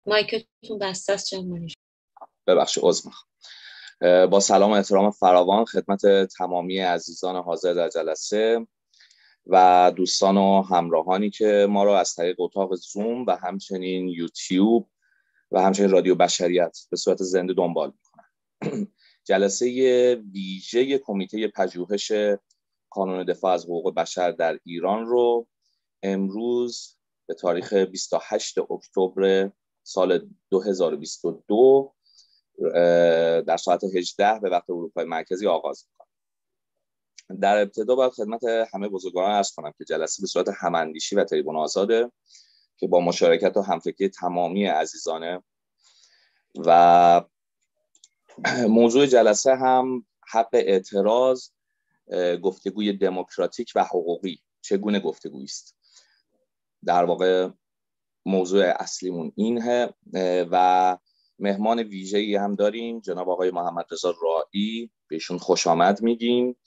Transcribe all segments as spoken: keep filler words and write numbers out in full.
مایکتون بسته است جنبانی. ببخشید عذر میخوام. با سلام و احترام فراوان خدمت تمامی عزیزان حاضر در جلسه و دوستان و همراهانی که ما را از طریق اتاق زوم و همچنین یوتیوب و همچنین رادیو بشریت به صورت زنده دنبال میکنن. جلسه ویژه کمیته پژوهش کانون دفاع از حقوق بشر در ایران رو امروز به تاریخ بیست و هشتم اکتبر سال دو هزار و بیست و دو در ساعت هجده به وقت اروپای مرکزی آغاز می‌کنم. در ابتدا باید خدمت همه بزرگواران عرض کنم که جلسه به صورت هماندیشی و تریبون آزاده که با مشارکت و همفکری تمامی عزیزانه و موضوع جلسه هم حق اعتراض، گفتگوی دموکراتیک و حقوقی چگونه گفتگویی است. در واقع موضوع اصلیمون اینه و مهمان ویژه‌ای هم داریم، جناب آقای محمد رضا رائی، بهشون خوش آمد میگیم.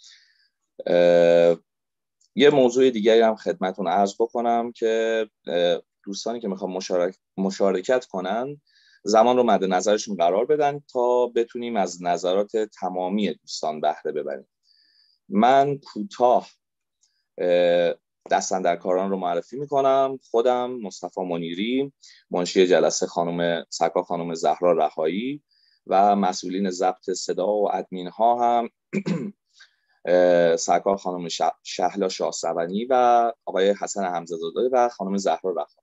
یه موضوع دیگری هم خدمتون عرض بکنم که دوستانی که میخوان مشارک... مشارکت کنن زمان رو مد نظرشون قرار بدن تا بتونیم از نظرات تمامی دوستان بهره ببریم. من کوتاه دستاندرکاران رو معرفی میکنم. خودم مصطفی منیری، منشی جلسه خانم سرکار خانم زهرا رهایی و مسئولین ضبط صدا و ادمین ها هم سرکار خانم شهلا شاهسوانی و آقای حسن حمزه‌زاده و خانم زهرا رهایی.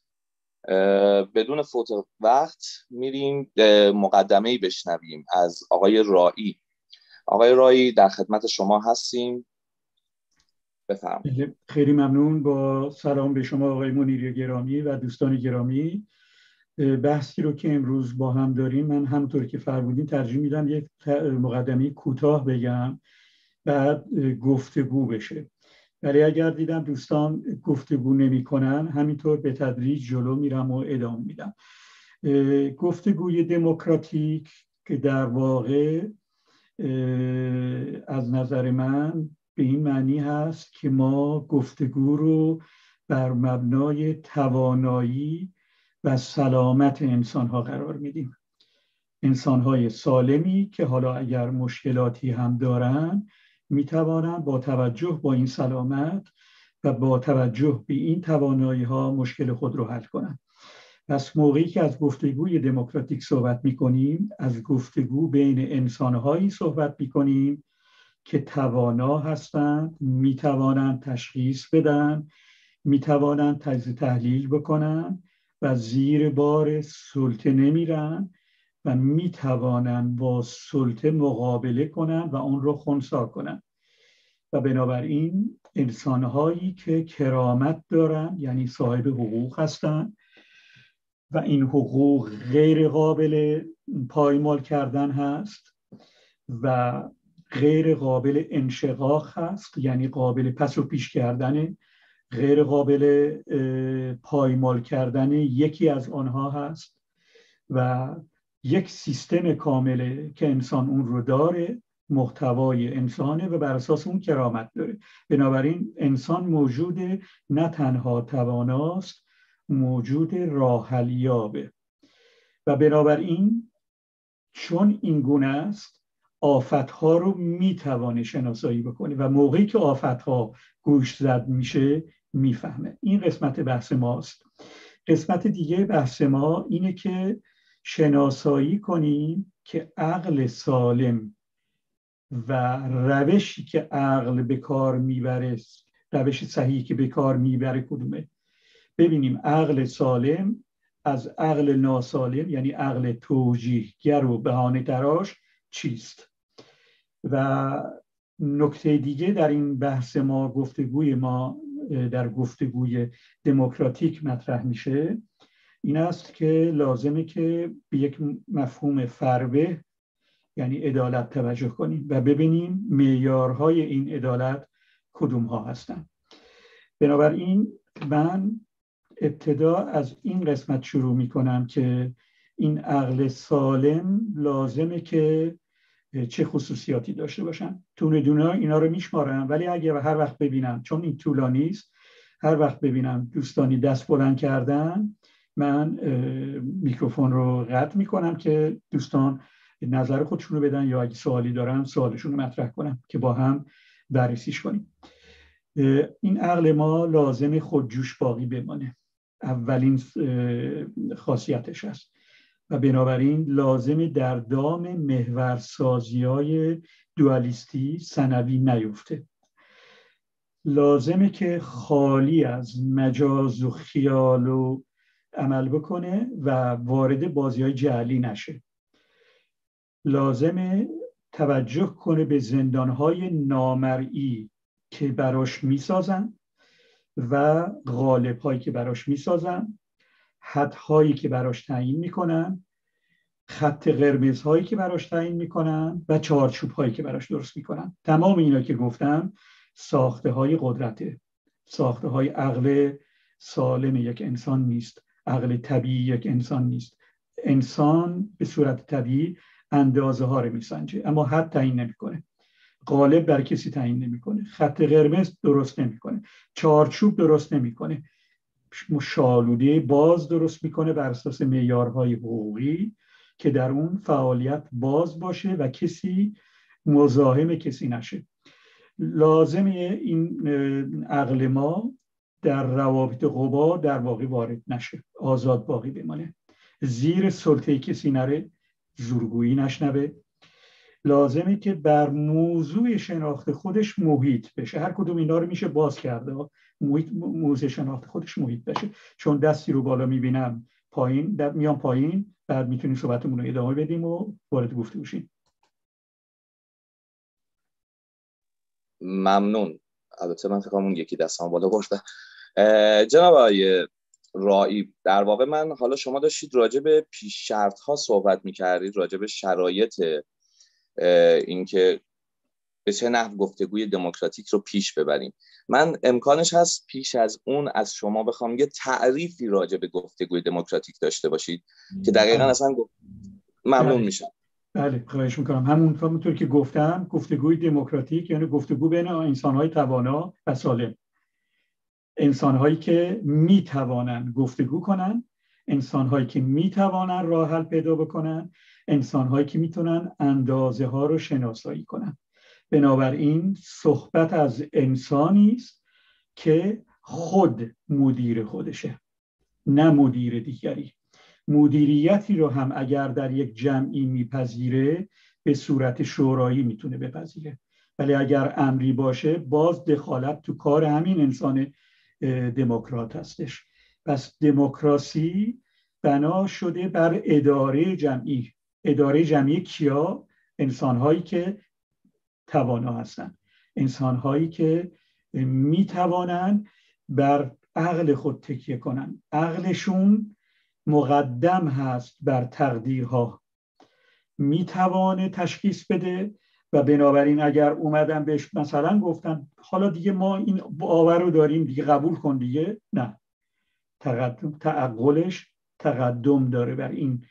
بدون فوت وقت میریم مقدمه‌ای بشنویم از آقای رائی. آقای رائی در خدمت شما هستیم. بفرمایید. خیلی ممنون. با سلام به شما آقای منیری گرامی و دوستان گرامی. بحثی رو که امروز با هم داریم من همونطور که فرمودین ترجیح میدم یک مقدمه کوتاه بگم بعد گفتگو بشه، ولی اگر دیدم دوستان گفتگو نمی کنن همینطور به تدریج جلو میرم و ادامه میدم. گفتگوی دموکراتیک که در واقع از نظر من به این معنی هست که ما گفتگو رو بر مبنای توانایی و سلامت انسان‌ها قرار میدیم. انسان‌های سالمی که حالا اگر مشکلاتی هم دارن میتوانن با توجه با این سلامت و با توجه به این توانایی‌ها مشکل خود رو حل کنن. پس موقعی که از گفتگوی دموکراتیک صحبت می‌کنیم از گفتگو بین انسان‌هایی صحبت می‌کنیم که توانا هستند، میتوانند تشخیص بدن، میتوانند تجزیه تحلیل بکنن و زیر بار سلطه نمیرن و میتوانند با سلطه مقابله کنن و اون رو خنثی کنن. و بنابراین انسانهایی که کرامت دارن یعنی صاحب حقوق هستن و این حقوق غیر قابل پایمال کردن هست و غیر قابل انشقاق هست، یعنی قابل پس و پیش کردن، غیر قابل پایمال کردن یکی از آنها هست و یک سیستم کامله که انسان اون رو داره، محتوای انسانه و بر اساس اون کرامت داره. بنابراین انسان موجود نه تنها تواناست، موجود راه حلیابه و بنابراین چون این گونه است آفت‌ها رو میتوانه شناسایی بکنه و موقعی که آفت‌ها گوش زد میشه میفهمه. این قسمت بحث ماست. قسمت دیگه بحث ما اینه که شناسایی کنیم که عقل سالم و روشی که عقل به کار میبره، روش صحیحی که به کار میبره کدومه. ببینیم عقل سالم از عقل ناسالم یعنی عقل توجیهگر و بهانه تراش چیست. و نکته دیگه در این بحث ما، گفتگوی ما در گفتگوی دموکراتیک مطرح میشه این است که لازمه که به یک مفهوم فربه یعنی عدالت توجه کنیم و ببینیم معیارهای این عدالت کدوم ها هستن. بنابراین من ابتدا از این قسمت شروع می کنم که این عقل سالم لازمه که چه خصوصیاتی داشته باشن. دونه دونه اینا رو میشمارم، ولی اگه هر وقت ببینم، چون این طولانی است، هر وقت ببینم دوستانی دست بلند کردن من میکروفون رو قطع میکنم که دوستان نظر خودشون رو بدن یا اگه سوالی دارن سوالشون رو مطرح کنم که با هم بررسیش کنیم. این عقل ما لازم خودجوش باقی بمانه، اولین خاصیتش است و بنابراین لازم در دام محورسازی‌های دوالیستی ثانوی نیفته. لازمه که خالی از مجاز و خیال و عمل بکنه و وارد بازی‌های جعلی نشه. لازمه توجه کنه به زندان‌های نامرئی که براش میسازن و قالب‌هایی که براش میسازن، حدهایی که براش تعیین میکنن، خط قرمزهایی که براش تعیین میکنن و چارچوب‌هایی که براش درست میکنن. تمام اینا که گفتم ساخته های قدرته، ساخته های عقل سالم یک انسان نیست، عقل طبیعی یک انسان نیست. انسان به صورت طبیعی اندازه ها رو میسنجه اما حد تعیین نمیکنه، قالب بر کسی تعیین نمیکنه، خط قرمز درست نمیکنه، چارچوب درست نمیکنه، شالوده باز درست میکنه بر اساس معیارهای حقوقی که در اون فعالیت باز باشه و کسی مزاحم کسی نشه. لازمه این عقل ما در روابط قوا در واقع وارد نشه، آزاد باقی بمانه، زیر سلطه کسی نره، زورگویی نشنوه. لازمه که بر موضوع شناخت خودش محیط بشه. هر کدوم اینا رو میشه باز کرده، محیط موضوع شناخت خودش محیط بشه. چون دستی رو بالا میبینم پایین، میام پایین، بعد میتونیم صحبتمون رو ادامه بدیم و وارد گفته باشیم. ممنون. البته من فکر کنم اون یکی دستم بالا بردم. جناب آقای رایی، در واقع من حالا شما داشتید راجع به پیش شرط ها صحبت میکردید، راجع به شرایط اینکه به چه نحو گفتگوی دموکراتیک رو پیش ببریم. من امکانش هست پیش از اون از شما بخوام یه تعریفی راجع به گفتگوی دموکراتیک داشته باشید که دقیقاً اصلا گفت... ممنون بله. میشم. بله خواهش میکنم. همون همونطور که گفتم گفتگوی دموکراتیک یعنی گفتگو بین انسان‌های توانا و سالم، انسان‌هایی که میتوانند گفتگو کنن، انسان‌هایی که میتوانند راه حل پیدا بکنن، انسان‌هایی که میتونن اندازه ها رو شناسایی کنن. بنابراین صحبت از انسانی است که خود مدیر خودشه، نه مدیر دیگری. مدیریتی رو هم اگر در یک جمعی میپذیره به صورت شورایی میتونه بپذیره، ولی اگر امری باشه باز دخالت تو کار همین انسان دموکرات هستش. پس دموکراسی بنا شده بر اداره جمعی. اداره جمعی کیا؟ انسان‌هایی که توانا هستن، انسان‌هایی که میتوانن بر عقل خود تکیه کنن، عقلشون مقدم هست بر تقدیرها، میتوانه تشخیص بده و بنابراین اگر اومدن بهش مثلا گفتن حالا دیگه ما این باور رو داریم دیگه قبول کن دیگه، نه، تقدم تعقلش تقدم داره بر این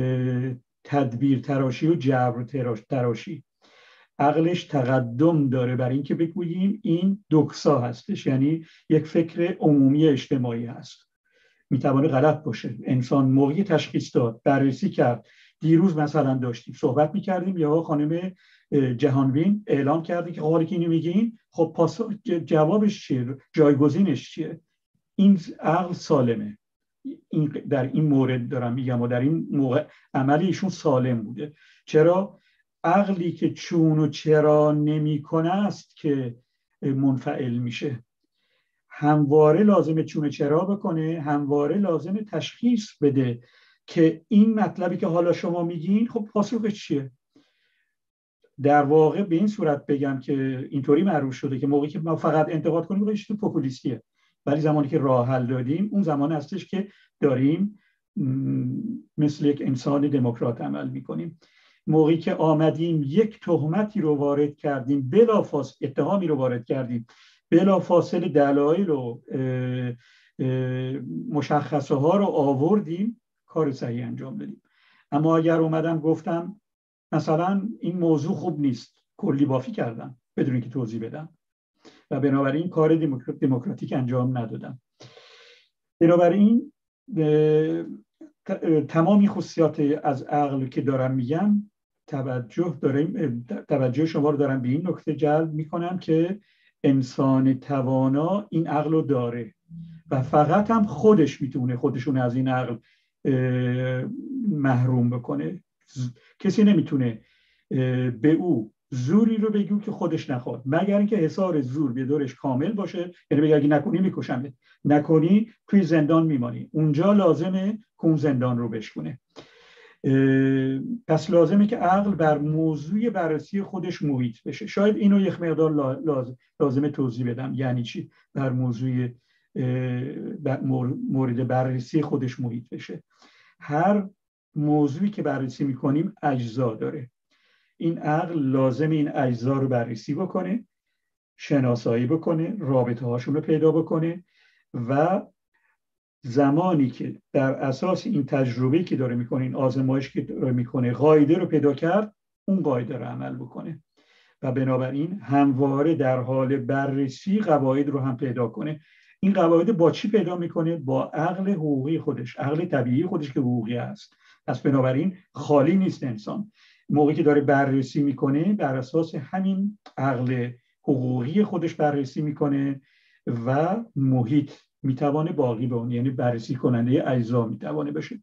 تدبیر تراشی و جبر تراشی. عقلش تقدم داره بر این که بگوییم این دوکسا هستش، یعنی یک فکر عمومی اجتماعی هست. میتوانه غلط باشه. انسان موقعی تشخیص داد، بررسی کرد. دیروز مثلا داشتیم صحبت میکردیم یا خانم جهانبین اعلام کرده که حالی که اینو میگین خب پاسخ جوابش چیه، جایگزینش چیه؟ این عقل سالمه. این در این مورد دارم میگم و در این موقع عملی ایشون سالم بوده. چرا؟ عقلی که چون و چرا نمیکنه است که منفعل میشه. همواره لازمه چون چرا بکنه، همواره لازمه تشخیص بده که این مطلبی که حالا شما میگین خب پاسخش چیه. در واقع به این صورت بگم که اینطوری معروف شده که موقعی که ما فقط انتقاد کنیم بگیم تو پوپولیستیه، ولی زمانی که راه حل دادیم اون زمان هستش که داریم مثل یک انسان دموکرات عمل میکنیم. موقعی که آمدیم یک تهمتی رو وارد کردیم، بلافاصله اتهامی رو وارد کردیم، بلافاصله دلایل و مشخصه ها رو آوردیم، کار صحیح انجام دادیم. اما اگر اومدم گفتم مثلا این موضوع خوب نیست، کلی بافی کردم بدون اینکه توضیح بدم و بنابراین کار دموکراتیک انجام ندادم. بنابراین تمامی خصوصیات از عقل که دارم میگم توجه داریم توجه شما رو دارم به این نکته جلب میکنم که انسان توانا این عقل رو داره و فقط هم خودش میتونه خودشون از این عقل محروم بکنه. کسی نمیتونه به او زوری رو بگو که خودش نخواد، مگر اینکه حصار زور به دورش کامل باشه، یعنی بگه اگه نکنی میکشمت، نکنی توی زندان میمانی، اونجا لازمه که اون زندان رو بشکنه. پس لازمه که عقل بر موضوع بررسی خودش محیط بشه. شاید اینو یک مقدار لازمه توضیح بدم یعنی چی بر موضوع مورد بررسی خودش محیط بشه. هر موضوعی که بررسی میکنیم اجزا داره. این عقل لازم این اجزا رو بررسی بکنه، شناسایی بکنه، رابطه هاشون رو پیدا بکنه و زمانی که در اساس این تجربه که داره میکنه، این آزمایش که داره میکنه، قاعده رو پیدا کرد، اون قاعده رو عمل بکنه و بنابراین همواره در حال بررسی قواعد رو هم پیدا کنه. این قواعد با چی پیدا میکنه؟ با عقل حقوقی خودش، عقل طبیعی خودش که حقوقی است. پس بنابراین خالی نیست انسان. موقعی که داره بررسی میکنه بر اساس همین عقل حقوقی خودش بررسی میکنه و محیط میتوانه باقی بمونه، یعنی بررسی کننده اجزا میتوانه بشه.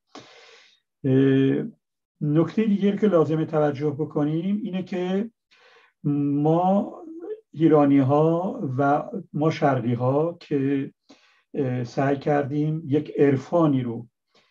نکته دیگری که لازمه توجه بکنیم اینه که ما ایرانی ها و ما شرقی ها که سعی کردیم یک عرفانی رو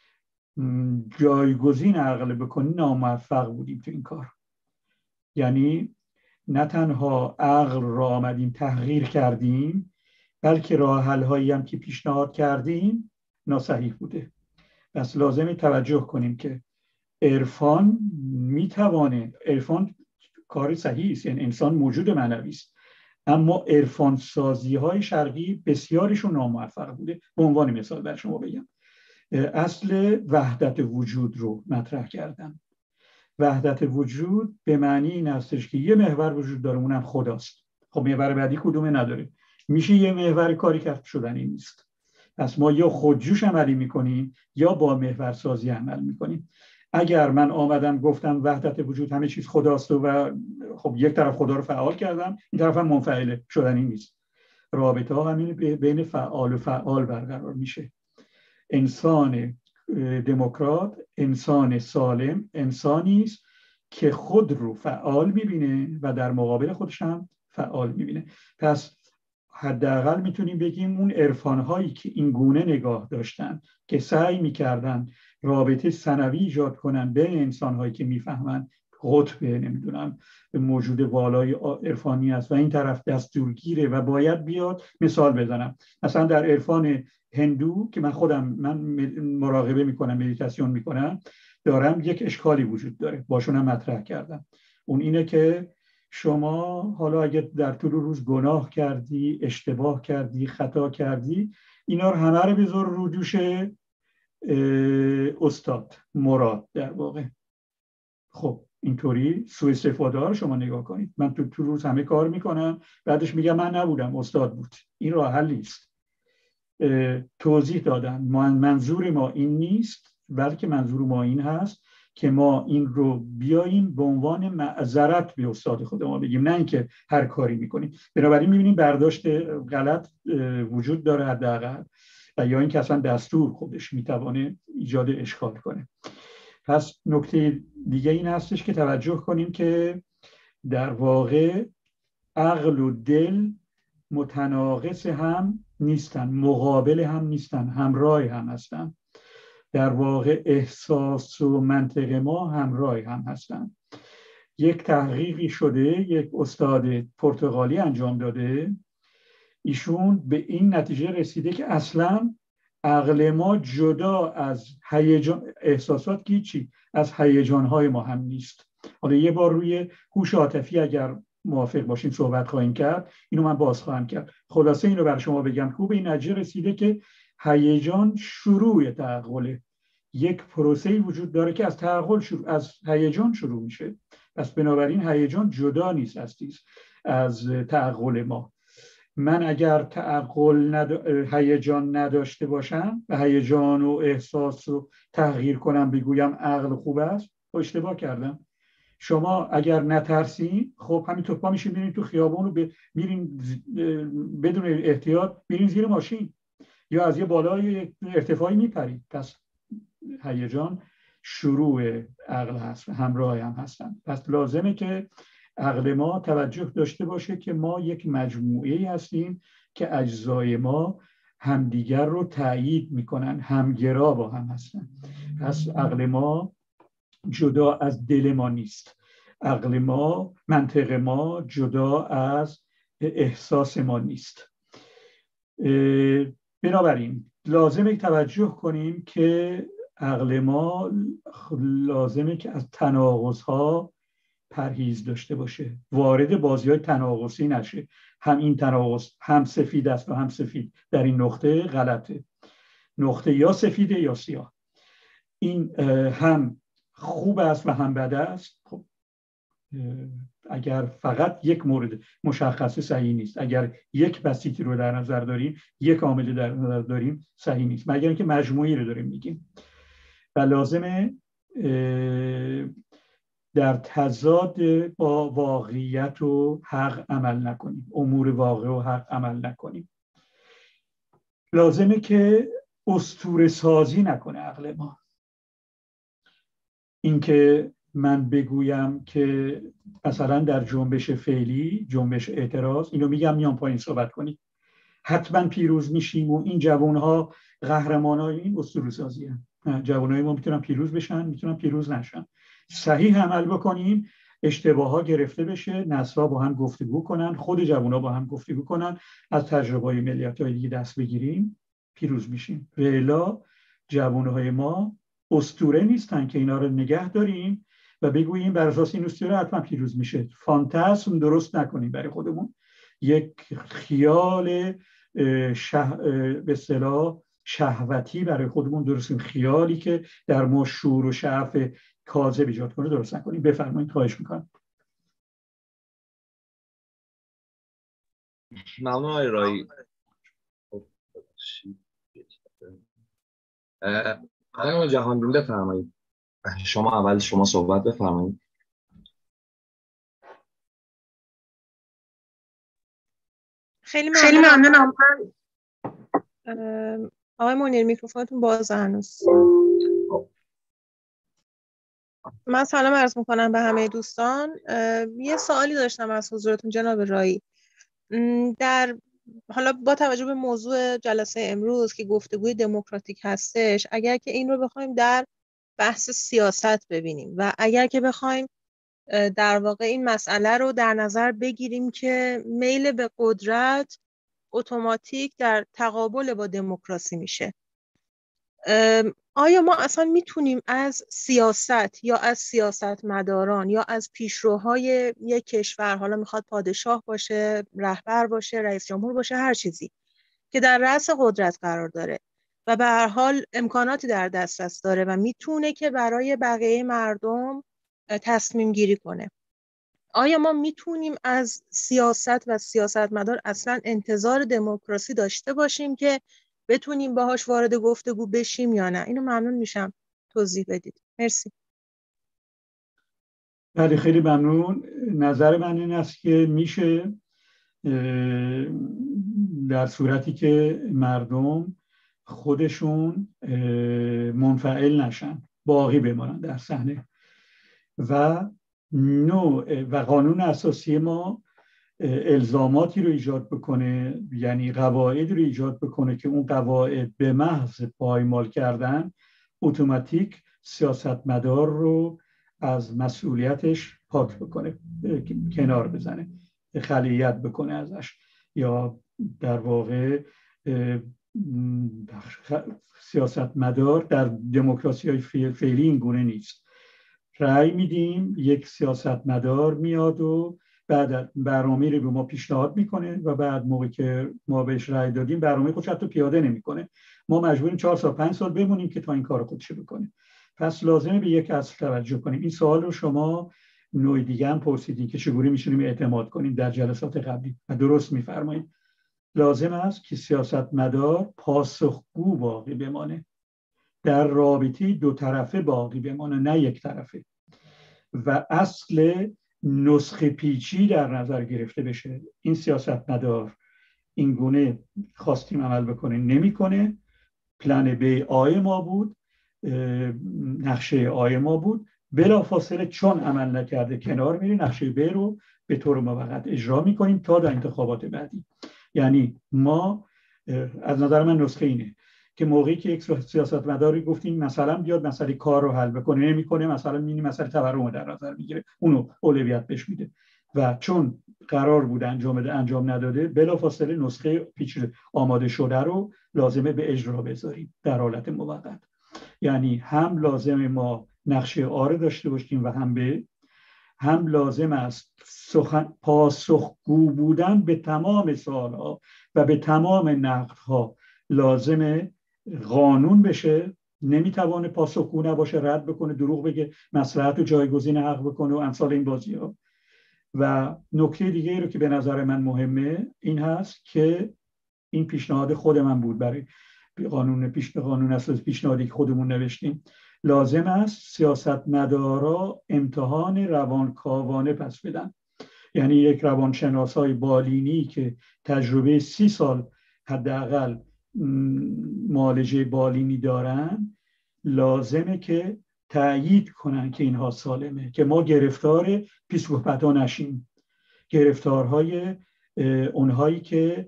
جایگزین عقل بکنیم ناموفق بودیم تو این کار. یعنی نه تنها عقل را آمدیم تحقیر کردیم، بلکه راه حل هایی هم که پیشنهاد کردیم ناصحیح بوده. پس لازمه توجه کنیم که عرفان میتوانه، عرفان کار صحیح است، یعنی انسان موجود معنوی است، اما عرفان سازی های شرقی بسیارشون ناموفق بوده. به عنوان مثال بر شما بگم، اصل وحدت وجود رو مطرح کردن. وحدت وجود به معنی این هستش که یه محور وجود داره، اونم خداست. خب محور بعدی کدومه؟ نداره. میشه یه محور کاری کرد شدنی نیست. پس ما یا خودجوش عملی میکنیم یا با محور سازی عمل میکنیم. اگر من آمدم گفتم وحدت وجود همه چیز خداست و خب یک طرف خدا رو فعال کردم، این طرف هم منفعل، شدنی نیست. رابطه ها همین بین فعال و فعال برقرار میشه. انسان دموکرات، انسان سالم، انسانی است که خود رو فعال میبینه و در مقابل خودش هم فعال میبینه. پس حداقل میتونیم بگیم اون عرفان‌هایی که این گونه نگاه داشتن که سعی میکردن رابطه ثانوی ایجاد کنن بین انسان‌هایی که میفهمن قطب نمیدونم موجود والای عرفانی است و این طرف دستورگیره و باید بیاد. مثال بزنم، مثلا در عرفان هندو که من خودم من مراقبه میکنم، مدیتاسیون میکنم، دارم یک اشکالی وجود داره، باشون هم مطرح کردم. اون اینه که شما حالا اگه در طول روز گناه کردی، اشتباه کردی، خطا کردی، اینا رو همه رو بذار رو دوش استاد مراد در واقع. خب اینطوری سوء استفاده ها رو شما نگاه کنید. من تو طول روز همه کار میکنم، بعدش میگم من نبودم، استاد بود. این راه حل نیست. توضیح دادن منظور ما این نیست، بلکه منظور ما این هست که ما این رو بیاییم به عنوان معذرت به استاد خود ما بگیم، نه اینکه هر کاری میکنیم. بنابراین میبینیم برداشت غلط وجود داره حداقل، و یا اینکه اصلا دستور خودش میتوانه ایجاد اشکال کنه. پس نکته دیگه این هستش که توجه کنیم که در واقع عقل و دل متناقض هم نیستن، مقابل هم نیستن، همراه هم هستن. در واقع احساس و منطق ما همراه هم هستن. یک تحقیقی شده، یک استاد پرتغالی انجام داده، ایشون به این نتیجه رسیده که اصلا عقل ما جدا از هیجان، احساسات که چی، از هیجان‌های ما هم نیست. حالا یه بار روی هوش عاطفی اگر موافق باشین صحبت خواهیم کرد، اینو من باز خواهم کرد. خلاصه اینو برای شما بگم، خوب این نتیجه رسیده که هیجان شروع تعقله. یک پروسه‌ای وجود داره که از تعقل شروع، از هیجان شروع میشه. پس بنابراین هیجان جدا نیست از از تعقل ما. من اگر تعقل ند... هیجان نداشته باشم و هیجان و احساس رو تغییر کنم بگویم عقل خوب است، اشتباه کردم. شما اگر نترسین، خب همینطور پا میشین میرین تو خیابون رو ب... میرین بدون احتیاط میرین زیر ماشین یا از یه بالای ارتفاعی میپرید. پس هیجان شروع عقل هست و همراه هم هستن. پس لازمه که عقل ما توجه داشته باشه که ما یک مجموعه هستیم که اجزای ما همدیگر رو تأیید میکنن، همگرا با هم هستن. پس عقل ما جدا از دل ما نیست، عقل ما، منطق ما جدا از احساس ما نیست. بنابراین لازمه توجه کنیم که عقل ما لازمه که از تناقض‌ها پرهیز داشته باشه، وارد بازی‌های تناقضی نشه. هم این تناقض هم سفید است و هم سفید در این نقطه غلطه، نقطه یا سفیده یا سیاه. این هم خوب است و هم بد است. خب اگر فقط یک مورد مشخصه صحیح نیست، اگر یک بسیطی رو در نظر داریم، یک عامل در نظر داریم، صحیح نیست، مگر اینکه مجموعی رو داریم میگیم. و لازمه در تضاد با واقعیت و حق عمل نکنیم، امور واقع و حق عمل نکنیم. لازمه که اسطوره سازی نکنه عقل ما. اینکه من بگویم که مثلا در جنبش فعلی، جنبش اعتراض، اینو میگم میام پایین صحبت کنید، حتما پیروز میشیم و این جوانها قهرمانای این اسطوره سازیه. جوانای ما میتونن پیروز بشن، میتونن پیروز نشن. صحیح عمل بکنیم، اشتباه ها گرفته بشه، نسل‌ها با هم گفتگو کنن، خود جوانها با هم گفتگو کنن، از تجربه‌های ملیت‌های دیگه دست بگیریم، پیروز میشیم. و الا جوانهای ما اسطوره نیستن که اینا رو نگه داریم و بگوییم بر اساس این اسطوره حتما پیروز میشه. فانتزم درست نکنیم برای خودمون، یک خیال شه... به اصطلاح شهوتی برای خودمون درست کنیم، خیالی که در ما شور و شعف کاذب ایجاد کنه درست نکنیم. بفرمایید، خواهش میکنم. ممنون آقای رایی. خانم جهانبین بفرمایید. شما اول شما صحبت بفرمایید. خیلی ممنونم. آقای منیر میکروفونتون بازه هنوز. من سلام عرض میکنم به همه دوستان. یه سوالی داشتم از حضورتون جناب رایی. در حالا با توجه به موضوع جلسه امروز که گفتگوی دموکراتیک هستش، اگر که این رو بخوایم در بحث سیاست ببینیم و اگر که بخوایم در واقع این مسئله رو در نظر بگیریم که میل به قدرت اتوماتیک در تقابل با دموکراسی میشه، آیا ما اصلا میتونیم از سیاست یا از سیاستمداران یا از پیشروهای یک کشور، حالا میخواد پادشاه باشه، رهبر باشه، رئیس جمهور باشه، هر چیزی که در رأس قدرت قرار داره و به هر حال امکاناتی در دسترس داره و میتونه که برای بقیه مردم تصمیم گیری کنه، آیا ما میتونیم از سیاست و سیاستمدار اصلا انتظار دموکراسی داشته باشیم که بتونیم باهاش وارد گفتگو بشیم یا نه؟ اینو ممنون میشم توضیح بدید. مرسی. بله، خیلی ممنون. نظر من این است که میشه در صورتی که مردم خودشون منفعل نشن، باقی بمانن در صحنه و نوع و قانون اساسی ما الزاماتی رو ایجاد بکنه، یعنی قواعد رو ایجاد بکنه که اون قواعد به محض پایمال کردن اتوماتیک سیاستمدار رو از مسئولیتش پاک بکنه، کنار بزنه، خلیت بکنه ازش، یا در واقع سیاستمدار در دموکراسی های فعلی این گونه نیست. رأی میدیم، یک سیاستمدار میاد و بعد برنامه رو به ما پیشنهاد میکنه و بعد موقعی که ما بهش رأی دادیم برنامه خودش حتی پیاده نمیکنه، ما مجبوریم چهار سال پنج سال بمونیم که تا این کار خودش بکنه. پس لازمه به یک اصل توجه کنیم. این سوال رو شما نوع دیگه هم پرسیدین که چگونه میتونیم اعتماد کنیم در جلسات قبلی و درست میفرمایید. لازم است که سیاستمدار پاسخگو باقی بمانه، در رابطه دو طرفه باقی بمانه، نه یک طرفه، و اصل نسخه پیچی در نظر گرفته بشه. این سیاستمدار این گونه خواستیم عمل بکنه نمیکنه، پلن بی آی ما بود، نقشه آی ما بود، بلافاصله چون عمل نکرده کنار میری، نقشه بی رو به طور موقت اجرا میکنیم تا در انتخابات بعدی. یعنی ما از نظر من نسخه اینه که موقعی که یک سیاستمداری گفتیم مثلا بیاد مسئله کار رو حل بکنه، نمیکنه، مثلا مینی مسئله تورم در نظر میگیره، اونو اولویت بهش میده و چون قرار بود انجام بده انجام نداده، بلافاصله نسخه پیچیده آماده شده رو لازمه به اجرا بذاریم در حالت موقت. یعنی هم لازم ما نقشه آ رو داشته باشیم و هم به هم لازم است سخن پاسخگو بودن به تمام سوالها و به تمام نقدها لازمه قانون بشه. نمیتوانه پاسخگو نباشه، رد بکنه، دروغ بگه، مصلحت و جایگزین حق بکنه و امثال این بازی ها. و نکته دیگه ای رو که به نظر من مهمه این هست که این پیشنهاد خود من بود برای قانون پیش قانون اساسی پیشنهادی که خودمون نوشتیم. لازم است سیاستمدارا امتحان روانکاوانه پس بدن. یعنی یک روانشناسای بالینی که تجربه سی سال حداقل معالجه بالینی دارن لازمه که تأیید کنن که اینها سالمه، که ما گرفتار پیسکوپتا نشیم، گرفتارهای اونهایی که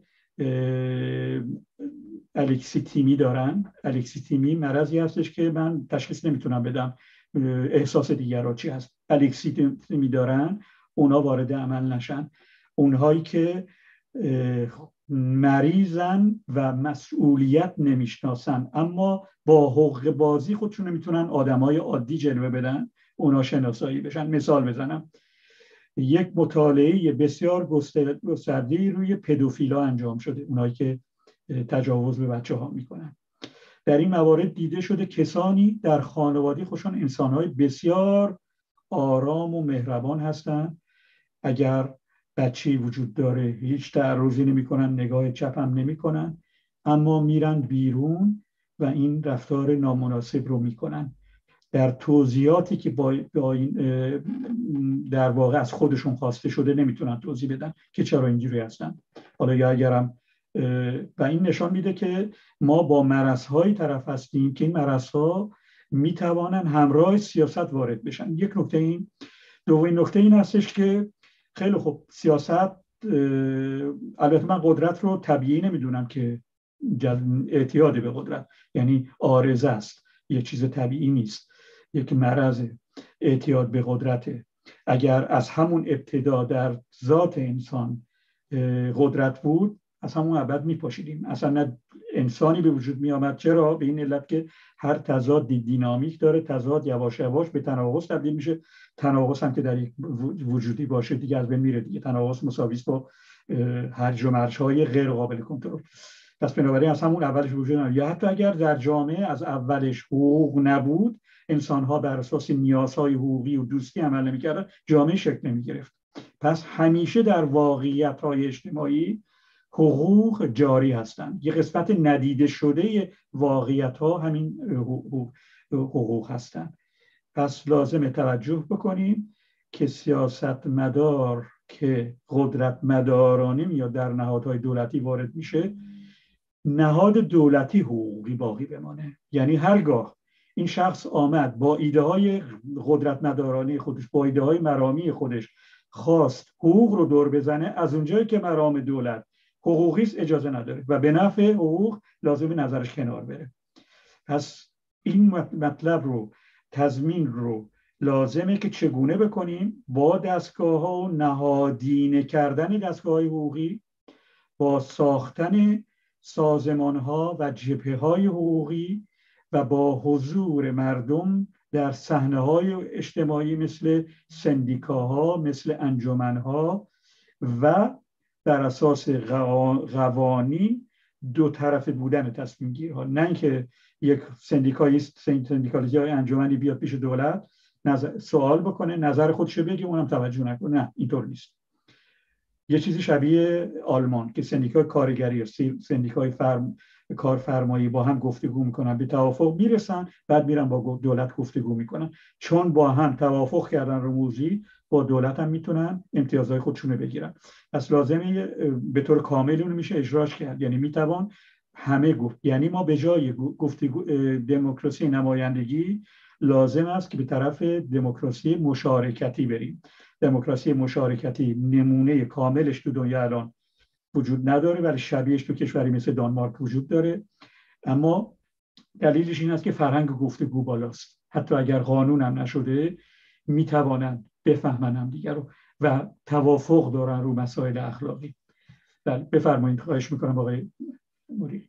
الکسیتیمی دارن. الکسیتیمی مرضی هستش که من تشخیص نمیتونم بدم احساس دیگرها چی هست. الکسیتیمی دارن، اونا وارد عمل نشن. اونهایی که مریضن و مسئولیت نمیشناسن اما با حقوق بازی خودشون میتونن آدمای عادی جلوه بدن، اونا شناسایی بشن. مثال بزنم، یک مطالعه بسیار گسترده روی پدوفیلا انجام شده، اونایی که تجاوز به بچه ها میکنن. در این موارد دیده شده کسانی در خانواده خودشون انسانهای بسیار آرام و مهربان هستند، اگر بچه‌ای وجود داره هیچ تعرضی نمی‌کنن، نگاه چپ هم نمی‌کنن، اما میرن بیرون و این رفتار نامناسب رو میکنن. در توضیحاتی که با در واقع از خودشون خواسته شده نمیتونن توضیح بدن که چرا اینجوری هستن. حالا یا اگرم و این نشان میده که ما با مرض‌های طرف هستیم که این مرض‌ها میتوانن همراه سیاست وارد بشن. یک نکته این. دومین نکته این هستش که خیلی خوب سیاست، البته من قدرت رو طبیعی نمیدونم که اعتیاد به قدرت یعنی عارضه است، یه چیز طبیعی نیست، یک مرض اعتیاد به قدرته. اگر از همون ابتدا در ذات انسان قدرت بود از همون ابد میپاشیدیم، اصلا نه انسانی به وجود میامد. چرا؟ به این علت که هر تضاد دینامیک داره، تضاد یواش یواش به تناقض تبدیل میشه. تناقض هم که در یک وجودی باشه دیگه از بین میره دیگه. تناقض مساوی است با هرج و مرج‌های غیر قابل کنترل. پس بنابراین از همون اولش وجود نداره. یا حتی اگر در جامعه از اولش حقوق نبود، انسان‌ها بر اساس نیازهای حقوقی و دوستی عمل نمی‌کردن، جامعه شکل نمی‌گرفت. پس همیشه در واقعیت‌های اجتماعی حقوق جاری هستند. یه قسمت ندیده شده واقعیت‌ها همین حقوق, حقوق هستند. پس لازم توجه بکنیم که سیاستمدار که قدرت مدارانه میاد در نهادهای دولتی وارد میشه، نهاد دولتی حقوقی باقی بمانه. یعنی هرگاه این شخص آمد با ایده های قدرت مدارانه خودش، با ایده های مرامی خودش خواست حقوق رو دور بزنه، از اونجایی که مرام دولت حقوقیست اجازه نداره و به نفع حقوق لازم نظرش کنار بره. پس این مطلب رو، تضمین رو لازمه که چگونه بکنیم؟ با دستگاه ها و نهادینه کردن دستگاه های حقوقی، با ساختن سازمان ها و جبهه های حقوقی و با حضور مردم در صحنه های اجتماعی مثل سندیکاها، مثل انجمنها و بر اساس قوانین دو طرفه بودن تصمیم گیرها. نه اینکه یک سندیکالیست سندیکالیست یا انجمنی بیاد پیش دولت نظر سوال بکنه، نظر خودشو بگه، اونم توجه نکنه. نه، اینطور نیست. یه چیزی شبیه آلمان که سندیکای کارگری و سندیکای فرم کارفرمایی با هم گفتگو میکنن، به توافق میرسن، بعد میرن با دولت گفتگو میکنن. چون با هم توافق کردن رو موضوعی، با دولت هم میتونن امتیازهای خودشون رو بگیرن. پس لازمه به طور کامل اون میشه اجراش کرد، یعنی میتوان همه گفت. یعنی ما به جای گفتگو دموکراسی نمایندگی لازم است که به طرف دموکراسی مشارکتی بریم. دموکراسی مشارکتی نمونه کاملش تو دنیا الان وجود نداره، ولی شبیهش تو کشوری مثل دانمارک وجود داره. اما دلیلش این است که فرهنگ گفتگو بالاست. حتی اگر قانون هم نشده میتوانند بفهمن هم دیگر رو و توافق دارن رو مسائل اخلاقی. بفرمایید. خواهش میکنم آقای موری.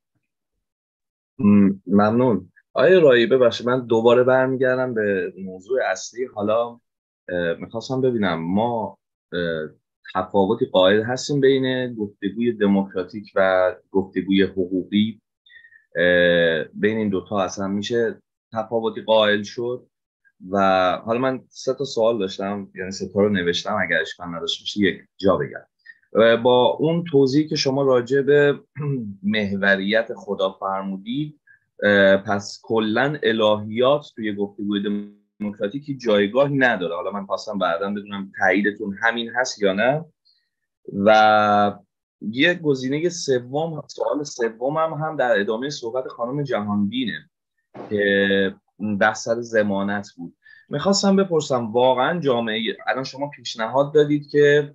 ممنون. آقای رایی ببخشید من دوباره برمیگردم به موضوع اصلی. حالا میخواستم ببینم ما تفاوتی قائل هستیم بین گفتگوی دموکراتیک و گفتگوی حقوقی؟ بین این دوتا اصلا میشه تفاوتی قائل شد؟ و حالا من سه تا سوال داشتم، یعنی سه تا رو نوشتم، اگر اشکال نداشته باشه یک جا بگم. با اون توضیحی که شما راجع به محوریت خدا فرمودید، پس کلا الهیات توی گفتگوی دموکراتیکی جایگاهی نداره. حالا من خواستم بعداً بدونم تاییدتون همین هست یا نه. و یه گزینه سوم، سوال سومم هم, هم در ادامه صحبت خانم جهانبینه که بحث سر ضمانت بود. میخواستم بپرسم واقعا جامعه، الان شما پیشنهاد دادید که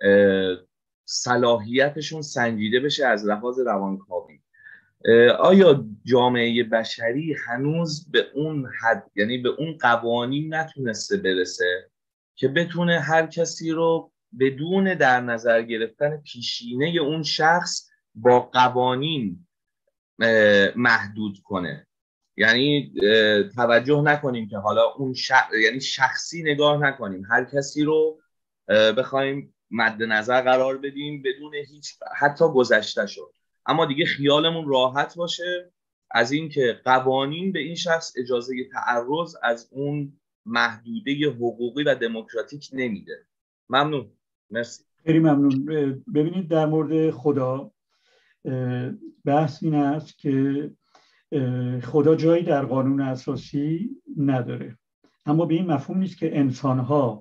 صلاحیتشون سنجیده بشه از لحاظ روانکاوی. آیا جامعه بشری هنوز به اون حد، یعنی به اون قوانین نتونسته برسه که بتونه هر کسی رو بدون در نظر گرفتن پیشینه اون شخص با قوانین محدود کنه؟ یعنی توجه نکنیم که حالا اون شخص، یعنی شخصی نگاه نکنیم، هر کسی رو بخوایم مد نظر قرار بدیم بدون هیچ حتی گذشته شد، اما دیگه خیالمون راحت باشه از این که قوانین به این شخص اجازه تعرض از اون محدوده حقوقی و دموکراتیک نمیده. ممنون. مرسی. خیلی ممنون. ببینید در مورد خدا بحث این است که خدا جایی در قانون اساسی نداره، اما به این مفهوم نیست که انسان‌ها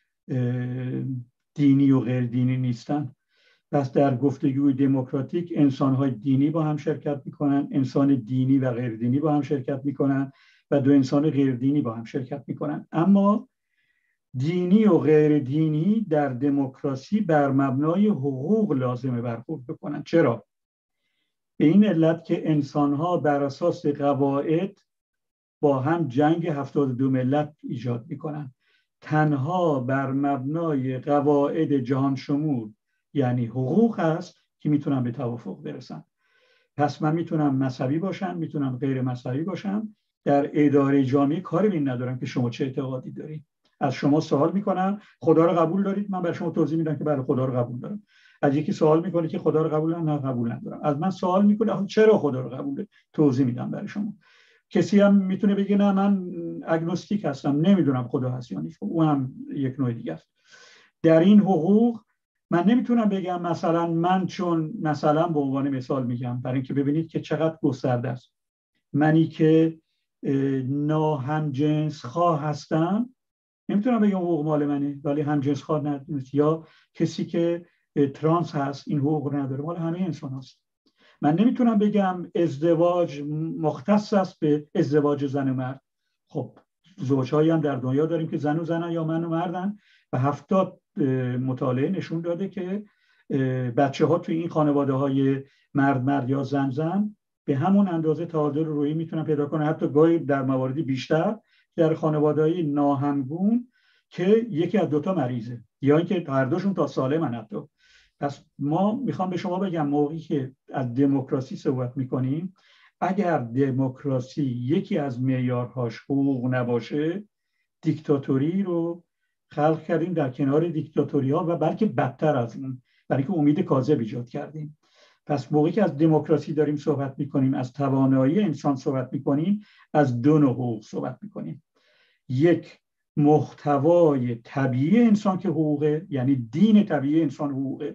دینی و غیر دینی نیستن. پس در گفتگوی دموکراتیک انسان‌های دینی با هم شرکت میکنن، انسان دینی و غیر دینی با هم شرکت میکنن و دو انسان غیر دینی با هم شرکت میکنن. اما دینی و غیر دینی در دموکراسی بر مبنای حقوق لازمه برخورد بکنن. چرا؟ به این علت که انسان‌ها بر اساس قواعد با هم جنگ هفتاد و دو ملت ایجاد میکنن. تنها بر مبنای قواعد جهان شمول یعنی حقوق هست که میتونن به توافق برسن. پس من میتونم مذهبی باشم، میتونم غیر مذهبی باشم، در اداره جامعه کاری به این ندارم که شما چه اعتقادی دارید. از شما سوال میکنم خدا رو قبول دارید؟ من برای شما توضیح میدم که بله خدا رو قبول دارم. از یکی سوال میکنه که خدا رو قبول دارم؟ نه قبول ندارم. از من سوال میکنه چرا خدا رو قبول دارید؟ توضیح میدم برای شما. کسی هم میتونه بگه نه من اگنوستیک هستم، نمیدونم خدا هست یا نیست. اون هم یک نوع دیگه است. در این حقوق من نمیتونم بگم مثلا من چون مثلا به عنوان مثال میگم برای اینکه ببینید که چقدر گسترده است، منی که ناهمجنس خواه هستم نمیتونم بگم حقوق مال منه، ولی همجنس خواه ندونست. یا کسی که ترانس هست این حقوق نداره، مال همه انسان هست. من نمیتونم بگم ازدواج مختص است به ازدواج زن و مرد. خب زوجهایی هم در دنیا داریم که زن و زنن یا من و مردن و هفتاد مطالعه نشون داده که بچه ها توی این خانواده های مرد مرد یا زن زن به همون اندازه تعادل روحی میتونن پیدا کنن، حتی گاهی در مواردی بیشتر در خانواده های ناهمگون که یکی از دوتا مریضه یا اینکه هر دوشون تا سالمن حتی. پس ما میخوام به شما بگم موقعی که از دموکراسی صحبت میکنیم، اگر دموکراسی یکی از معیارهاش حقوق نباشه، دیکتاتوری رو خلق کردیم در کنار دیکتاتوری ها و بلکه بدتر از اون، برای که امید کاذب ایجاد کردیم. پس موقعی که از دموکراسی داریم صحبت میکنیم، از توانایی انسان صحبت میکنیم، از دو نوع حقوق صحبت میکنیم. یک محتوای طبیعی انسان که حقوقه، یعنی دین طبیعی انسان حقوقه،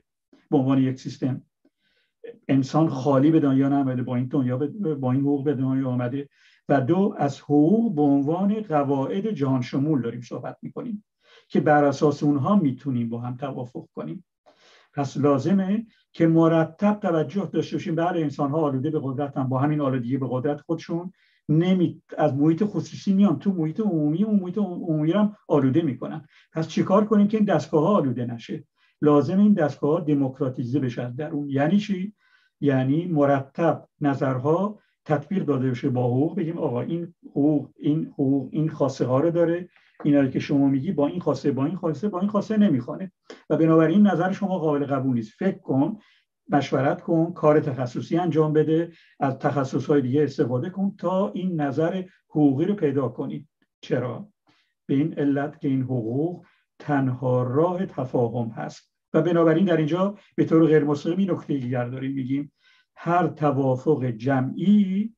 به عنوان یک سیستم انسان خالی به دنیا نآمده، با این دنیا با این حقوق به دنیا آمده. و دو، از حقوق به عنوان قواعد جهان شمول داریم صحبت میکنیم که بر اساس اونها میتونیم با هم توافق کنیم. پس لازمه که مرتب توجه داشته باشیم. بله انسان ها آلوده به قدرت هم، با همین آلودگی به قدرت خودشون نمی از محیط خصوصی میان تو محیط عمومی و محیط عمومی هم آلوده میکنن. پس چیکار کنیم که این دستگاه ها آلوده نشه؟ لازم این دستگاه ها دموکراتیزه بشه در اون. یعنی چی؟ یعنی مرتب نظرها تطبیق داده بشه با حقوق. بگیم آقا این حقوق این حقوق این خاصه ها رو داره، اینا که شما میگی با این خاصه با این خاصه با این خاصه نمیخونه و بنابراین نظر شما قابل قبول نیست. فکر کن، مشورت کن، کار تخصصی انجام بده، از تخصصهای دیگه استفاده کن تا این نظر حقوقی رو پیدا کنی. چرا؟ به این علت که این حقوق تنها راه تفاهم هست و بنابراین در اینجا به طور غیر مستقیم این نکته دیگر داریم میگیم هر توافق جمعی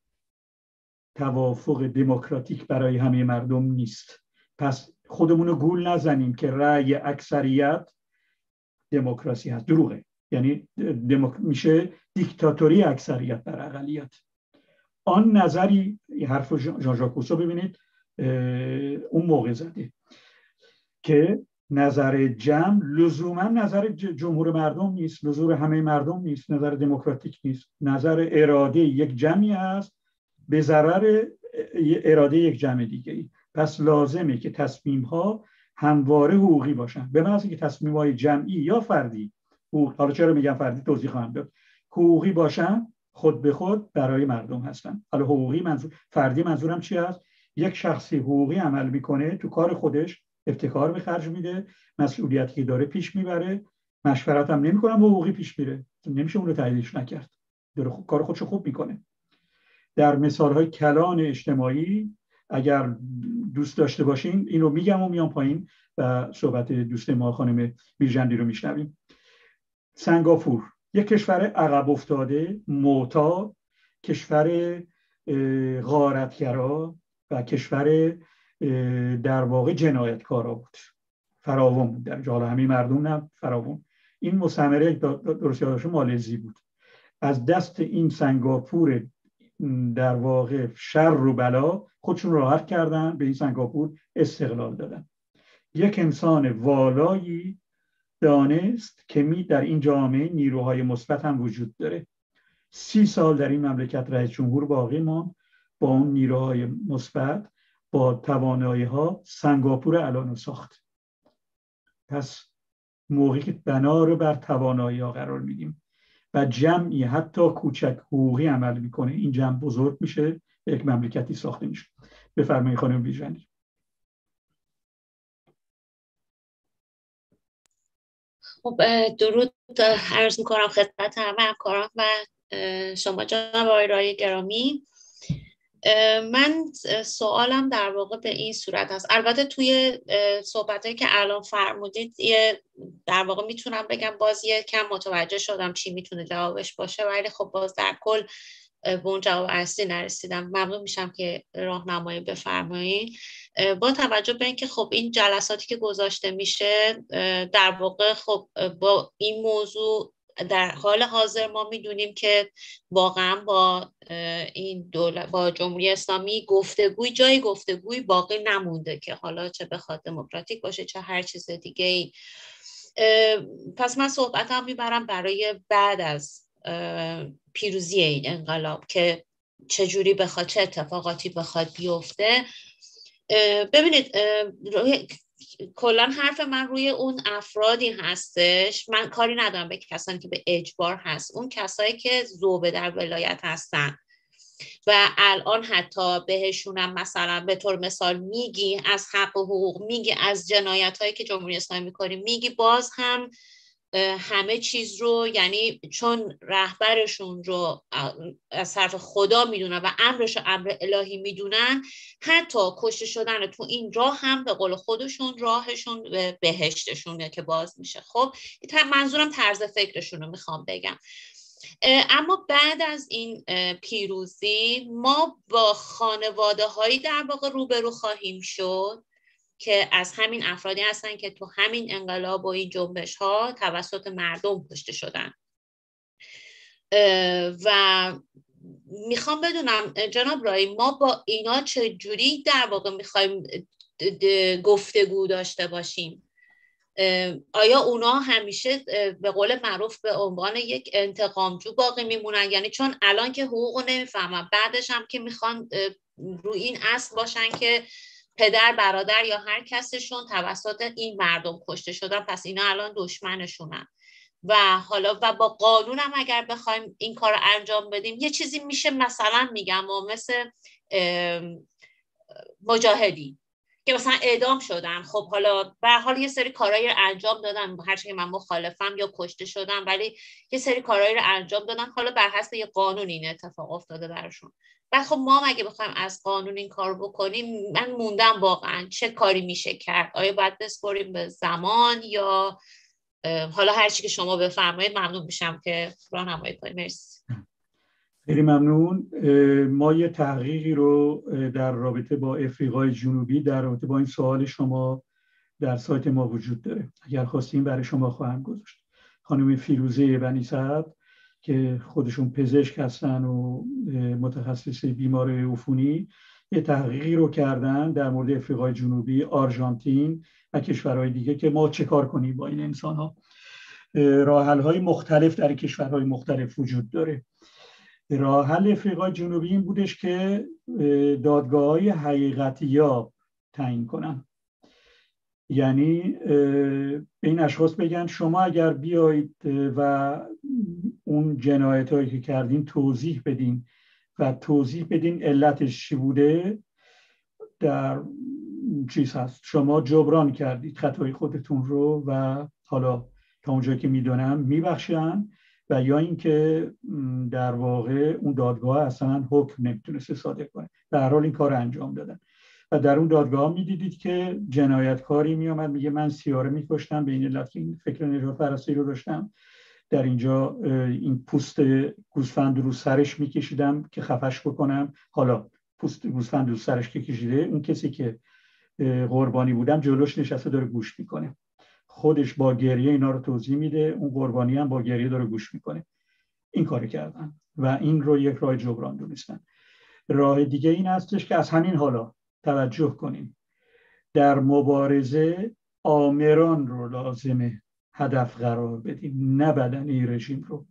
توافق دموکراتیک برای همه مردم نیست. پس خودمونو گول نزنیم که رأی اکثریت دموکراسی هست. دروغه. یعنی دموک... میشه دیکتاتوری اکثریت بر اقلیت. آن نظری، حرف ژان ژاک روسو ببینید اون موقع زده که نظر جمع لزوما نظر جمهور مردم نیست، نظر همه مردم نیست، نظر دموکراتیک نیست. نظر اراده یک جمعی است به ضرر اراده یک جمع دیگری. پس لازمه که تصمیم ها همواره حقوقی باشن، به معنی که تصمیم های جمعی یا فردی حقوق، حالا چرا میگم فردی توضیح خواهم داد، حقوقی باشن خود به خود برای مردم هستن. حالا حقوقی منظور فردی منظورم چی است؟ یک شخصی حقوقی عمل میکنه، تو کار خودش ابتکار به خرج میده، مسئولیتی که داره پیش میبره، مشورت هم نمیکنه، حقوقی پیش میره، نمیشه اون رو تاییدش نکرد، داره خوب کار خودشو خوب میکنه. در مثالهای کلان اجتماعی اگر دوست داشته باشین این رو میگم و میام پایین و صحبت دوست ما خانم بیرجندی رو میشنویم. سنگاپور یک کشور عقب افتاده، معتاد، کشور غارتگرا و کشور در واقع جنایتکارا بود، فراوان بود در جال همه مردم نه فراوان. این مستعمره درست یادشون مالزی بود. از دست این سنگاپور در واقع شر و بلا خودشون راحت کردن، به این سنگاپور استقلال دادن. یک انسان والایی دانست که می در این جامعه نیروهای مثبت هم وجود داره. سی سال در این مملکت رئیس جمهور باقی ماند با اون نیروهای مثبت، با توانایی ها سنگاپور الان ساخت. پس موقعی که بنا رو بر توانایی ها قرار میدیم و جمعی حتی کوچک حقوقی عمل میکنه، این جمع بزرگ میشه، یک مملکتی ساخته میشه. بفرمایید خانم بیرجندی. خب درود عرض میکنم خدمت همه همکاران و شما جناب آقای رایی گرامی. من سوالم در واقع به این صورت هست. البته توی صحبتایی که الان فرمودید در واقع میتونم بگم باز یه کم متوجه شدم چی میتونه جوابش باشه، ولی خب باز در کل به اون جواب اصلی نرسیدم. ممنون میشم که راهنمایی بفرمایید. با توجه به اینکه خب این جلساتی که گذاشته میشه در واقع خب با این موضوع در حال حاضر ما میدونیم که واقعا با این دولت با جمهوری اسلامی گفتگوی جای گفتگوی باقی نمونده که حالا چه بخواد دموکراتیک باشه چه هر چیز دیگه ای. پس من صحبتم میبرم برای بعد از پیروزی این انقلاب که چجوری بخواد چه اتفاقاتی بخواد بیفته. ببینید کلان حرف من روی اون افرادی هستش، من کاری ندارم به کسانی که به اجبار هست، اون کسایی که ذوبه در ولایت هستن و الان حتی بهشونم مثلا به طور مثال میگی از حق و حقوق، میگی از جنایت هایی که جمهوری اسلامی میکنی، میگی باز هم همه چیز رو، یعنی چون رهبرشون رو از طرف خدا میدونن و امرش رو امر الهی میدونن، حتی کشته شدن تو این راه هم به قول خودشون راهشون به بهشتشونه که باز میشه. خب منظورم طرز فکرشون رو میخوام بگم. اما بعد از این پیروزی ما با خانواده هایی در واقع روبرو خواهیم شد که از همین افرادی هستن که تو همین انقلاب و این جنبش ها توسط مردم کشته شدن. و میخوام بدونم جناب رایی، ما با اینا چجوری در واقع میخوایم گفتگو داشته باشیم؟ آیا اونا همیشه به قول معروف به عنوان یک انتقامجو باقی میمونن؟ یعنی چون الان که حقوقو نمیفهمن، بعدش هم که میخوان روی این اصل باشن که پدر، برادر یا هر کسشون توسط این مردم کشته شدن، پس اینا الان دشمنشونن. و حالا و با قانون هم اگر بخوایم این کار رو انجام بدیم، یه چیزی میشه مثلا میگم و مثل مجاهدی که مثلا اعدام شدن، خب حالا به هر حال یه سری کارهایی رو انجام دادن، هرچند من مخالفم، یا کشته شدن ولی یه سری کارهایی رو انجام دادن، حالا بر حسب یه قانون این اتفاق افتاده براشون. بعد خب ما اگه بخوایم از قانون این کار بکنیم، من موندم واقعا چه کاری میشه کرد؟ آیا باید بسپاریم به زمان یا حالا هر چی که شما بفرمایید؟ ممنون میشم که راهنمایی کنید. مرسی. خیلی ممنون. ما یه تحقیقی رو در رابطه با افریقای جنوبی در رابطه با این سوال شما در سایت ما وجود داره، اگر خواستیم برای شما خواهم گذاشت. خانم فیروزه بنی سعد که خودشون پزشک هستن و متخصص بیماری عفونی، یه تحقیقی رو کردن در مورد افریقای جنوبی، آرژانتین و کشورهای دیگه که ما چه کار کنیم با این انسان ها. راه حل های مختلف در کشورهای مختلف وجود داره. راه حل افریقای جنوبی این بودش که دادگاه‌های حقیقتیاب تعیین کنن، یعنی به این اشخاص بگن شما اگر بیایید و اون جنایتایی که کردین توضیح بدین و توضیح بدین علتش چی بوده، در چیز هست شما جبران کردید خطای خودتون رو و حالا تا اونجایی که میدونم میبخشن، و یا اینکه در واقع اون دادگاه اصلا حکم نمیتونست صادر کنه. در هر حال این کار انجام دادن و در اون دادگاه میدیدید که جنایتکاری میامد میگه من سیاره میکشتم به این علت که این فکر نجات پرستی رو داشتم، در اینجا این پوست گوسفند رو سرش میکشیدم که خفش بکنم. حالا پوست گوسفند رو سرش که کشیده، اون کسی که قربانی بودم جلوش نشسته داره گوش میکنه، خودش با گریه اینا رو توضیح میده، اون قربانی هم با گریه داره گوش میکنه. این کار کردن و این رو یک راه جبران دونستن. راه دیگه این هستش که از همین حالا توجه کنیم، در مبارزه آمران رو لازمه هدف قرار بدیم، نه بدنه رژیم رو.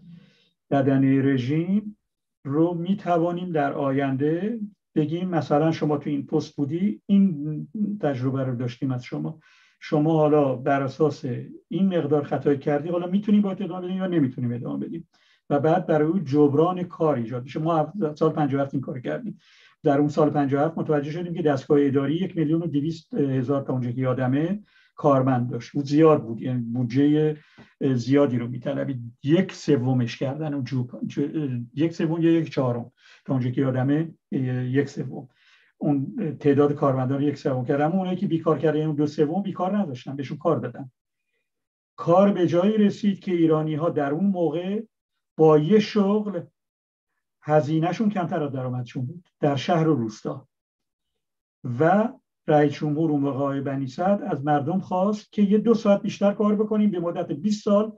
بدنه رژیم رو میتوانیم در آینده بگیم مثلا شما تو این پست بودی، این تجربه رو داشتیم از شما، شما حالا بر اساس این مقدار خطا کردی، حالا میتونیم با ادامه بدیم یا نمیتونیم ادامه بدیم و بعد برای اون جبران کار ایجاد میشه. ما سال پنجاه و هفت این کار کردیم. در اون سال پنجاه و هفت متوجه شدیم که دستگاه اداری یک میلیون و دویست هزار تا اونجا که یادمه کارمند داشت. اون زیاد بود، یعنی بودجه زیادی رو میطلبید. یک سومش کردن اون جو... یک سوم یا یک چهارم تا اونجا که یادمه یک سوم اون تعداد کارمندان رو یک سوم کردن. اونایی که بیکار کردن اون دو سوم بیکار نداشتن، بهشون کار دادن. کار به جایی رسید که ایرانی ها در اون موقع با یه شغل هزینهشون کمتر از درآمدشون بود در شهر و روستا. و رئیس جمهور اون موقع آقای بنی سعد از مردم خواست که یه دو ساعت بیشتر کار بکنیم، به مدت بیست سال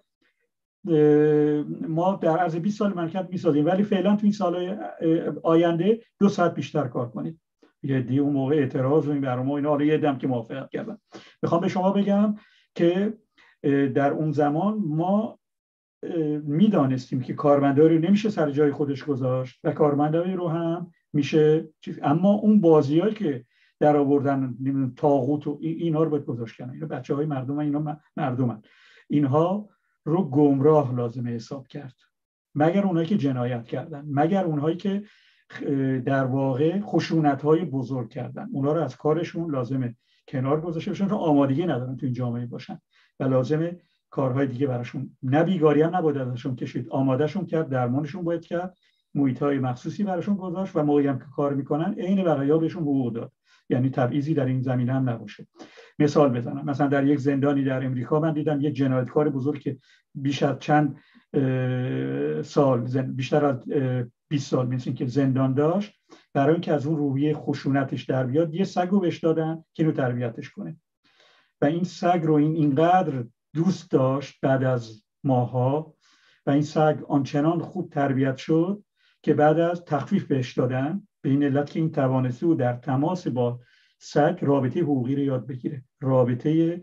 ما در عرض بیست سال مملکت میسازیم، ولی فعلا تو این سال آینده دو ساعت بیشتر کار کنید. یه دی اون موقع اعتراض و این برام اینا، حالا یه دم که موافقت کردن. میخوام به شما بگم که در اون زمان ما میدانستیم که کارمنداری رو نمیشه سر جای خودش گذاشت و کارمنداری رو هم میشه چیز، اما اون بازیایی که در آوردن طاغوت و اینها رو باید گذاشت کنن. اینا بچهای مردم، اینا مردمن، اینها رو گمراه لازمه حساب کرد، مگر اونایی که جنایت کردن، مگر اونهایی که در واقع خشونت‌های بزرگ کردن، اونها رو از کارشون لازمه کنار گذاشته بشن، چون آمادگی ندارن تو این جامعه باشن و لازمه کارهای دیگه براشون، نه بیگاری هم نباید ازشون کشید، آمادهشون کرد، درمانشون باید کرد، محیط‌های مخصوصی براشون گذاشت و موقعی هم که کار میکنن عین بقیه بهشون حقوق داد. یعنی تبعیضی در این زمینه هم نباشه. مثال بزنم، مثلا در یک زندانی در امریکا من دیدم یک جنایتکار بزرگ که بیش از چند سال، بیشتر از بیست سال مثل که زندان داشت، برای اینکه از اون روحیه خشونتش در بیاد یه سگ رو بهش دادن که اینو تربیتش کنه و این سگ رو این اینقدر دوست داشت بعد از ماها و این سگ آنچنان خوب تربیت شد که بعد از تخفیف بهش دادن به این علت که این توانسته بود در تماس با سگ رابطه حقوقی رو یاد بگیره، رابطه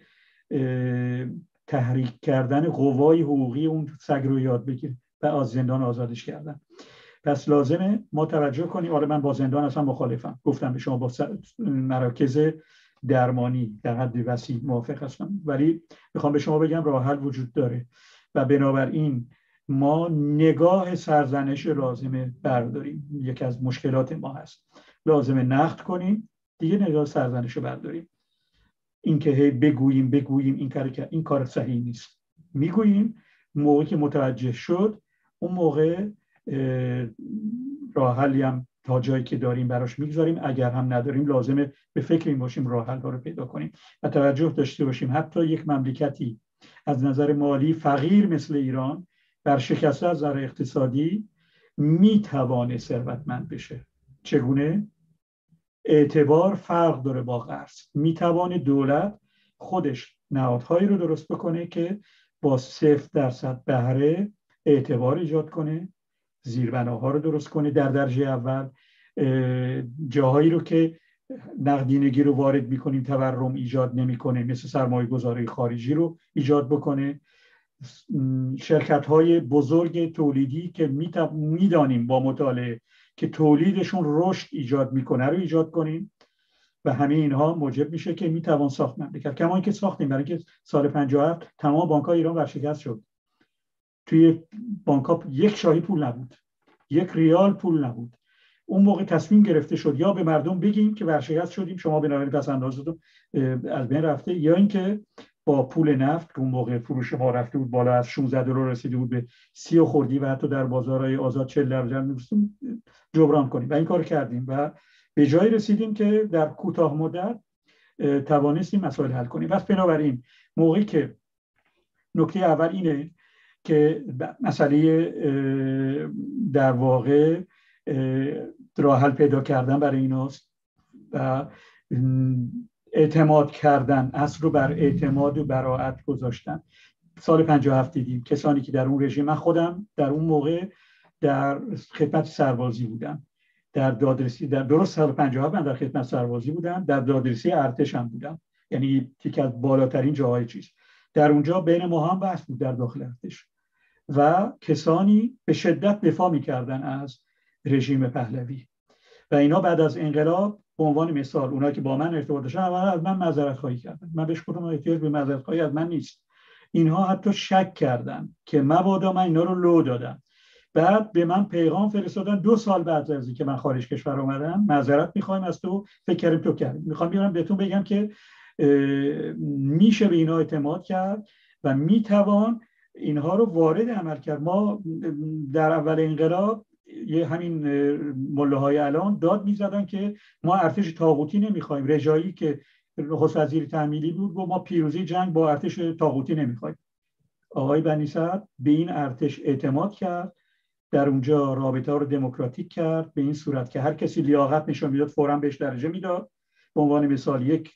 تحریک کردن قوای حقوقی اون سگ رو یاد بگیره و از زندان آزادش کردن. پس لازمه ما توجه کنیم. آره من با زندان اصلا مخالفم، گفتم به شما با مراکز درمانی در حد وسیع موافق هستم، ولی میخوام به شما بگم راه حل وجود داره و بنابراین ما نگاه سرزنش لازمه برداریم. یکی از مشکلات ما هست، لازمه نقد کنیم دیگه نگاه سرزنش رو برداریم. این که هی بگوییم بگوییم این کار که این کار صحیح نیست، میگوییم موقعی که متوجه شد اون موقع راه حلی هم تا جایی که داریم براش میگذاریم، اگر هم نداریم لازمه به فکر این باشیم راه حل رو پیدا کنیم و توجه داشته باشیم حتی یک مملکتی از نظر مالی فقیر مثل ایران برشکسته از نظر اقتصادی میتوانه ثروتمند بشه. چگونه؟ اعتبار فرق داره با قرض. میتوانه دولت خودش نهادهایی رو درست بکنه که با صفر درصد بهره اعتبار ایجاد کنه، زیربناها رو درست کنه در درجه اول، جاهایی رو که نقدینگی رو وارد میکنیم تورم ایجاد نمیکنه مثل سرمایه گذاری خارجی رو ایجاد بکنه، شرکت های بزرگ تولیدی که میدانیم با مطالعه که تولیدشون رشد ایجاد میکنه رو ایجاد کنیم و همه اینها موجب میشه که میتوان ساخت مملکت. کما اینکه ساختیم، برای اینکه سال پنجاه و هفت تمام بانک‌های ایران ورشکست شد. توی بانک‌ها یک شاهی پول نبود، یک ریال پول نبود. اون موقع تصمیم گرفته شد یا به مردم بگیم که ورشکست شدیم شما بنابراین پس اندازتون از بین رفته، یا اینکه با پول نفت که اون موقع فروش ما رفته بود بالا، از شانزده دلار رسیده بود به سی و خردی و حتی در بازارهای آزاد چهل درصد می‌رسیم، جبران کنیم و این کار کردیم و به جایی رسیدیم که در کوتاه مدت توانستیم مسائل حل کنیم. پس بنابراین موقعی که نکته اول اینه که مسئله در واقع راه حل پیدا کردن برای ایناست و اعتماد کردن، اصل رو بر اعتماد و براءت گذاشتن. سال پنجاه و هفت دیدیم کسانی که در اون رژیم، من خودم در اون موقع در خدمت سربازی بودم، در دادرسی، در درست سال پنجاه و هفت من در خدمت سربازی بودم، در دادرسی ارتش هم بودم، یعنی یکی از بالاترین جاهای چیز. در اونجا بین ما هم بحث بود در داخل ارتش و کسانی به شدت دفاع می‌کردن از رژیم پهلوی و اینا بعد از انقلاب به عنوان مثال اونایی که با من ارتباط داشتن از من معذرت خواهی کردن. من بهش گفتم احتیاج به معذرت خواهی از من نیست. اینها حتی شک کردن که مبادا من اینا رو لو دادم. بعد به من پیغام فرستادن دو سال بعد از اینکه من خارج کشور اومدم، معذرت می‌خوایم از تو، فکر کردیم تو کردی. می‌خوام بیارم بهتون بگم که میشه به اینا اعتماد کرد و میتوان اینها رو وارد عمل کرد. ما در اول انقلاب یه همین مله‌های الان داد می‌زدن که ما ارتش طاغوتی نمی‌خوایم. رجایی که نخست وزیر تعمیری بود گفت ما پیروزی جنگ با ارتش طاغوتی نمی‌خوایم. آقای بنی صدر به این ارتش اعتماد کرد، در اونجا رابطه ها رو دموکراتیک کرد به این صورت که هر کسی لیاقت نشون میداد فوراً بهش درجه میداد. به عنوان مثال یک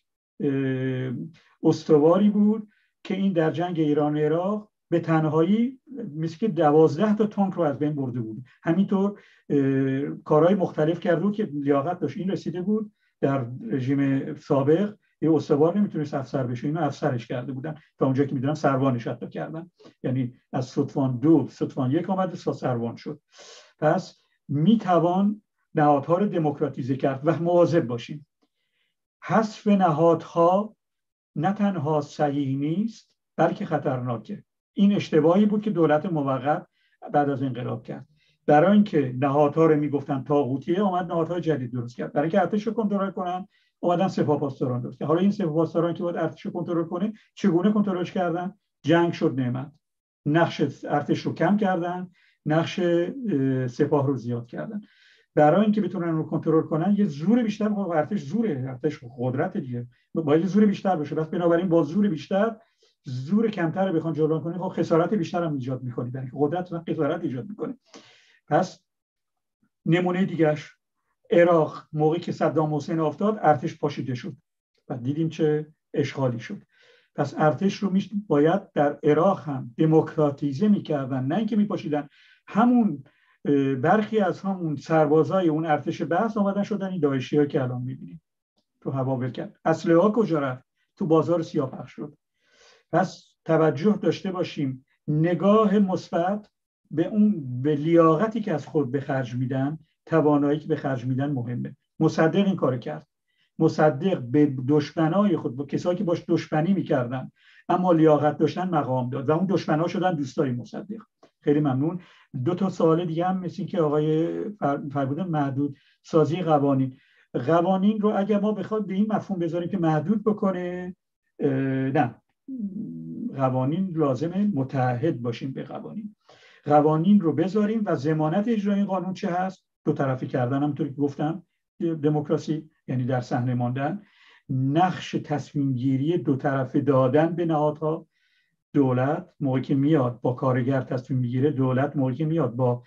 استواری بود که این در جنگ ایران و عراق به تنهایی مثل که دوازده تا تانک رو از بین برده بود. همینطور کارهای مختلف کرده بود که لیاقت داشت. این رسیده بود در رژیم سابق یه استوار نمیتونست افسر بشه، اینو افسرش کرده بودن تا اونجا که میدونم سروانش حتی کردن، یعنی از ستوان دو ستوان یک آمد و سروان شد. پس میتوان نهادها رو دموکراتیزه کرد و مواظب باشیم. حذف نهادها نه تنها صحیح نیست بلکه خطرناکه. این اشتباهی بود که دولت موقت بعد از انقلاب کرد. برای اینکه نهادها رو میگفتن طاغوتیه اومد نهادهای جدید درست کرد. برای اینکه ارتش رو کنترل کنن اومدن سپاهپاسداران درست کرد. حالا این سپاهپاسداران که باید ارتش رو کنترل کنه چگونه کنترلش کردن؟ جنگ شد نعمت. نقش ارتش رو کم کردن، نقش سپاه رو زیاد کردن. برای اینکه بتونن رو کنترل کنن یه زور بیشتر، با ارتش زوره، ارتش قدرت دیگه، باید زور بیشتر بشه. بس بنابراین با زور بیشتر زور کمتر رو بخوان جلو کنی خب خسارت بیشتر هم ایجاد می‌کنی، برای اینکه قدرت و خسارت ایجاد می‌کنه. پس نمونه دیگه‌اش عراق موقعی که صدام حسین افتاد ارتش پاشیده شد و دیدیم چه اشغالی شد. پس ارتش رو میش باید در عراق هم دموکراتیزه میکردن، نه اینکه میپاشیدن. همون برخی از همون سربازای اون ارتش بحث آمدن شدن این داعشی ها که الان میبینیم تو هوا ول کرد. اسلحه ها کجا رفت؟ تو بازار سیاه پخش شد. پس توجه داشته باشیم، نگاه مثبت به اون به لیاقتی که از خود به خرج میدن، توانایی که به خرج میدن مهمه. مصدق این کارو کرد. مصدق به دشمنای خود، با کسایی که باش دشمنی میکردن اما لیاقت داشتن، مقام داد و اون دشمنا شدن دوستای مصدق. خیلی ممنون. دو تا سوال دیگه هم مثل که آقای فرمودن محدود سازی قوانین. قوانین رو اگر ما بخواد به این مفهوم بذاریم که محدود بکنه، نه، قوانین لازمه متعهد باشیم به قوانین. قوانین رو بذاریم و ضمانت اجرای این قانون چه هست؟ دو طرفی کردن، همونطوری که گفتم دموکراسی یعنی در صحنه ماندن، نقش تصمیم گیری دو طرفه دادن به نهادها، دولت موقعی که میاد با کارگر تصمیم میگیره، دولت موقعی که میاد با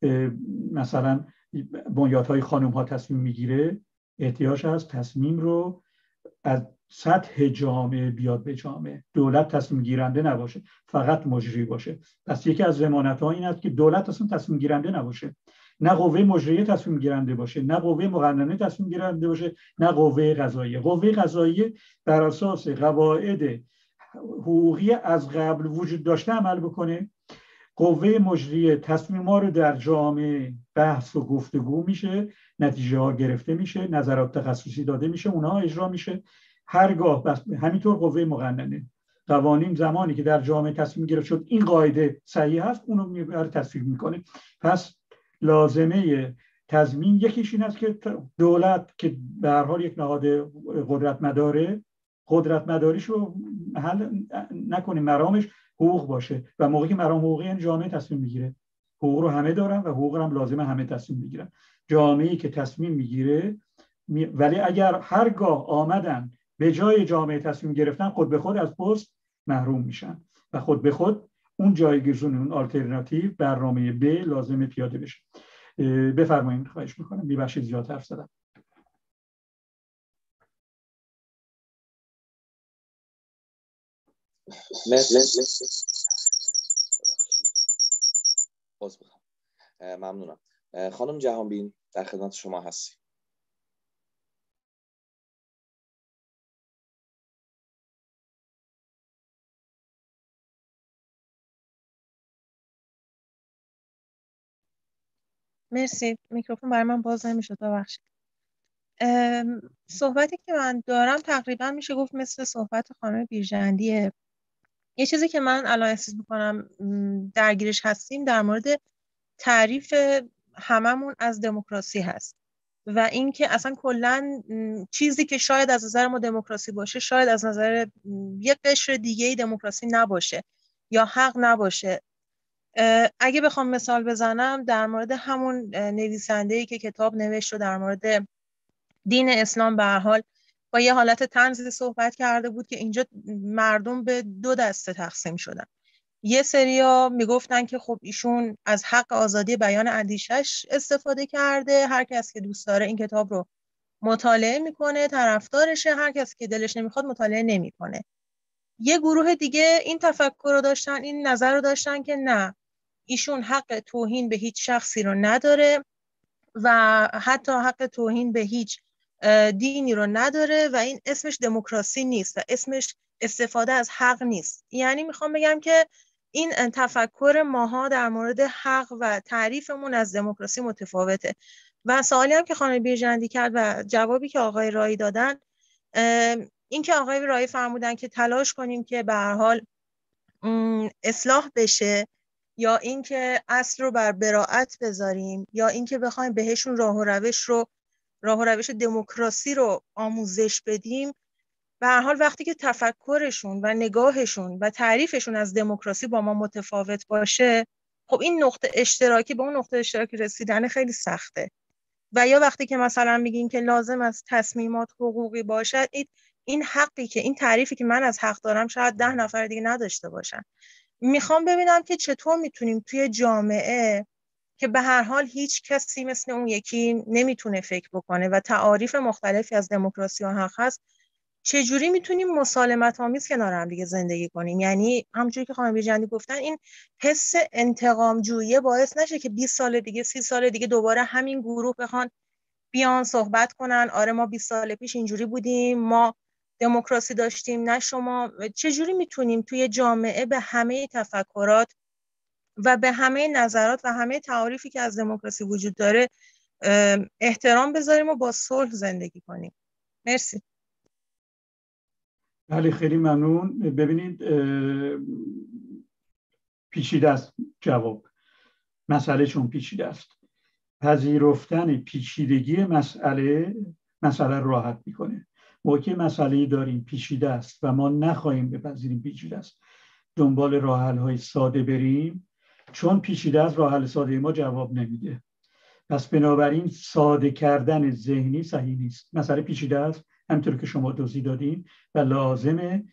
مثلا بنیادهای خانم ها تصمیم میگیره، احتیاج هست تصمیم رو از سطح جامعه بیاد به جامعه. دولت تصمیم گیرنده نباشه، فقط مجری باشه. پس یکی از ضمانت‌ها این است که دولت اصلا تصمیم گیرنده نباشه، نه قوه مجریه تصمیم گیرنده باشه، نه قوه مقننه تصمیم گیرنده باشه، نه قوه قضاییه. قوه قضاییه بر اساس قواعد حقوقی از قبل وجود داشته عمل بکنه. قوه مجریه تصمیم‌ها رو در جامعه بحث و گفتگو میشه، نتیجه ها گرفته میشه، نظرات تخصصی داده میشه، اونها اجرا میشه. هرگاه بس همینطور قوه مقننه، قوانین زمانی که در جامعه تصمیم گرفته شد این قاعده صحیح هست، اونو میبره تصویب میکنه. پس لازمه تضمین یکیش این است که دولت که به هر حال یک نهاد قدرت مداره، قدرت مداریش رو حل نکنه، مرامش حقوق باشه و موقعی که مرام حقوقی این جامعه تصمیم میگیره، حقوق رو همه دارن و حقوق هم لازمه همه تصمیم بگیرن. جامعه‌ای که تصمیم میگیره می... ولی اگر هرگاه آمدن به جای جامعه تصمیم گرفتن، خود به خود از پست محروم میشن و خود به خود اون جایگزین، اون آلترناتیو برنامه ب لازمه پیاده بشه. بفرمایید، خواهش میکنم، ببخشید زیاد حرف زدم. مرسی. ممنونم. خانم جهانبین در خدمت شما هستی. مرسی. میکروفون برای من باز نمیشد، ببخشید. صحبتی که من دارم تقریبا میشه گفت مثل صحبت خانم بیرجندیه. یه چیزی که من الان احساس میکنم درگیرش هستیم در مورد تعریف هممون از دموکراسی هست و اینکه اصلا کلا چیزی که شاید از نظر ما دموکراسی باشه شاید از نظر یک قشر دیگه‌ای دموکراسی نباشه یا حق نباشه. اگه بخوام مثال بزنم در مورد همون نویسنده‌ای که کتاب نوشت و در مورد دین اسلام به هر حال با یه حالت طنزی صحبت کرده بود که اینجا مردم به دو دسته تقسیم شدن. یه سریا میگفتن که خب ایشون از حق آزادی بیان اندیشش استفاده کرده، هر کس که دوست داره این کتاب رو مطالعه میکنه، طرفدارشه، هر کس که دلش نمیخواد مطالعه نمیکنه. یه گروه دیگه این تفکر رو داشتن، این نظر رو داشتن که نه، ایشون حق توهین به هیچ شخصی رو نداره و حتی حق توهین به هیچ دینی رو نداره و این اسمش دموکراسی نیست و اسمش استفاده از حق نیست. یعنی میخوام بگم که این تفکر ماها در مورد حق و تعریفمون از دموکراسی متفاوته. و سوالی هم که خانم بیرجندی کرد و جوابی که آقای رایی دادن، این که آقای رایی فرمودن که تلاش کنیم که به هر حال اصلاح بشه، یا اینکه اصل رو بر براءت بذاریم، یا اینکه بخوایم بهشون راه و روش رو راه و روش دموکراسی رو آموزش بدیم، به هر حال وقتی که تفکرشون و نگاهشون و تعریفشون از دموکراسی با ما متفاوت باشه، خب این نقطه اشتراکی به اون نقطه اشتراکی رسیدن خیلی سخته. و یا وقتی که مثلا میگیم که لازم است تصمیمات حقوقی باشد، این حقی که این تعریفی که من از حق دارم شاید ده نفر دیگه نداشته باشن. میخوام ببینم که چطور میتونیم توی جامعه که به هر حال هیچ کسی مثل اون یکی نمیتونه فکر بکنه و تعاریف مختلفی از دموکراسی و حق هست، چجوری میتونیم مسالمت آمیز کنار هم دیگه زندگی کنیم؟ یعنی همونجوری که خانم بیرجندی گفتن، این حس انتقام جویی باعث نشه که بیست سال دیگه، سی سال دیگه دوباره همین گروه بخوان بیان صحبت کنن آره ما بیست سال پیش اینجوری بودیم، ما دموکراسی داشتیم نه شما. چجوری میتونیم توی جامعه به همه تفکرات و به همه نظرات و همه تعاریفی که از دموکراسی وجود داره احترام بذاریم و با صلح زندگی کنیم؟ مرسی. بله خیلی ممنون. ببینید پیچیده است جواب، مسئله چون پیچیده است. پذیرفتن پیچیدگی مسئله مسئله راحت میکنه. موقعی مسئله‌ای داریم پیچیده است و ما نخواهیم بپذیریم پیچیده است، دنبال راه حل‌های ساده بریم، چون پیچیده است راه حل ساده ما جواب نمیده. پس بنابراین ساده کردن ذهنی صحیح نیست. مسئله پیچیده است همونطور که شما توضیح دادین و لازمه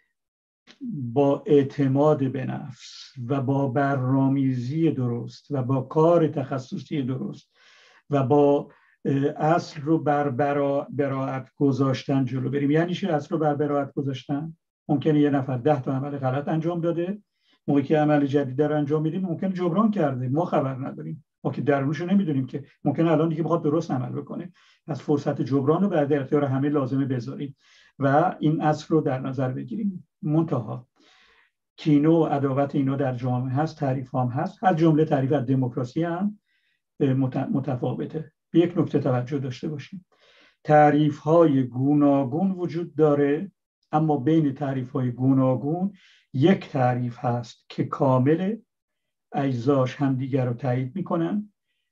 با اعتماد به نفس و با برنامه‌ریزی درست و با کار تخصصی درست و با اصل رو بر براعت گذاشتن جلو بریم. یعنی چی اصل رو بر براعت گذاشتن؟ ممکنه یه نفر ده تا عمل غلط انجام داده، موقعی که عمل جدید رو انجام میدیم ممکنه جبران کرده، ما خبر نداریم، ما که درونش رو نمیدونیم که ممکنه الان دیگه بخواد درست عمل بکنه. پس فرصت جبران رو در اختیار همه لازمه بذاریم و این اصل رو در نظر بگیریم. منتها کینه و عداوت اینا در جامعه هست، تعریف هم هست، از جمله تعریف از دموکراسی هم متفاوته. به یک نکته توجه داشته باشیم، تعریف های گوناگون وجود داره، اما بین تعریف های گوناگون یک تعریف هست که کامل، اجزاش همدیگر رو تایید میکنن،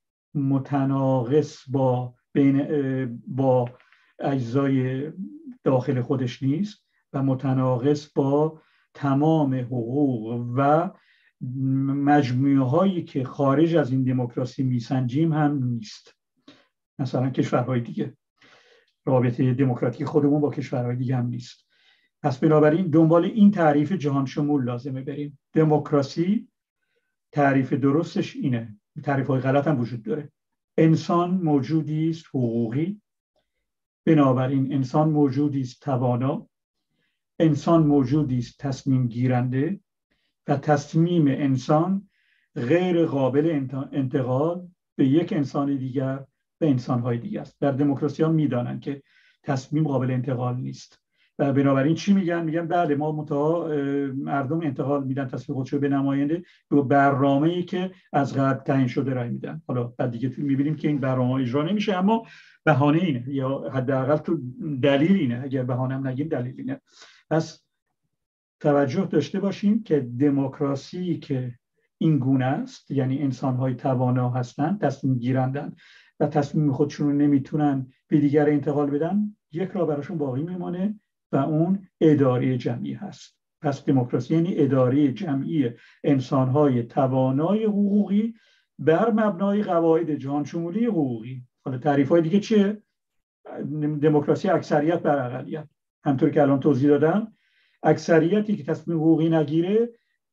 متناقض با بین با اجزای داخل خودش نیست و متناقض با تمام حقوق و مجموعه هایی که خارج از این دموکراسی میسنجیم هم نیست. مثلا کشورهای دیگه، رابطه دموکراتیک خودمون با کشورهای دیگه هم نیست. پس بنابراین دنبال این تعریف جهان شمول لازمه بریم. دموکراسی تعریف درستش اینه، تعریف های غلط هم وجود داره. انسان موجودی است حقوقی، بنابراین انسان موجودی است توانا، انسان موجودی است تصمیم گیرنده و تصمیم انسان غیر قابل انتقال به یک انسان دیگر به انسان‌های دیگر است. در دموکراسی ها میدانن که تصمیم قابل انتقال نیست و بنابراین چی میگن؟ میگن بله ما متا مردم انتقال میدن تصمیم خودشو به نماینده به برنامه‌ای که از قبل تعیین شده رای میدن. حالا بعد دیگه میبینیم که این برنامه اجرا نمیشه، اما بهانه اینه یا حداقل تو دلیل اینه، اگر بهانه هم نگیم دلیل اینه. پس توجه داشته باشیم که دموکراسی که این گونه است، یعنی انسان‌های توانا هستند، تصمیم گیرندن و تصمیم خودشون رو نمیتونن به دیگر انتقال بدن، یک راه براشون باقی میمانه و اون اداره جمعی هست. پس دموکراسی یعنی اداره جمعی انسان‌های توانای حقوقی بر مبنای قواعد جهان شمولی حقوقی. حالا تعریف‌های دیگه چیه؟ دموکراسی اکثریت بر اقلیت. همونطور که الان توضیح دادم، اکثریتی که تصمیم حقوقی نگیره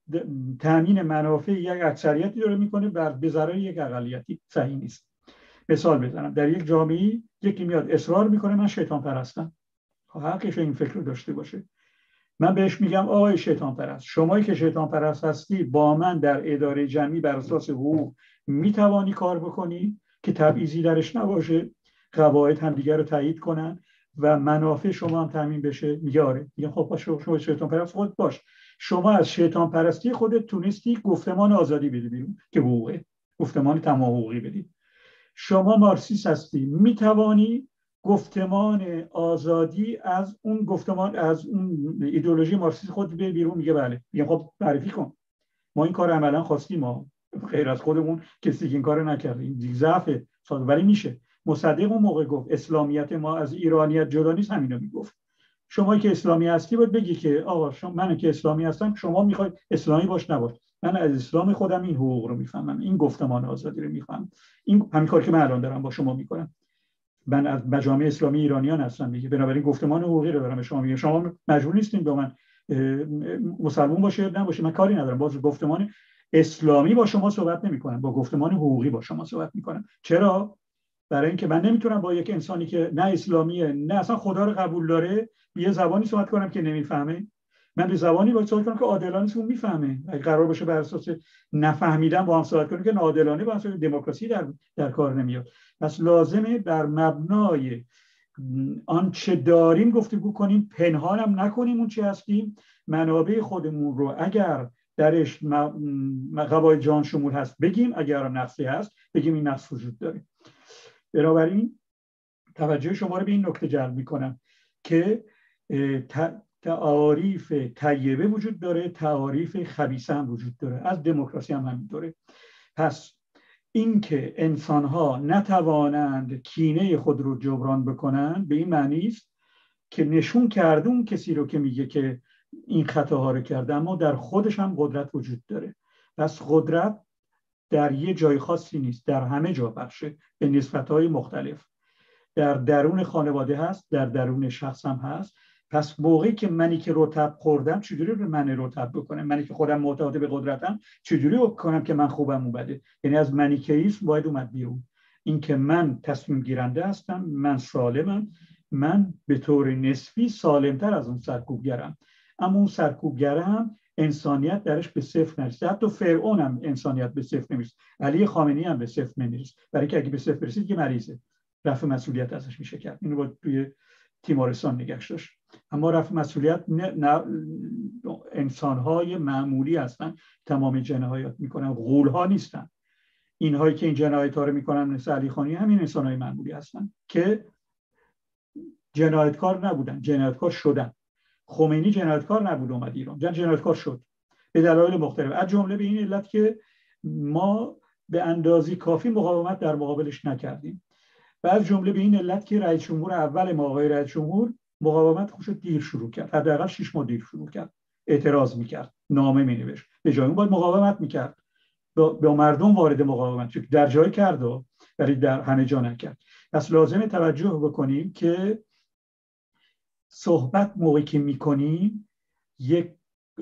تامین منافع یک اکثریتی داره میکنه بر به ضرر یک اقلیتی. صحیح نیست. مثال بزنم، در یک جامعه یکی میاد اصرار میکنه من شیطان پرستم، حقش این فکر رو داشته باشه. من بهش میگم آقای شیطان پرست، شمایی که شیطان پرست هستی با من در اداره جمعی بر اساس حقوق میتوانی کار بکنی که تبعیضی درش نباشه، قواعد هم دیگر رو تایید کنن و منافع شما هم تامین بشه. میگه آره. میگه خب باشه، شما شیطان پرست خود باش، شما از شیطان پرستی خودت تونستی گفتمان آزادی بدی بیرون که حقوقه، گفتمان تمام حقوقی بدی. شما مارکسیست هستی، میتوانی گفتمان آزادی از اون گفتمان از اون ایدئولوژی مارکسیست خود بری بیرون. میگه بله. میگه خب معرفی کن، ما این کار عملا خواستیم، ما غیر از خودمون کسی این کارو نکرده، این ضعف ساده ولی میشه. مصدق اون موقع گفت اسلامیت ما از ایرانیت جدا نیست، همینو میگفت. شما که اسلامی هستی باید بگی که آقا شما، من که اسلامی هستم، شما میخواید اسلامی باش نباش، من از اسلام خودم این حقوق رو میفهمم، این گفتمان آزادی رو میفهمم. این همین کاری که من الان دارم با شما میکنم. من از مجامع اسلامی ایرانیان هستم دیگه، بنابراین گفتمان حقوقی رو دارم به شما میگم. شما مجبور نیستین با من مسلمان باشه نباشه، من کاری ندارم. باز گفتمان اسلامی با شما صحبت نمی‌کنم، با گفتمان حقوقی با شما صحبت می‌کنم. چرا؟ برای اینکه من نمیتونم با یک انسانی که نه اسلامیه نه اصلا خدا رو قبول داره به یه زبانی صحبت کنم که نمیفهمه. من به زبانی باید صحبت کنم که عادلانه است، اون میفهمه. اگه قرار باشه بر اساس نفهمیدن با هم صحبت کنیم که ناعادلانه با اساس دموکراسی در در کار نمیاد. پس لازمه بر مبنای آنچه داریم گفتگو کنیم، پنهان هم نکنیم اون چی هستیم. منابع خودمون رو اگر درش قواعد جهان شمول هست بگیم، اگر نقصی هست بگیم این نقص وجود داره. بنابراین توجه شما رو به این نکته جلب میکنم که تعاریف طیبه وجود داره، تعاریف خبیثه هم وجود داره، از دموکراسی هم همینطوره. پس اینکه انسان‌ها نتوانند کینه خود رو جبران بکنن به این معنی است که نشون کرده اون کسی رو که میگه که این خطاها رو کرده، اما در خودش هم قدرت وجود داره. پس قدرت در یه جای خاصی نیست، در همه جا بخشه به نسبت‌های مختلف. در درون خانواده هست، در درون شخص هم هست. پس موقعی که منی که رتب خوردم چجوری رو من رتب بکنم؟ منی که خودم معتاد به قدرتم چجوری بکنم که من خوبم و بده؟ یعنی از منیکئیسم باید اومد بیرون. این که من تصمیم گیرنده هستم، من سالمم، من به طور نسبی سالمتر از اون سرکوبگرم. اما اون سرکوبگر هم انسانیت درش به صفر نرسید. حتی فرعون هم انسانیت به صفر نمیرسید. علی خامنه‌ای هم به صفر نمیرسید. برای که اگه به صفر برسید که مریضه، رفع مسئولیت ازش میشه کرد. اینو با توی تیمارستان نگهش داشت. اما رفع مسئولیت نه, نه انسان‌های معمولی هستن، تمام جنایات میکنن، غول‌ها نیستن. اینهایی که این جنایت‌ها رو میکنن مثل علی خانی همین انسان‌های معمولی هستن که جنایتکار نبودن، جنایتکار شدن. خمینی جنایتکار نبود اومد ایران، جنایتکار شد به دلایل مختلف، از جمله به این علت که ما به اندازی کافی مقاومت در مقابلش نکردیم و از جمله به این علت که رئیس جمهور اول ما آقای رئیس جمهور مقاومت خوش دیر شروع کرد، حداقل شش ماه دیر شروع کرد، اعتراض میکرد، نامه مینوشت، به جای اون باید مقاومت میکرد، با مردم وارد مقاومت شد، در جای کرد ولی در همه جا نکرد. پس لازمه توجه بکنیم که صحبت موقعی که میکنیم یک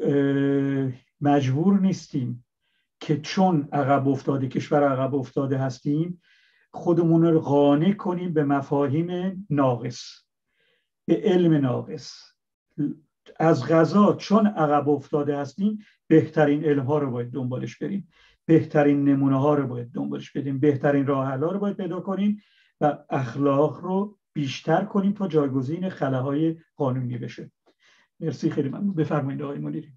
مجبور نیستیم که چون عقب افتاده، کشور عقب افتاده هستیم، خودمون رو قانع کنیم به مفاهیم ناقص، به علم ناقص. از قضا چون عقب افتاده هستیم بهترین علم ها رو باید دنبالش بریم، بهترین نمونه ها رو باید دنبالش بدیم، بهترین راه حل ها رو باید پیدا کنیم و اخلاق رو بیشتر کنیم تا جایگزین خلاهای قانونی بشه. مرسی، خیلی ممنون. بفرمایید آقای مدیری.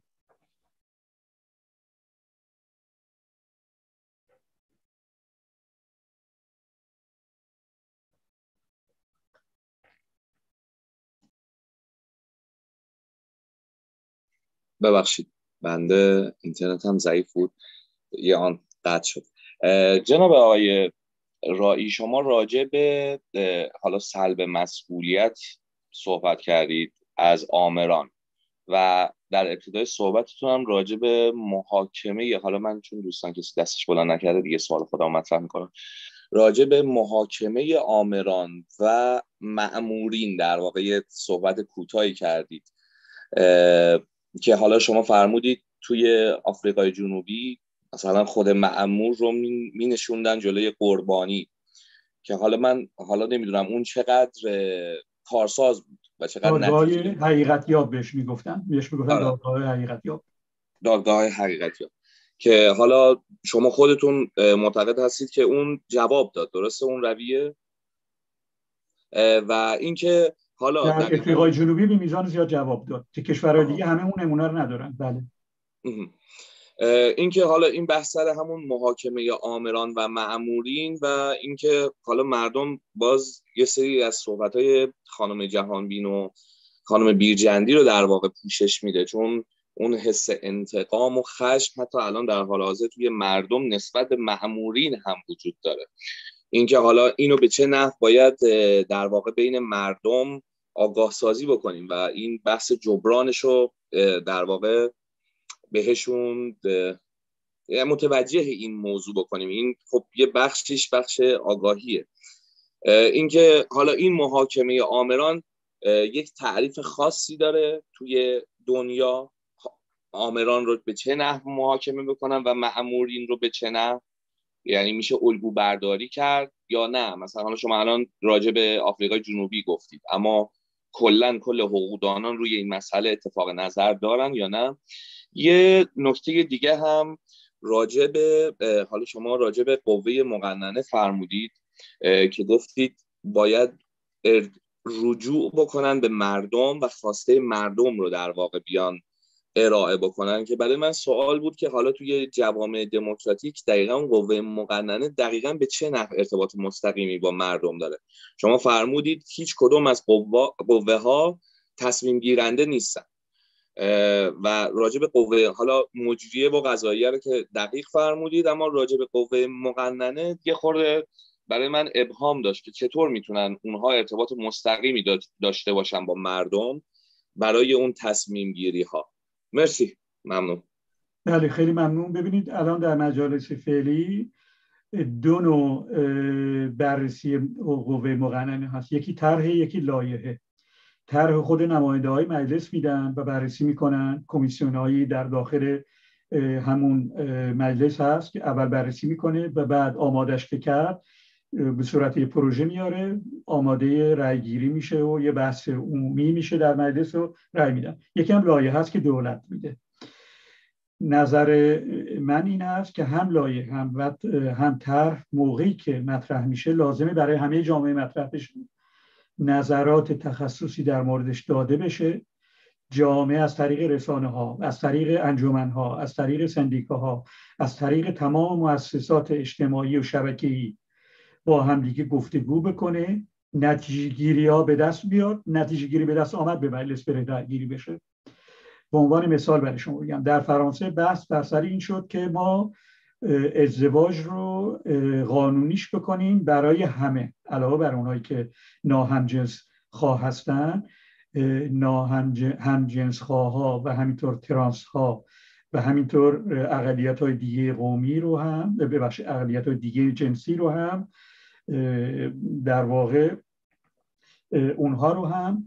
ببخشید بنده اینترنت هم ضعیف بود، یه آن قطع شد. جناب آقای رایی، شما راجع به حالا سلب مسئولیت صحبت کردید از آمران و در ابتدای صحبتتون هم راجع به محاکمه، حالا من چون دوستان کسی دستش بلند نکرده دیگه سوال خودم مطرح میکنم، راجع به محاکمه آمران و مأمورین در واقع صحبت کوتاهی کردید که حالا شما فرمودید توی آفریقای جنوبی مثلا خود مأمور رو می نشوندن جلوی قربانی، که حالا من حالا نمیدونم اون چقدر کارساز بود و چقدر دادگاه نتیجه حقیقت یاب بهش میگفتن بهش میگفتن دادگاه حقیقت یاب دادگاه حقیقت یاب که حالا شما خودتون معتقد هستید که اون جواب داد، درسته اون رویه؟ و اینکه حالا در افریقای جنوبی به میزان زیاد جواب داد که کشورهای دیگه همه اون نمونه رو ندارن. بله. اینکه حالا این بحث سر همون محاکمه آمران و مأمورین و اینکه حالا مردم باز یه سری از صحبت‌های خانم جهانبین و خانم بیرجندی رو در واقع پوشش میده، چون اون حس انتقام و خشم حتی الان در حال حاضر توی مردم نسبت به مأمورین هم وجود داره. اینکه حالا اینو به چه نحو باید در واقع بین مردم آگاه سازی بکنیم و این بحث جبرانش رو در واقع بهشون متوجه این موضوع بکنیم. این خب یه بخشش بخش آگاهیه. اینکه حالا این محاکمه آمران یک تعریف خاصی داره توی دنیا آمران رو به چه نحو محاکمه بکنن و مأمورین رو به چه نحو، یعنی میشه الگو برداری کرد یا نه؟ مثلا حالا شما الان راجع به آفریقای جنوبی گفتید، اما کلا کل حقوقدانان روی این مسئله اتفاق نظر دارن یا نه؟ یه نکته دیگه هم راجع به، حالا شما راجع به قوه مقننه فرمودید که گفتید باید رجوع بکنن به مردم و خواسته مردم رو در واقع بیان ارائه بکنن، که برای من سوال بود که حالا توی جوامع دموکراتیک دقیقاً قوه مقننه دقیقاً به چه نحو ارتباط مستقیمی با مردم داره؟ شما فرمودید هیچ کدوم از قوه ها تصمیم گیرنده نیستن و راجع به قوه حالا مجریه و قضاییه رو که دقیق فرمودید، اما راجع به قوه مقننه یه خورده برای من ابهام داشت که چطور میتونن اونها ارتباط مستقیمی داشته باشن با مردم برای اون تصمیم گیری ها. مرسی، ممنون. بله خیلی ممنون. ببینید الان در مجالس فعلی دو نوع بررسی قوه مقننه هست، یکی طرح، یکی لایحه. طرح خود نماینده های مجلس میدن و بررسی میکنن، کمیسیون هایی در داخل همون مجلس هست که اول بررسی میکنه و بعد آمادش که کرد به صورت یه پروژه میاره، آماده رأی گیری میشه و یه بحث عمومی میشه در مجلس و رأی میدن. یکی هم لایحه هست که دولت میده. نظر من این است که هم لایحه هم هم طرح موقعی که مطرح میشه لازمه برای همه جامعه مطرح بشه، نظرات تخصصی در موردش داده بشه، جامعه از طریق رسانه ها، از طریق انجمن ها، از طریق سندیکاها، از طریق تمام مؤسسات اجتماعی و شبکه‌ای با همدیگه گفتگو بکنه، نتیجه گیری ها به دست بیاد، نتیجه گیری به دست آمد به مجلس بره رأی گیری بشه. به عنوان مثال برای شما بگم، در فرانسه بحث بر سر این شد که ما ازدواج رو قانونیش بکنیم برای همه، علاوه بر اونایی که ناهمجنس خواه هستن، ناهمجنس خواه ها و همینطور ترانس ها و همینطور اقلیت های دیگه قومی رو هم، ببخشید اقلیت های دیگه جنسی رو هم در واقع اونها رو هم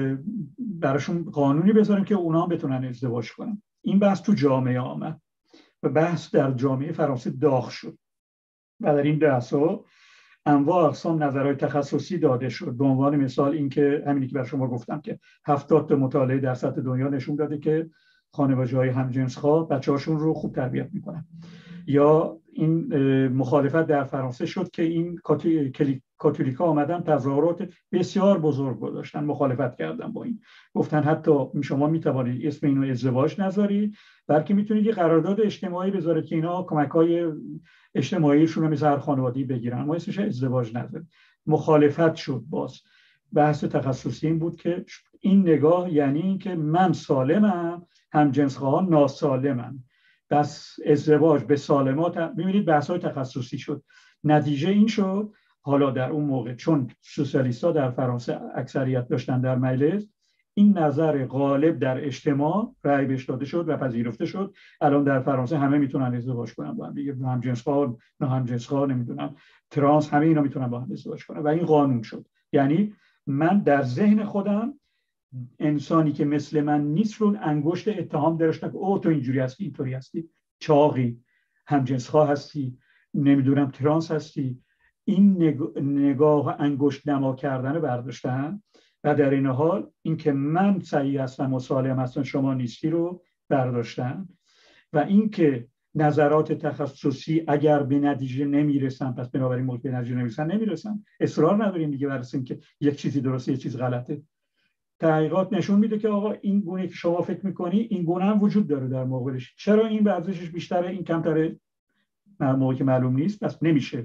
براشون قانونی بذاریم که اونها هم بتونن ازدواج کنن. این بحث تو جامعه آمد و بحث در جامعه فرانسه داغ شد و در این بحث‌ها انواع اقسام نظرهای تخصصی داده شد. به عنوان مثال این که همینی که بر شما گفتم که هفتاد تا مطالعه در سطح دنیا نشون داده که خانواده‌های همجنس‌خواه بچه‌هاشون رو خوب تربیت میکنن. یا این مخالفت در فرانسه شد که این کاتولیکا آمدن تظاهرات بسیار بزرگ گذاشتن، مخالفت کردن با این، گفتن حتی شما میتوانید اسم اینو ازدواج نذارید، بلکه میتونید یه قرارداد اجتماعی بذارید که اینا کمک‌های اجتماعیشون رو مثل هر خانواده‌ای بگیرن، اما اسمش ازدواج نذارید. مخالفت شد. باز بحث تخصصی این بود که این نگاه یعنی این که من سالمم، همجنس‌خواهان ناسالمن، بس ازدواج به سالمات. می‌بینید بحث‌های تخصصی شد. نتیجه این شد حالا در اون موقع چون سوسیالیست‌ها در فرانسه اکثریت داشتن در مجلس، این نظر غالب در اجتماع رأی بهش داده شد و پذیرفته شد. الان در فرانسه همه میتونن ازدواج کنن با هم دیگه، همجنس‌خواه، نه همجنس‌خواه، نمیدونم ترانس، همه اینا میتونن با هم ازدواج کنن و این قانون شد. یعنی من در ذهن خودم انسانی که مثل من نیست رو انگشت اتهام درشتم که او تو اینجوری هستی، اینطوری هستی، چاقی، همجنس‌خواه هستی، نمیدونم ترانس هستی. این نگاه انگشت نما کردن برداشتن و در این حال اینکه من صحیح هستم و سالم هستم شما نیستی رو برداشتن و اینکه نظرات تخصصی اگر به نتیجه نمیرسن پس بنابراین موقع به نتیجه نمیرسن نمیرسن اصرار نداریم دیگه برسیم که یک چیزی درسته یک چیز غلطه. تحقیقات نشون میده که آقا این گونه که شما فکر میکنی این گونه هم وجود داره در مقابلش. چرا این ارزشش بیشتره این کمتره؟ موقعی که معلوم نیست پس نمیشه.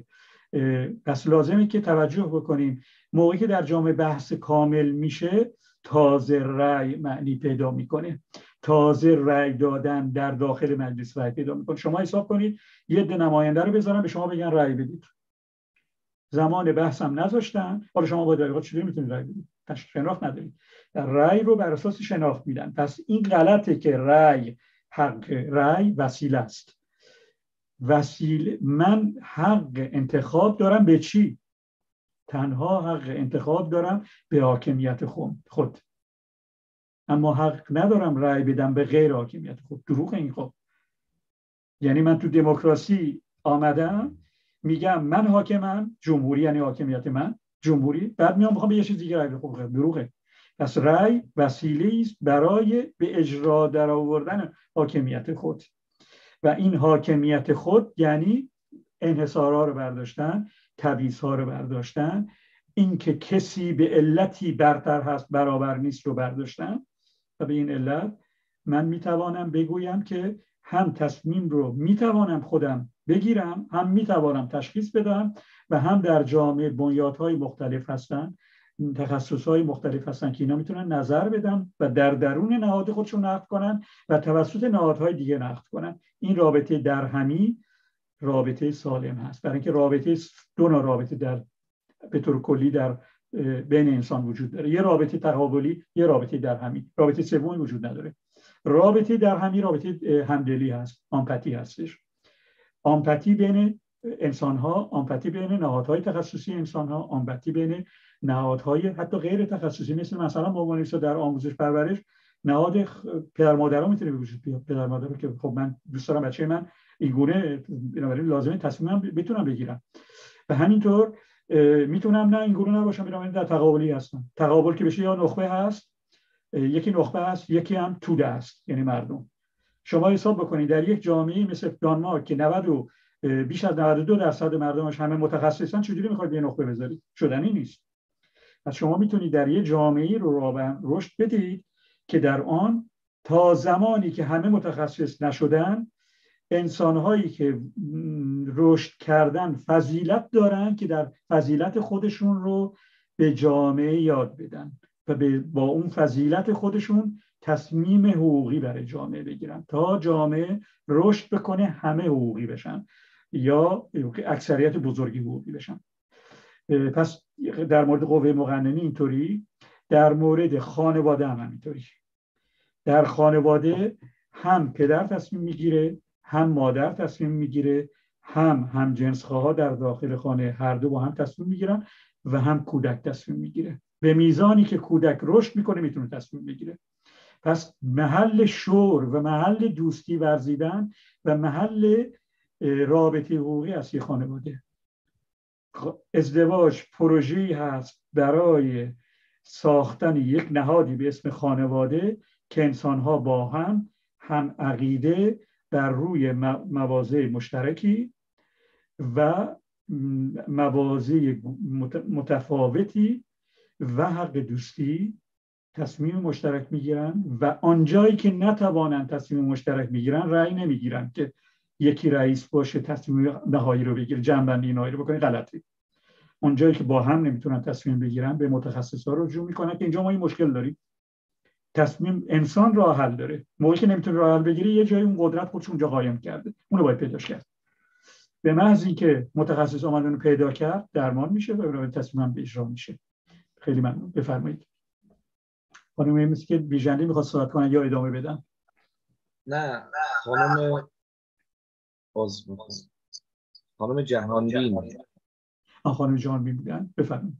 پس لازمه که توجه بکنیم موقعی که در جامعه بحث کامل میشه تازه رأی معنی پیدا میکنه، تازه رأی دادن در داخل مجلس رأی پیدا میکنه. شما حساب کنید یه عده نماینده رو بذارن به شما بگن رأی بدید، زمان بحث هم نذاشتن، حالا شما با دقیقات چجوری میتونید رأی بدید؟ شناخت ندارید. رأی رو بر اساس شناخت میدن. پس این غلطه که رأی حق رأی وسیله است. وسیله من حق انتخاب دارم به چی؟ تنها حق انتخاب دارم به حاکمیت خود. اما حق ندارم رأی بدم به غیر حاکمیت خود. دروغ این. خب یعنی من تو دموکراسی آمدم میگم من حاکمم، جمهوری یعنی حاکمیت من جمهوری، بعد میام میخوام به یه چیز دیگه رأی بدم. خب دروغه. پس رأی وسیله است برای به اجرا در آوردن حاکمیت خود، و این حاکمیت خود یعنی انحصارها رو برداشتن، تبعیضها رو برداشتن، این که کسی به علتی برتر هست برابر نیست رو برداشتن. و به این علت من میتوانم بگویم که هم تصمیم رو میتوانم خودم بگیرم، هم میتوانم تشخیص بدم، و هم در جامعه بنیادهای مختلف هستن، تخصصهای مختلف هستن که اینا میتونن نظر بدن و در درون نهاد خودشون نقد کنن و توسط نهادهای دیگه نقد کنن. این رابطه درهمی رابطه سالم هست، برای اینکه رابطه دو نوع رابطه در به طور کلی در بین انسان وجود داره. یه رابطه تقابلی، یه رابطه درهمی. رابطه سومی وجود نداره. رابطه درهمی رابطه همدلی هست، آمپاتی هستش. آمپاتی بین انسان‌ها، آمپاتی بین نهادهای تخصصی انسان‌ها، آمپاتی بین نهادهای حتی غیر تخصصی، مثل مثلا مامانیست در آموزش پرورش، نهاد پدر مادرها میتونه به وجود بیاد. پدر مادر که خب من دوست دارم بچه من این گونه، بنابراین لازمه تصمیمم بتونم بگیرم. و همینطور میتونم نه این گونه نباشم، بنابراین در تقابلی هستم. تقابل که بشه یا نخبه هست، یکی نخبه هست، یکی هم توده است، یعنی مردم. شما حساب بکنید در یک جامعه مثل دانمارک که نود و بیش از نود و دو درصد مردمش همه متخصصن، چجوری میخواید یه نخبه بذارید؟ شدنی نیست. پس شما میتونید در یک جامعه رو رشد بدید که در آن تا زمانی که همه متخصص نشدن، انسانهایی که رشد کردن فضیلت دارن که در فضیلت خودشون رو به جامعه یاد بدن و با اون فضیلت خودشون تصمیم حقوقی برای جامعه بگیرن تا جامعه رشد بکنه، همه حقوقی بشن یا اکثریت بزرگی حقوقی بشن. پس در مورد قوه مقننه اینطوری، در مورد خانواده هم همینطوری. در خانواده هم پدر تصمیم میگیره، هم مادر تصمیم میگیره، هم هم جنسخواها در داخل خانه هر دو با هم تصمیم میگیرن، و هم کودک تصمیم میگیره. به میزانی که کودک رشد میکنه میتونه تصمیم بگیره. پس محل شور و محل دوستی ورزیدن و محل رابطه حقوقی است یه خانواده. ازدواج پروژه‌ای هست برای ساختن یک نهادی به اسم خانواده که انسان‌ها با هم هم عقیده بر روی مواضع مشترکی و مواضع متفاوتی و حق دوستی تصمیم مشترک میگیرن، و آنجایی که نتوانن تصمیم مشترک میگیرن رأی نمیگیرن که یکی رئیس باشه تصمیم نهایی رو بگیره، جنبندی نهایی رو بکنه. غلطی. اونجایی که با هم نمیتونن تصمیم بگیرن به متخصصا رجوع میکنن که اینجا ما این مشکل داریم. تصمیم انسان راه حل داره، موقعی که نمیتونه راه حل بگیره یه جایی اون قدرت خودش اونجا قایم کرده، اون رو باید پیداش کرد. به محض اینکه متخصص اومد اون پیدا کرد درمان میشه و برای تصمیم به اجرا میشه. خیلی ممنون. بفرمایید. خانم مثل که بیژنی میخواد صحبت کنن یا ادامه بدن؟ نه خانم باز خانم جهانبین. آ خانم جهانبین بودن. بفرمایید.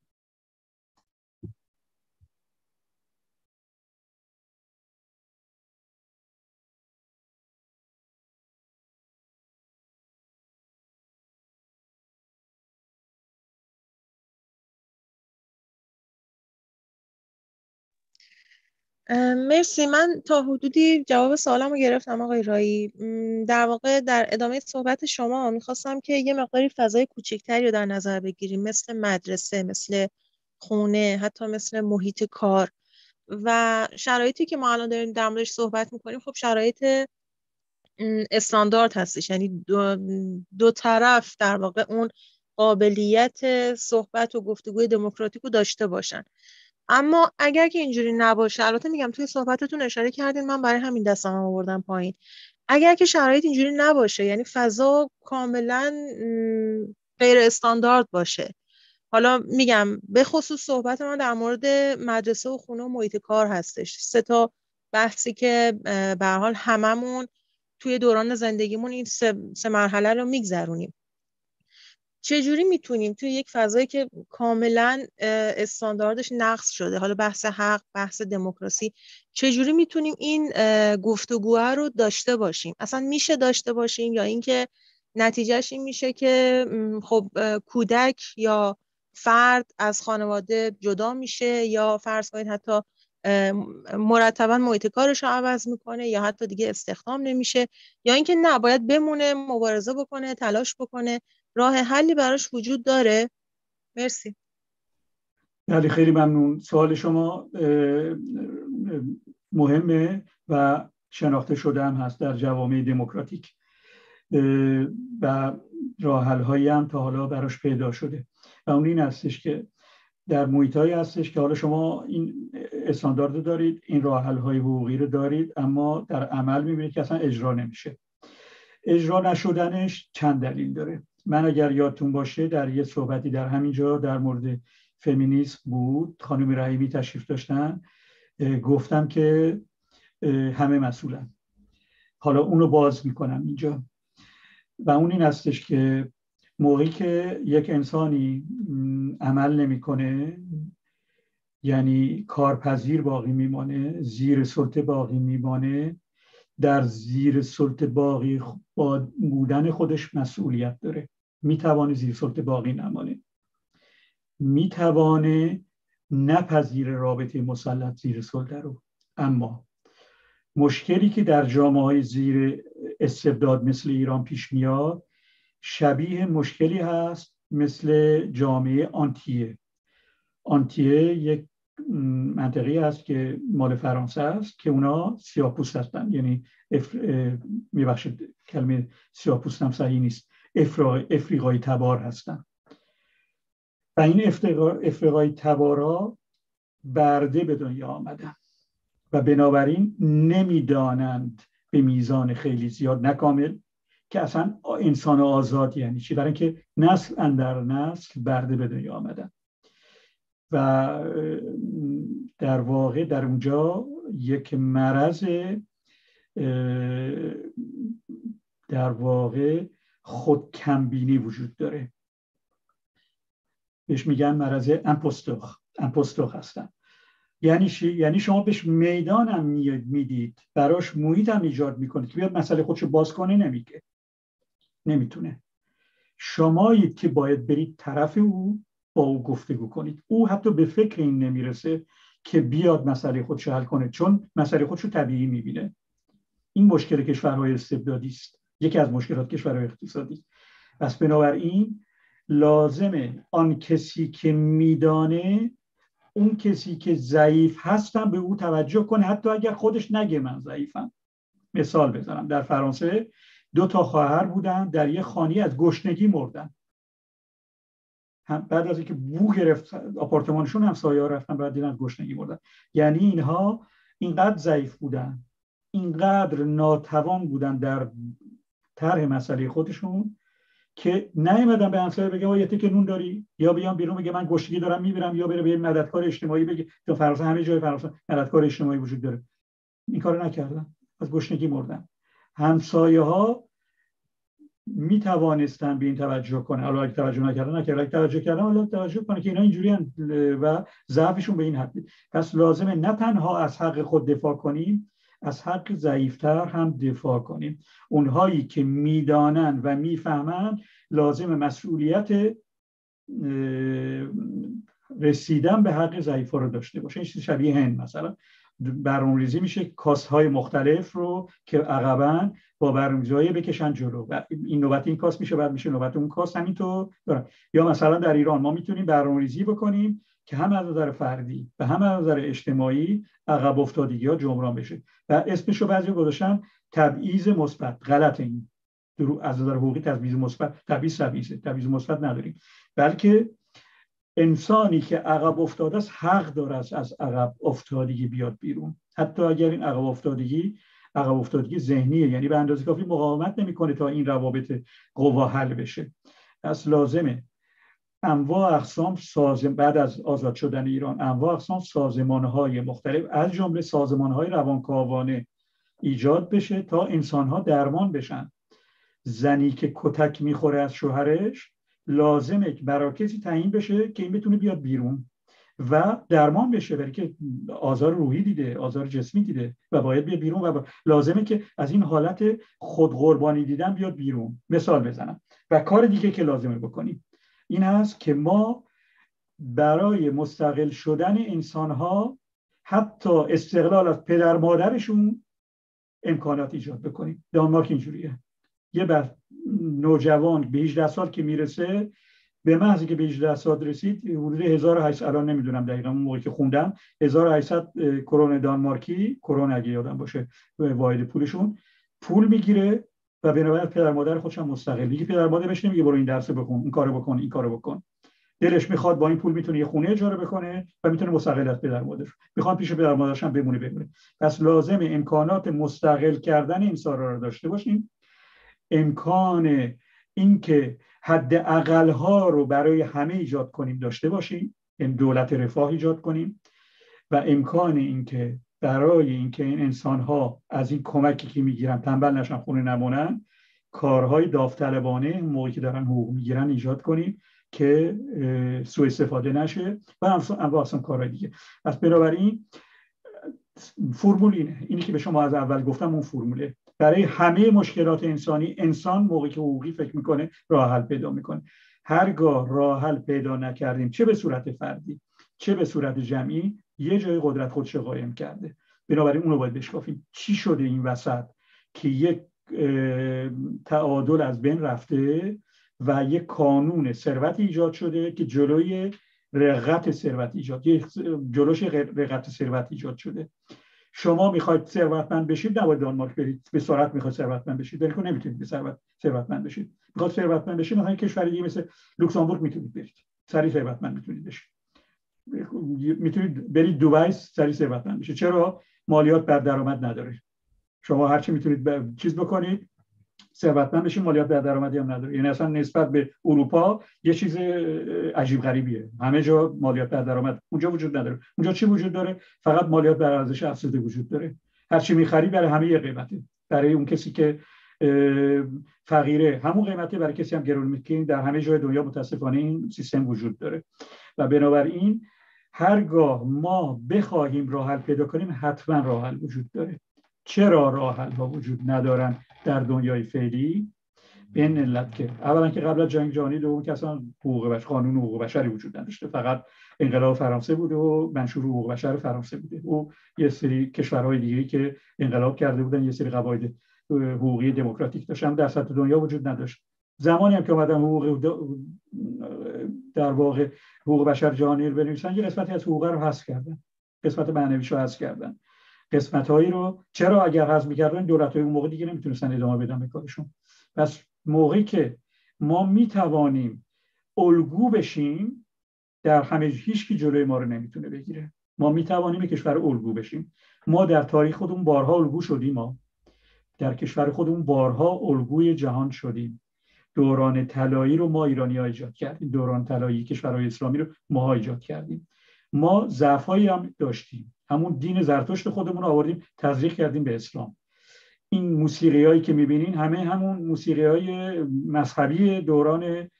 مرسی. من تا حدودی جواب سوالم رو گرفتم آقای رایی. در واقع در ادامه صحبت شما میخواستم که یه مقداری فضای کوچکتری رو در نظر بگیریم، مثل مدرسه، مثل خونه، حتی مثل محیط کار و شرایطی که ما الان داریم در موردش صحبت میکنیم. خب شرایط استاندارد هستش، یعنی دو, دو طرف در واقع اون قابلیت صحبت و گفتگوی دموکراتیک رو داشته باشن. اما اگر که اینجوری نباشه، البته میگم توی صحبتتون اشاره کردین، من برای همین دستم آوردم پایین. اگر که شرایط اینجوری نباشه، یعنی فضا کاملا غیر استاندارد باشه، حالا میگم به خصوص صحبت من در مورد مدرسه و خونه و محیط کار هستش، سه تا بحثی که به هر حال هممون توی دوران زندگیمون این سه, سه مرحله رو میگذرونیم. چجوری میتونیم توی یک فضایی که کاملا استانداردش نقض شده، حالا بحث حق، بحث دموکراسی، چجوری میتونیم این گفتگوه رو داشته باشیم؟ اصلا میشه داشته باشیم یا اینکه نتیجهش این میشه که خب کودک یا فرد از خانواده جدا میشه، یا فرض کنید حتی مرتبا محیط کارش رو عوض میکنه، یا حتی دیگه استخدام نمیشه، یا اینکه نه باید بمونه، مبارزه بکنه، تلاش بکنه؟ راه حلی براش وجود داره؟ مرسی. بله خیلی ممنون. سوال شما مهمه و شناخته شده هم هست در جوامع دموکراتیک و راه حل هایی هم تا حالا براش پیدا شده و اون این هستش که در محیط هایی هستش که حالا شما این استاندارد دارید، این راه حل های حقوقی رو دارید، اما در عمل میبینید که اصلا اجرا نمیشه. اجرا نشدنش چند دلیل داره. من اگر یادتون باشه در یه صحبتی در همینجا در مورد فمینیسم بود، خانم رحیمی تشریف داشتن، گفتم که همه مسئولن. حالا اونو باز میکنم اینجا و اون این هستش که موقعی که یک انسانی عمل نمیکنه، یعنی کارپذیر باقی میمانه، زیر سلطه باقی میمانه، در زیر سلطه باقی بودن خودش مسئولیت داره. میتوانه زیر سلطه باقی نمانه، میتوانه نپذیر رابطه مسلط زیر سلطه رو. اما مشکلی که در جامعه‌های زیر استبداد مثل ایران پیش میاد شبیه مشکلی هست مثل جامعه آنتیه. آنتیه یک منطقه هست که مال فرانسه است که اونا سیاه‌پوست هستن، یعنی میبخشید کلمه سیاه‌پوست هم صحیح نیست، افریقایی تبار هستن و این افریقایی تبارا برده به دنیا آمدن و بنابراین نمیدانند به میزان خیلی زیاد، نه کامل، که اصلا انسان آزاد یعنی چی، برای اینکه نسل اندر نسل برده به دنیا آمدن و در واقع در اونجا یک مرض در واقع خودکمبینی وجود داره، بهش میگن مرض امپوستور امپوستور هستن. یعنی چی؟ یعنی شما بهش میدان هم میدید، براش محیط هم ایجاد میکنید که بیاد مسئله خودشو باز کنه، نمیگه، نمیتونه. شمایید که باید برید طرف او، با او گفتگو کنید. او حتی به فکر این نمیرسه که بیاد مسئله خودشو حل کنه، چون مسئله خودشو طبیعی میبینه. این مشکل کشورهای استبدادی است، یکی از مشکلات کشورهای اقتصادی. پس بنابراین لازمه آن کسی که میدانه، اون کسی که ضعیف هستن به او توجه کنه، حتی اگر خودش نگه من ضعیفم. مثال بزنم، در فرانسه دو تا خواهر بودن، در یک خانه از گشنگی مردن. هم بعد از اینکه بو گرفت آپارتمانشون، هم سایه‌ها رفتن، بعد دیدن گشنگی مردن. یعنی اینها اینقدر ضعیف بودن، اینقدر ناتوان بودن در طرح مسئله خودشون که نیومدن به همسایه بگه آ یه تیکه نون داری، یا بیان بیرون بگه من گشنگی دارم میمیرم، یا بره به مددکار اجتماعی بگه. تو فرانسه همه جای فرانسه مددکار اجتماعی وجود داره. این کارو نکردن، از گشنگی مردن. همسایه‌ها می توانستن به این توجه کنن، حالا اگه توجه نکردن نکردن، اگه توجه کردن حالا توجه کنن که اینا اینجوری هن و ضعفشون به این حد. پس لازمه نه تنها از حق خود دفاع کنیم، از حق ضعیفتر هم دفاع کنیم. اونهایی که میدانن و میفهمن لازم مسئولیت رسیدن به حق ضعیفا رو داشته باشه. این شبیه هند مثلا برنامه‌ریزی میشه کاست‌های مختلف رو که عقباً با برنامه‌ریزی بکشن جلو و این نوبت این کاست میشه، بعد میشه نوبت اون کاست، همینطور دارن. یا مثلا در ایران ما میتونیم برنامه‌ریزی بکنیم که هم از نظر فردی و هم از نظر اجتماعی عقب افتادگی‌ها جبران بشه و اسمشو بعضی گذاشتن تبعیض مثبت. غلط. این از نظر حقوقی تبعیض مثبت، تبعیض تبعیض تبعیض مثبت نداریم، بلکه انسانی که عقب افتاده است حق داره از عقب افتادگی بیاد بیرون، حتی اگر این عقب افتادگی عقب افتادگی ذهنیه، یعنی به اندازه کافی مقاومت نمیکنه تا این روابط قوا حل بشه. پس لازمه انواع اقسام سازم بعد از آزاد شدن ایران انواع اقسام سازمان‌های مختلف از جمله سازمان‌های روانکاوانه ایجاد بشه تا انسان‌ها درمان بشن. زنی که کتک میخوره از شوهرش لازمه که برای کسی تعیین بشه که این بتونه بیاد بیرون و درمان بشه، برای که آزار روحی دیده، آزار جسمی دیده و باید بیاد بیرون و لازمه که از این حالت خود قربانی دیدن بیاد بیرون. مثال بزنم. و کار دیگه که لازمه بکنیم این هست که ما برای مستقل شدن انسان‌ها حتی استقلال از پدر مادرشون امکانات ایجاد بکنیم. دانمارک اینجوریه. یه بر نوجوان به هجده سال که میرسه، به محض که به هجده سال رسید حدود هزار و هشتصد، الان نمیدونم دقیقاً اون موقعی که خوندم، هزار و هشتصد کرون دانمارکی، کرون اگه یادم باشه واحد پولشون، پول میگیره و بنابراین پدر مادر خودش هم مستقل. دیگه پدر مادرش نمیگه برو این درس بخون، این کارو بکن، این کارو بکن. دلش میخواد با این پول میتونه یه خونه اجاره بکنه و میتونه مستقل از پدر مادرش، میخواد پیش پدر مادرش هم بمونه بمونه. پس لازم امکانات مستقل کردن این سارا رو داشته باشیم. امکان اینکه حد اقل ها رو برای همه ایجاد کنیم داشته باشیم، این دولت رفاه ایجاد کنیم و امکان اینکه برای اینکه این انسان ها از این کمکی که میگیرن تنبل نشن، خونه نمونن، کارهای داوطلبانه موقعی که دارن حقوق میگیرن ایجاد کنیم که سوء استفاده نشه و انواع اقسام کارهای دیگه. پس بنابراین فرمول اینه، اینی که به شما از اول گفتم، اون فرموله برای همه مشکلات انسانی. انسان موقعی که حقوقی فکر میکنه راه حل پیدا میکنه. هرگاه راه حل پیدا نکردیم، چه به صورت فردی چه به صورت جمعی، یه جای قدرت خودش قایم کرده. بنابراین اون رو باید بشکافیم. چی شده این وسط که یک تعادل از بین رفته و یک قانون ثروت ایجاد شده که جلوی رقت ثروت ایجاد جلوش رقت ثروت ایجاد شده. شما میخواید ثروتمند بشید، نباید دانمارک برید به سرعت میخواید ثروتمند بشید، ولی نمیتونید به سرعت ثروتمند بشید. میخواید ثروتمند بشید، مثلا کشور دیگه مثل لوکزامبورگ میتونید برید، سریع ثروتمند میتونید بشید. میتونید برید دبی، سریع ثروتمند بشید. چرا؟ مالیات بر درآمد نداره. شما هر چی میتونید چیز بکنید ثروتمند بشید، مالیات بر درآمدی هم نداره. یعنی اصلا نسبت به اروپا یه چیز عجیب غریبیه. همه جا مالیات بر درآمد، اونجا وجود نداره. اونجا چی وجود داره؟ فقط مالیات بر ارزش افزوده وجود داره. هر چی می‌خری برای همه یه قیمته. برای اون کسی که فقیره همون قیمته، برای کسی هم گرون می‌کنه. در همه جای دنیا متاسفانه این سیستم وجود داره و بنابراین هرگاه ما بخواهیم راه حل پیدا کنیم، حتما راه حل وجود داره. چرا راه حل ها وجود ندارن در دنیای فعلی؟ به این علت که اولا که قبل از جنگ جهانی دوم که اصلا حقوق بشر، قانون حقوق بشری وجود نداشته. فقط انقلاب فرانسه بوده و منشور حقوق بشر فرانسه بوده و یه سری کشورهای دیگه‌ای که انقلاب کرده بودن یه سری قواعد حقوقی دموکراتیک داشتن، در سطح دنیا وجود نداشت. زمانی هم که اومدن حقوق در واقع حقوق بشر جهانی رو بنویسن، یه قسمتی از حقوق رو حذف کردن، قسمت معنویش رو حذف کردن. قسمت‌هایی رو چرا اگر حذف می‌کردن دولت‌های اون موقع دیگه نمیتونستن ادامه بدن به کارشون. پس موقعی که ما میتوانیم الگو بشیم، در همه هیچ کی جلوی ما رو نمیتونه بگیره. ما میتوانیم کشور الگو بشیم. ما در تاریخ خودمون بارها الگو شدیم. ما در کشور خودمون بارها الگوی جهان شدیم. دوران طلایی رو ما ایرانی‌ها ایجاد کردیم. دوران طلایی کشورهای اسلامی رو ما ایجاد کردیم. ما ضعفایی هم داشتیم. همون دین زرتشت خودمون رو آوردیم تزریق کردیم به اسلام. این موسیقیایی که می‌بینین همه همون موسیقیای مذهبی دوران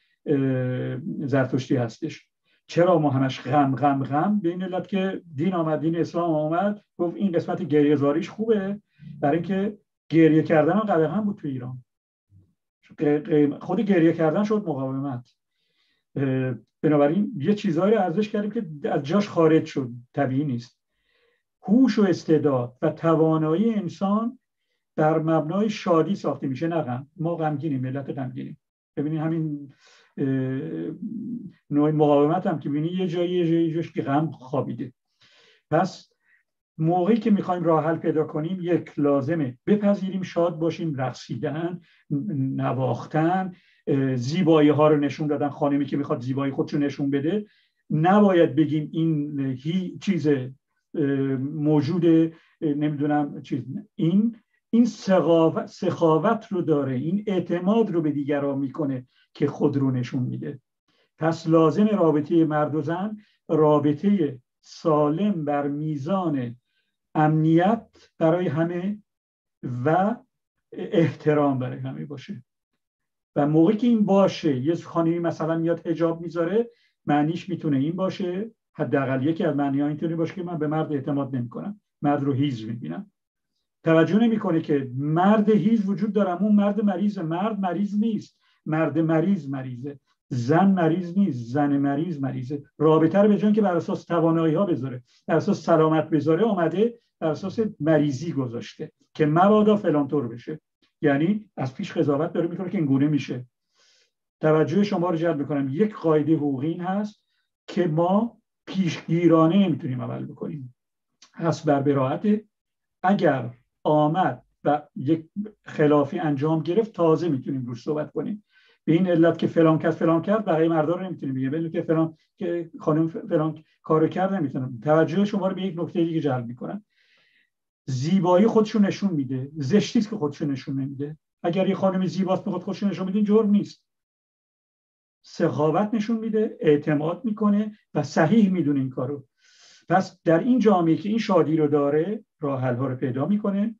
زرتشتی هستش. چرا ما همش غم غم غم؟ به این علت که دین آمد، دین اسلام آمد، گفت این قسمت گریه‌زاریش خوبه، برای اینکه گریه کردن هم قدغن بود تو ایران. خود گریه کردن شد مقاومت. بنابراین یه چیزایی رو ارزش کردیم که از جاش خارج شد، طبیعی نیست. هوش و استعداد و توانایی انسان در مبنای شادی ساخته میشه، نه غم. ما غمگینیم، ملت غمگینیم. ببینید همین نوع مقاومت هم که ببینید یه جایی یه جایش که غم خوابیده. پس موقعی که میخوایم راه حل پیدا کنیم، یک لازمه بپذیریم شاد باشیم، رقصیدن، نواختن، زیبایی ها رو نشون دادن. خانمی که میخواد زیبایی خودشو نشون بده، نباید بگیم این هی چیز موجود نمیدونم چیز، این این سخاوت سخاوت رو داره، این اعتماد رو به دیگران میکنه که خود رو نشون میده. پس لازم رابطه مرد و زن رابطه سالم بر میزان امنیت برای همه و احترام برای همه باشه. و موقعی که این باشه، یه خانمی مثلا میاد حجاب میذاره، معنیش میتونه این باشه، حداقل یکی از معنی‌ها اینطوری باشه که من به مرد اعتماد نمیکنم، مرد رو هیز میبینم. توجه نمیکنه که مرد هیز وجود داره، اون مرد مریض، مرد مریض نیست، مرد مریض مریضه، زن مریض نیست، زن مریض مریضه. رابطه رو به جای که بر اساس توانایی ها بذاره، بر اساس سلامت بذاره، اومده بر اساس مریضی گذاشته که مبادا فلان طور بشه. یعنی از پیش قضاوت داره میکنه که این گونه میشه. توجه شما رو جلب میکنم، یک قاعده حقوقی این هست که ما پیشگیرانه نمیتونیم عمل بکنیم. هست بر براءت، اگر آمد و یک خلافی انجام گرفت تازه میتونیم روش صحبت کنیم. به این علت که فلان کس فلان کرد، بقیه مردا رو نمیتونیم بگیم، ولی که فلان که خانم فلان کارو کرد نمیتونم. توجه شما رو به یک نکته دیگه جلب میکنم. زیبایی خودشو نشون میده، زشتی است که خودشو نشون نمیده. اگر یه خانم زیباست میخواد خودشو نشون بده، این جرم نیست. سخاوت نشون میده، اعتماد میکنه و صحیح میدونه این کارو. پس در این جامعه که این شادی رو داره، راه حل ها رو پیدا میکنه،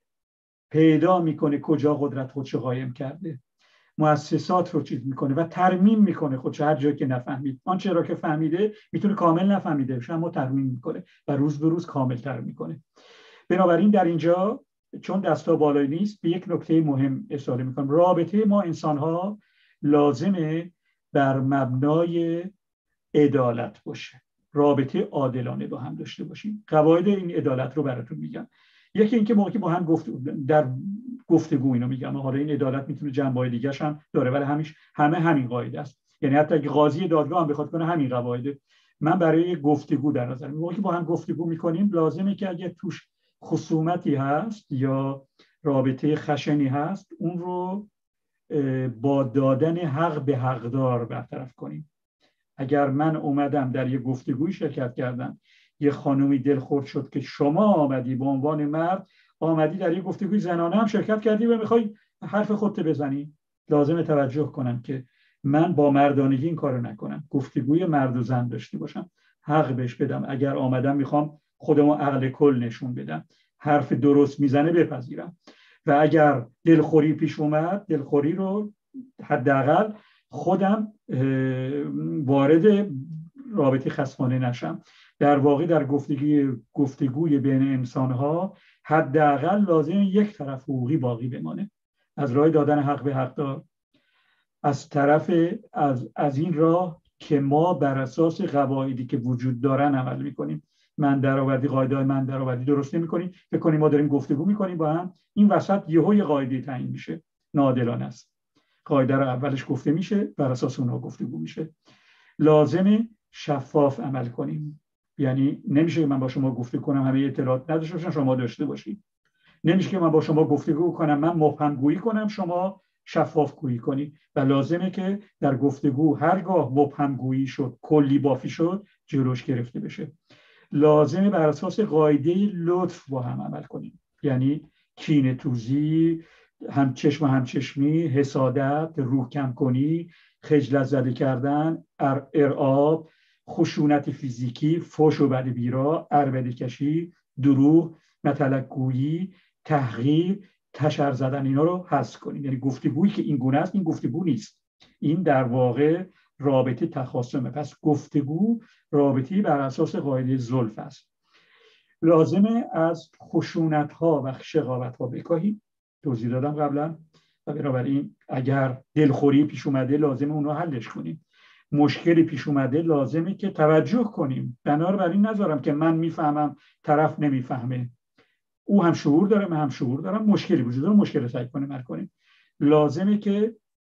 پیدا میکنه کجا قدرت خودشو قایم کرده، مؤسسات رو چیز میکنه و ترمیم میکنه خودشو. هر جایی که نفهمید، آنچه را که فهمیده میتونه کامل نفهمیده باشه، اما ترمیم میکنه و روز به روز کامل تر میکنه. بنابراین در اینجا چون دستا بالای نیست، به یک نکته مهم اشاره میکنم. رابطه ما انسان ها لازمه بر مبنای عدالت باشه، رابطه عادلانه با هم داشته باشیم. قواعد این عدالت رو براتون میگم. یکی اینکه موقعی که با هم گفت در گفتگو اینو میگم، حالا این عدالت میتونه جنبه‌های دیگه‌ش هم داره، ولی همیش همه همین قاعده است. یعنی حتی اگه قاضی دادگاه هم بخواد کنه همین قواعد. من برای گفتگو در نظر میگیرم، موقعی که با هم گفتگو میکنیم لازمه که اگه توش خصومتی هست یا رابطه خشنی هست، اون رو با دادن حق به حقدار برطرف کنیم. اگر من اومدم در یه گفتگوی شرکت کردم، یه خانومی دلخورد شد که شما آمدی به عنوان مرد، آمدی در یه گفتگوی زنانه هم شرکت کردی و میخوای حرف خودت بزنی، لازمه توجه کنم که من با مردانگی این کارو نکنم، گفتگوی مرد و زن داشته باشم، حق بهش بدم. اگر آمدم میخوام خودمو عقل کل نشون بدم، حرف درست میزنه بپذیرم، و اگر دلخوری پیش اومد، دلخوری رو حداقل خودم وارد رابطه خصمانه نشم. در واقع در گفتگوی گفتگوی بین انسان‌ها حداقل لازم یک طرف حقوقی باقی بمانه، از راه دادن حق به حقدار، از طرف از از این راه که ما بر اساس قواعدی که وجود دارن عمل می‌کنیم. من درآوردی قاعده من درآوردی درست نمی‌کنیم، فکر کنیم ما داریم گفتگو می‌کنیم با هم، این وسط یهو یه قاعده تعیین میشه، ناعادلانه است. قاعده رو اولش گفته میشه، بر اساس اونها گفتگو میشه. لازمه شفاف عمل کنیم. یعنی نمیشه که من با شما گفتگو کنم همه اطلاعات نداشته باشم شما داشته باشید. نمیشه که من با شما گفتگو کنم من مبهم گویی کنم شما شفاف گویی کنی. و لازمه که در گفتگو هرگاه مبهم گویی شد، کلی بافی شد، جلوش گرفته بشه. لازمه بر اساس قاعده لطف با هم عمل کنیم. یعنی کینه توزی، هم چشم و هم چشمی، حسادت، روح کم کنی، خجلت زده کردن، ارعاب، خشونت فیزیکی، فحش و بد بیرا، عربده کشی، دروغ، مطلق گویی، تحقیر، تشر زدن، اینا رو حذف کنیم. یعنی گفتگویی که این گونه است این گفتگو نیست، این در واقع رابطه تخاصمه. پس گفتگو رابطی بر اساس قاعده زلف است. لازمه از خشونت ها و شقاوت ها بکاهیم، توضیح دادم قبلا، و بنابراین اگر دلخوری پیش اومده لازمه اونها حلش کنیم. مشکلی پیش اومده لازمه که توجه کنیم. بنابراین نذارم که من میفهمم طرف نمیفهمه، او هم شعور داره من هم شعور دارم، مشکلی وجود داره، مشکل رو سعی کنیم حل کنیم. لازمه که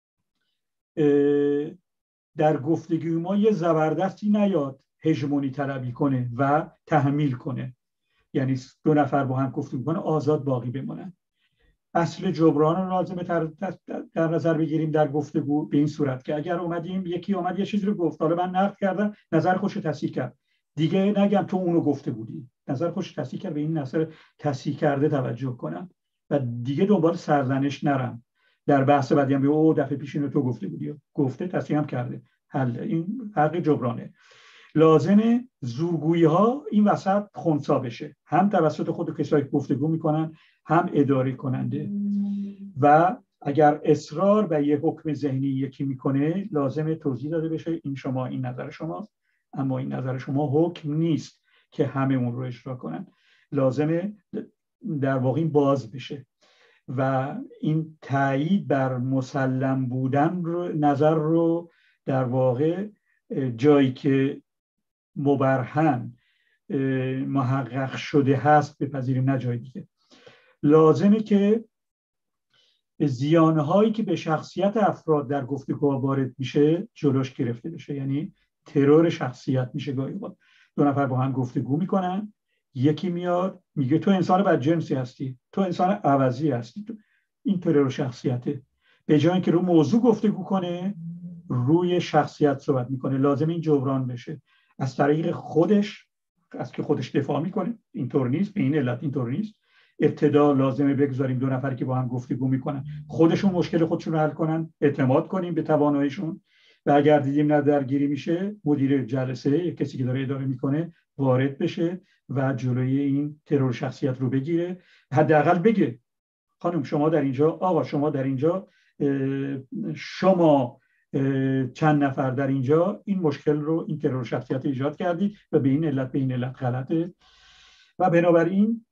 در گفتگوی ما یه زبردستی نیاد هژمونی طلبی کنه و تحمیل کنه. یعنی دو نفر با هم گفتگو کنه آزاد باقی بمونن. اصل جبران رو لازمه در نظر بگیریم در گفتگو، به این صورت که اگر اومدیم یکی اومد یه چیزی رو گفت، حالا من نقد کردم، نظر خودش رو تصحیح کرد، دیگه نگم تو اونو گفته بودی، نظر خودش تصحیح کرد، به این نظر تصحیح کرده توجه کنم و دیگه دنبال سرزنش نرم. در بحث بعدی هم او دفعه پیش اینو تو گفته بودی، گفته تصحیح هم کرده، حل. این حق جبرانه. لازمه زورگویی ها این وسط خنثی بشه، هم توسط خود کسایی که گفتگو میکنن، هم اداره کننده. و اگر اصرار به یه حکم ذهنی یکی میکنه لازمه توضیح داده بشه این شما این نظر شماست، اما این نظر شما حکم نیست که همه اون رو اجرا کنن. لازمه در واقع این باز بشه و این تایید بر مسلم بودن رو نظر رو در واقع جایی که مبرهن محقق شده هست بپذیریم، نه جای دیگه. لازمه که زیانهایی که به شخصیت افراد در گفتگوها وارد میشه جلوش گرفته بشه. یعنی ترور شخصیت میشه. گاهی اوقات دو نفر با هم گفتگو میکنن، یکی میاد میگه تو انسان بدجنسی هستی، تو انسان عوضی هستی، تو این ترور شخصیته. به جای اینکه رو موضوع گفتگو کنه روی شخصیت صحبت میکنه. لازم این جبران بشه از طریق خودش، از که خودش دفاع میکنه اینطور نیست، به این علت اینطور نیست. ابتدا لازمه بگذاریم دو نفر که با هم گفتگو میکنن خودشون مشکل خودشون رو حل کنن، اعتماد کنیم به تواناییشون و اگر دیدیم نه درگیری میشه مدیر جلسه کسی که داره اداره میکنه وارد بشه و جلوی این ترور شخصیت رو بگیره. حداقل بگه خانم شما در اینجا، آقا شما در اینجا، شما چند نفر در اینجا این مشکل رو، این ترور شخصیت ایجاد کردید و به این علت به این علت غلطه. و بنابراین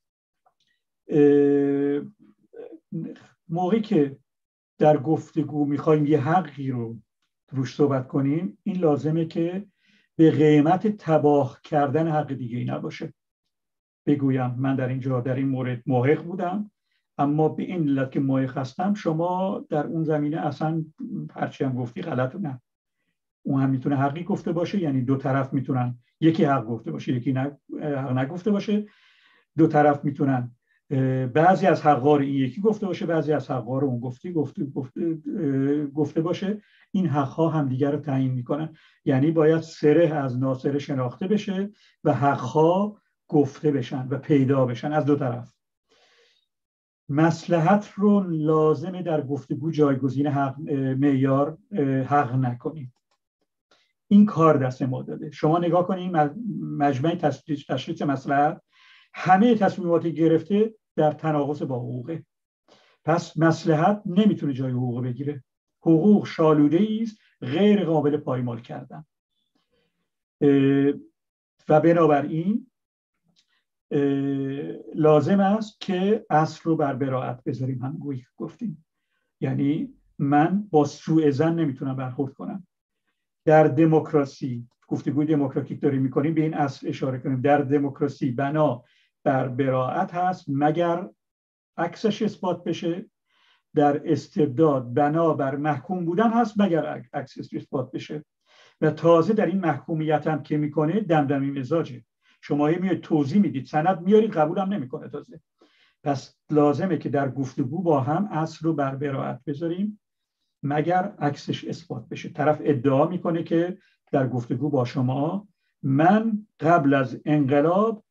موقعی که در گفتگو میخوایم یه حقی رو روش صحبت کنیم این لازمه که به قیمت تباه کردن حق دیگه ای نباشه. بگویم من در اینجا در این مورد محق بودم، اما به این علت که محق هستم شما در اون زمینه اصلا هرچی هم گفتی غلط. نه، اون هم میتونه حقی گفته باشه، یعنی دو طرف میتونن یکی حق گفته باشه یکی حق نگفته باشه. دو طرف میتونن بعضی از حقا رو این یکی گفته باشه، بعضی از حقا رو اون گفتی گفته, گفته, گفته باشه. این حقها هم دیگر رو تعیین میکنن. یعنی باید سره از ناسره شناخته بشه و حقها گفته بشن و پیدا بشن از دو طرف. مصلحت رو لازمه در گفتگو جایگزین حق معیار حق نکنیم. این کار دست ما داده. شما نگاه کنید مجمع تشخیص مصلحت همه تصمیماتی گرفته در تناقض با حقوقه. پس مصلحت نمیتونه جای حقوق بگیره. حقوق شالوده است غیر قابل پایمال کردن و بنابراین لازم است که اصل رو بر براءت بذاریم. هم گویی گفتیم یعنی من با سوء ظن نمیتونم برخورد کنم. در دموکراسی گفتگوی دموکراتیک داریم میکنیم به این اصل اشاره کنیم. در دموکراسی بنا بر براءت هست مگر عکسش اثبات بشه. در استبداد بنا بر محکوم بودن هست مگر عکسش اثبات بشه. و تازه در این محکومیت هم که میکنه دمدمی مزاجه. شما میاد توضیح میدید سند میارید قبول هم نمیکنه تازه. پس لازمه که در گفتگو با هم اصل رو بر براءت بذاریم مگر عکسش اثبات بشه. طرف ادعا میکنه که در گفتگو با شما من قبل از انقلاب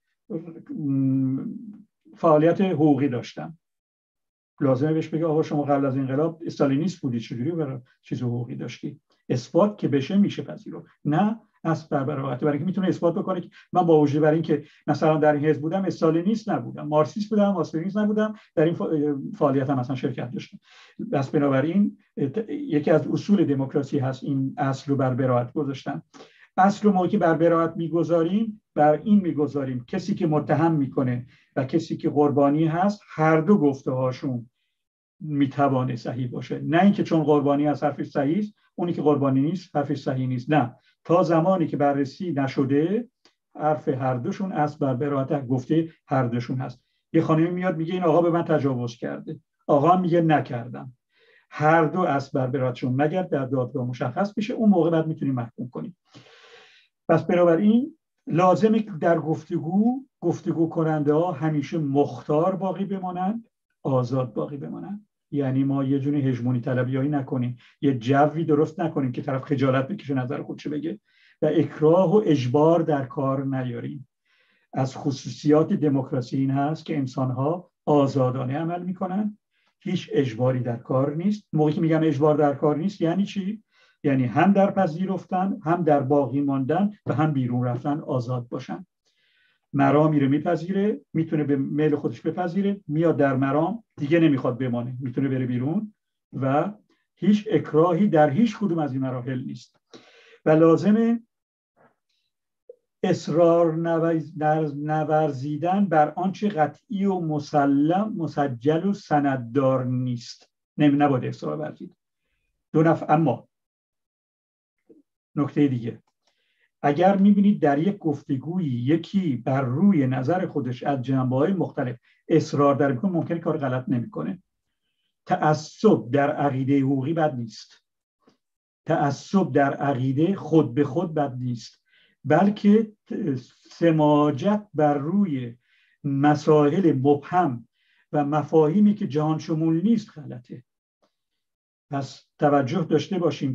فعالیت حقوقی داشتم. لازمه بهش بگه آقا شما قبل از انقلاب استالینیست بودی، چجوری برای چیز حقوقی داشتی؟ اثبات که بشه میشه پذیرفت. نه اصل بر براءت، برای اینکه میتونه اثبات بکنه که من با وجود بر اینکه مثلا در این حزب بودم استالینیست نبودم، مارکسیست بودم، مارکسیست نبودم، در این فعالیت هم مثلا شرکت داشتم. بس بنابراین یکی از اصول دموکراسی هست این اصل رو بر براءت گذاشتن. اصل رو موقعی بر براءت میگذاریم بر این میگذاریم کسی که متهم میکنه و کسی که قربانی هست هر دو گفته هاشون میتوانه صحیح باشه. نه اینکه چون قربانی از حرفش صحیح است اونی که قربانی نیست حرفش صحیح نیست. نه، تا زمانی که بررسی نشده حرف هر دوشون اصل بر براءت گفته هر دوشون هست. یه خانمی میاد میگه این آقا به من تجاوز کرده، آقا میگه نکردم. هر دو اصل بر براءتشون مگر در دادگاه مشخص بشه اون موقع بعد میتونیم محکوم کنیم. پس بنابراین لازمه در گفتگو گفتگو کننده ها همیشه مختار باقی بمانند، آزاد باقی بمانند. یعنی ما یه جوری هژمونی طلبیایی نکنیم، یه جوی درست نکنیم که طرف خجالت بکشه نظر خودشو بگه و اکراه و اجبار در کار نیاریم. از خصوصیات دموکراسی این هست که انسان‌ها آزادانه عمل میکنن، هیچ اجباری در کار نیست. موقعی که میگم اجبار در کار نیست یعنی چی؟ یعنی هم در پذیرفتن، هم در باقی ماندن و هم بیرون رفتن آزاد باشن. مرام میره میپذیره، میتونه به میل خودش بپذیره، میاد در مرام دیگه نمیخواد بمانه، میتونه بره بیرون و هیچ اکراهی در هیچ کدوم از این مراحل نیست و لازمه اصرار نورزیدن بر آنچه قطعی و مسلم مسجل و سنددار نیست. نباید اصرار ورزید. دو نفر. اما نکته دیگه، اگر میبینید در یک گفتگویی یکی بر روی نظر خودش از جنبه‌های مختلف اصرار در میکنه، ممکنه کار غلط نمیکنه. تعصب در عقیده حقوقی بد نیست. تعصب در عقیده خود به خود بد نیست، بلکه سماجت بر روی مسائل مبهم و مفاهیمی که جهان شمول نیست غلطه. پس توجه داشته باشیم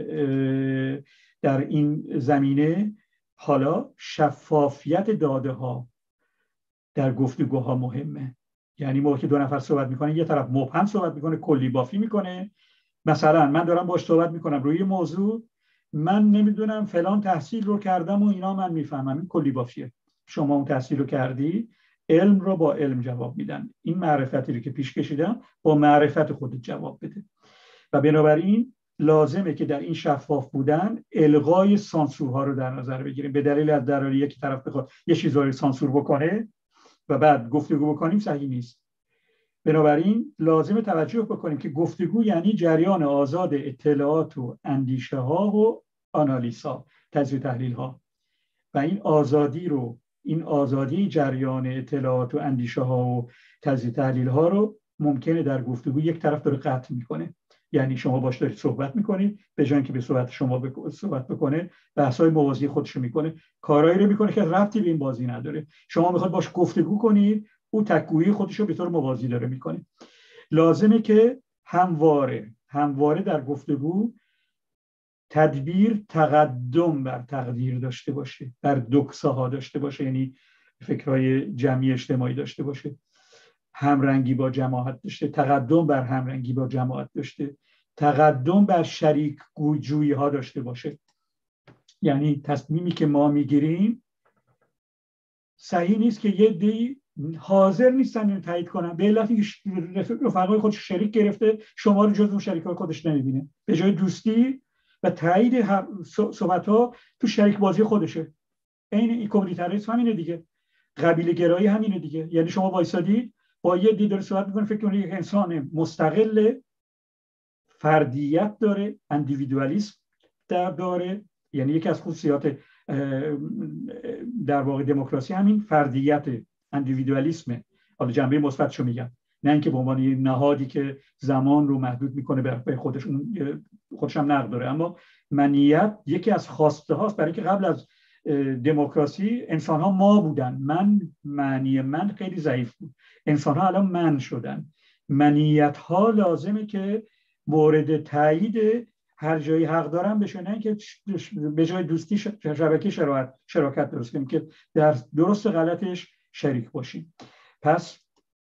که در این زمینه حالا شفافیت داده ها در گفتگوها مهمه. یعنی موقعی که دو نفر صحبت میکنه، یه طرف مبهم صحبت میکنه، کلی بافی میکنه. مثلا من دارم باش صحبت میکنم روی موضوع، من نمیدونم فلان تحصیل رو کردم و اینا، من میفهمم، این کلی بافیه. شما اون تحصیل رو کردی، علم رو با علم جواب میدن. این معرفتی رو که پیش کشیدم با معرفت خودت جواب بده. و بنابراین لازمه که در این شفاف بودن الغای سانسورها رو در نظر بگیریم. به دلیل از دراری یک طرف بخواد یه چیزایی رو سانسور بکنه و بعد گفتگو بکنیم صحیح نیست. بنابراین لازمه توجه بکنیم که گفتگو یعنی جریان آزاد اطلاعات و اندیشه ها و آنالیز ها، تجزیه تحلیل ها. و این آزادی رو، این آزادی جریان اطلاعات و اندیشه ها و تجزیه تحلیل ها رو ممکنه در گفتگو یک طرف داره قطع میکنه. یعنی شما باش دارید صحبت میکنید، به جای اینکه به صحبت شما بک... صحبت بکنه، بحث‌های موازی خودش میکنه، کارهایی رو میکنه که ربطی به این بازی نداره. شما میخواد باش گفتگو کنید، او تک‌گویی خودش رو به طور موازی داره میکنه. لازمه که همواره همواره در گفتگو تدبیر تقدم بر تقدیر داشته باشه، بر دوکساها داشته باشه، یعنی فکرهای جمعی اجتماعی داشته باشه، همرنگی با جماعت داشته، تقدم بر همرنگی با جماعت داشته، تقدم بر شریک جویی ها داشته باشه. یعنی تصمیمی که ما میگیریم صحیح نیست که یه دی حاضر نیستن اینو تایید کنن، به علت اینکه رفقای خودش شریک گرفته، شما رو جزو شریکای خودش نمیبینه. به جای دوستی و تایید صحبت ها تو شریک بازی خودشه. این این کمیونیتاریسم همینه دیگه، قبیله گرایی همینه دیگه. یعنی شما وایسادید با یه دی داره صحبت میکنه، فکر کنید یک انسان مستقل، فردیت داره، اندیویدوالیسم داره. یعنی یکی از خصوصیات در واقع دموکراسی همین فردیت، اندیویدوالیسم. حالا جنبه مثبتشو میگم، نه اینکه به عنوان یه نهادی که زمان رو محدود میکنه به خودش، اون خودش هم نقد داره. اما منیت یکی از خواسته هاست، برای که قبل از دموکراسی انسان ها ما بودن، من معنی من خیلی ضعیف بود، انسان ها الان من شدن. منیت ها لازمه که مورد تایید هر جایی حق دارن بشه، نه که به جای دوستی شبکه شراکت شراکت درست کنیم که در درست غلطش شریک باشیم. پس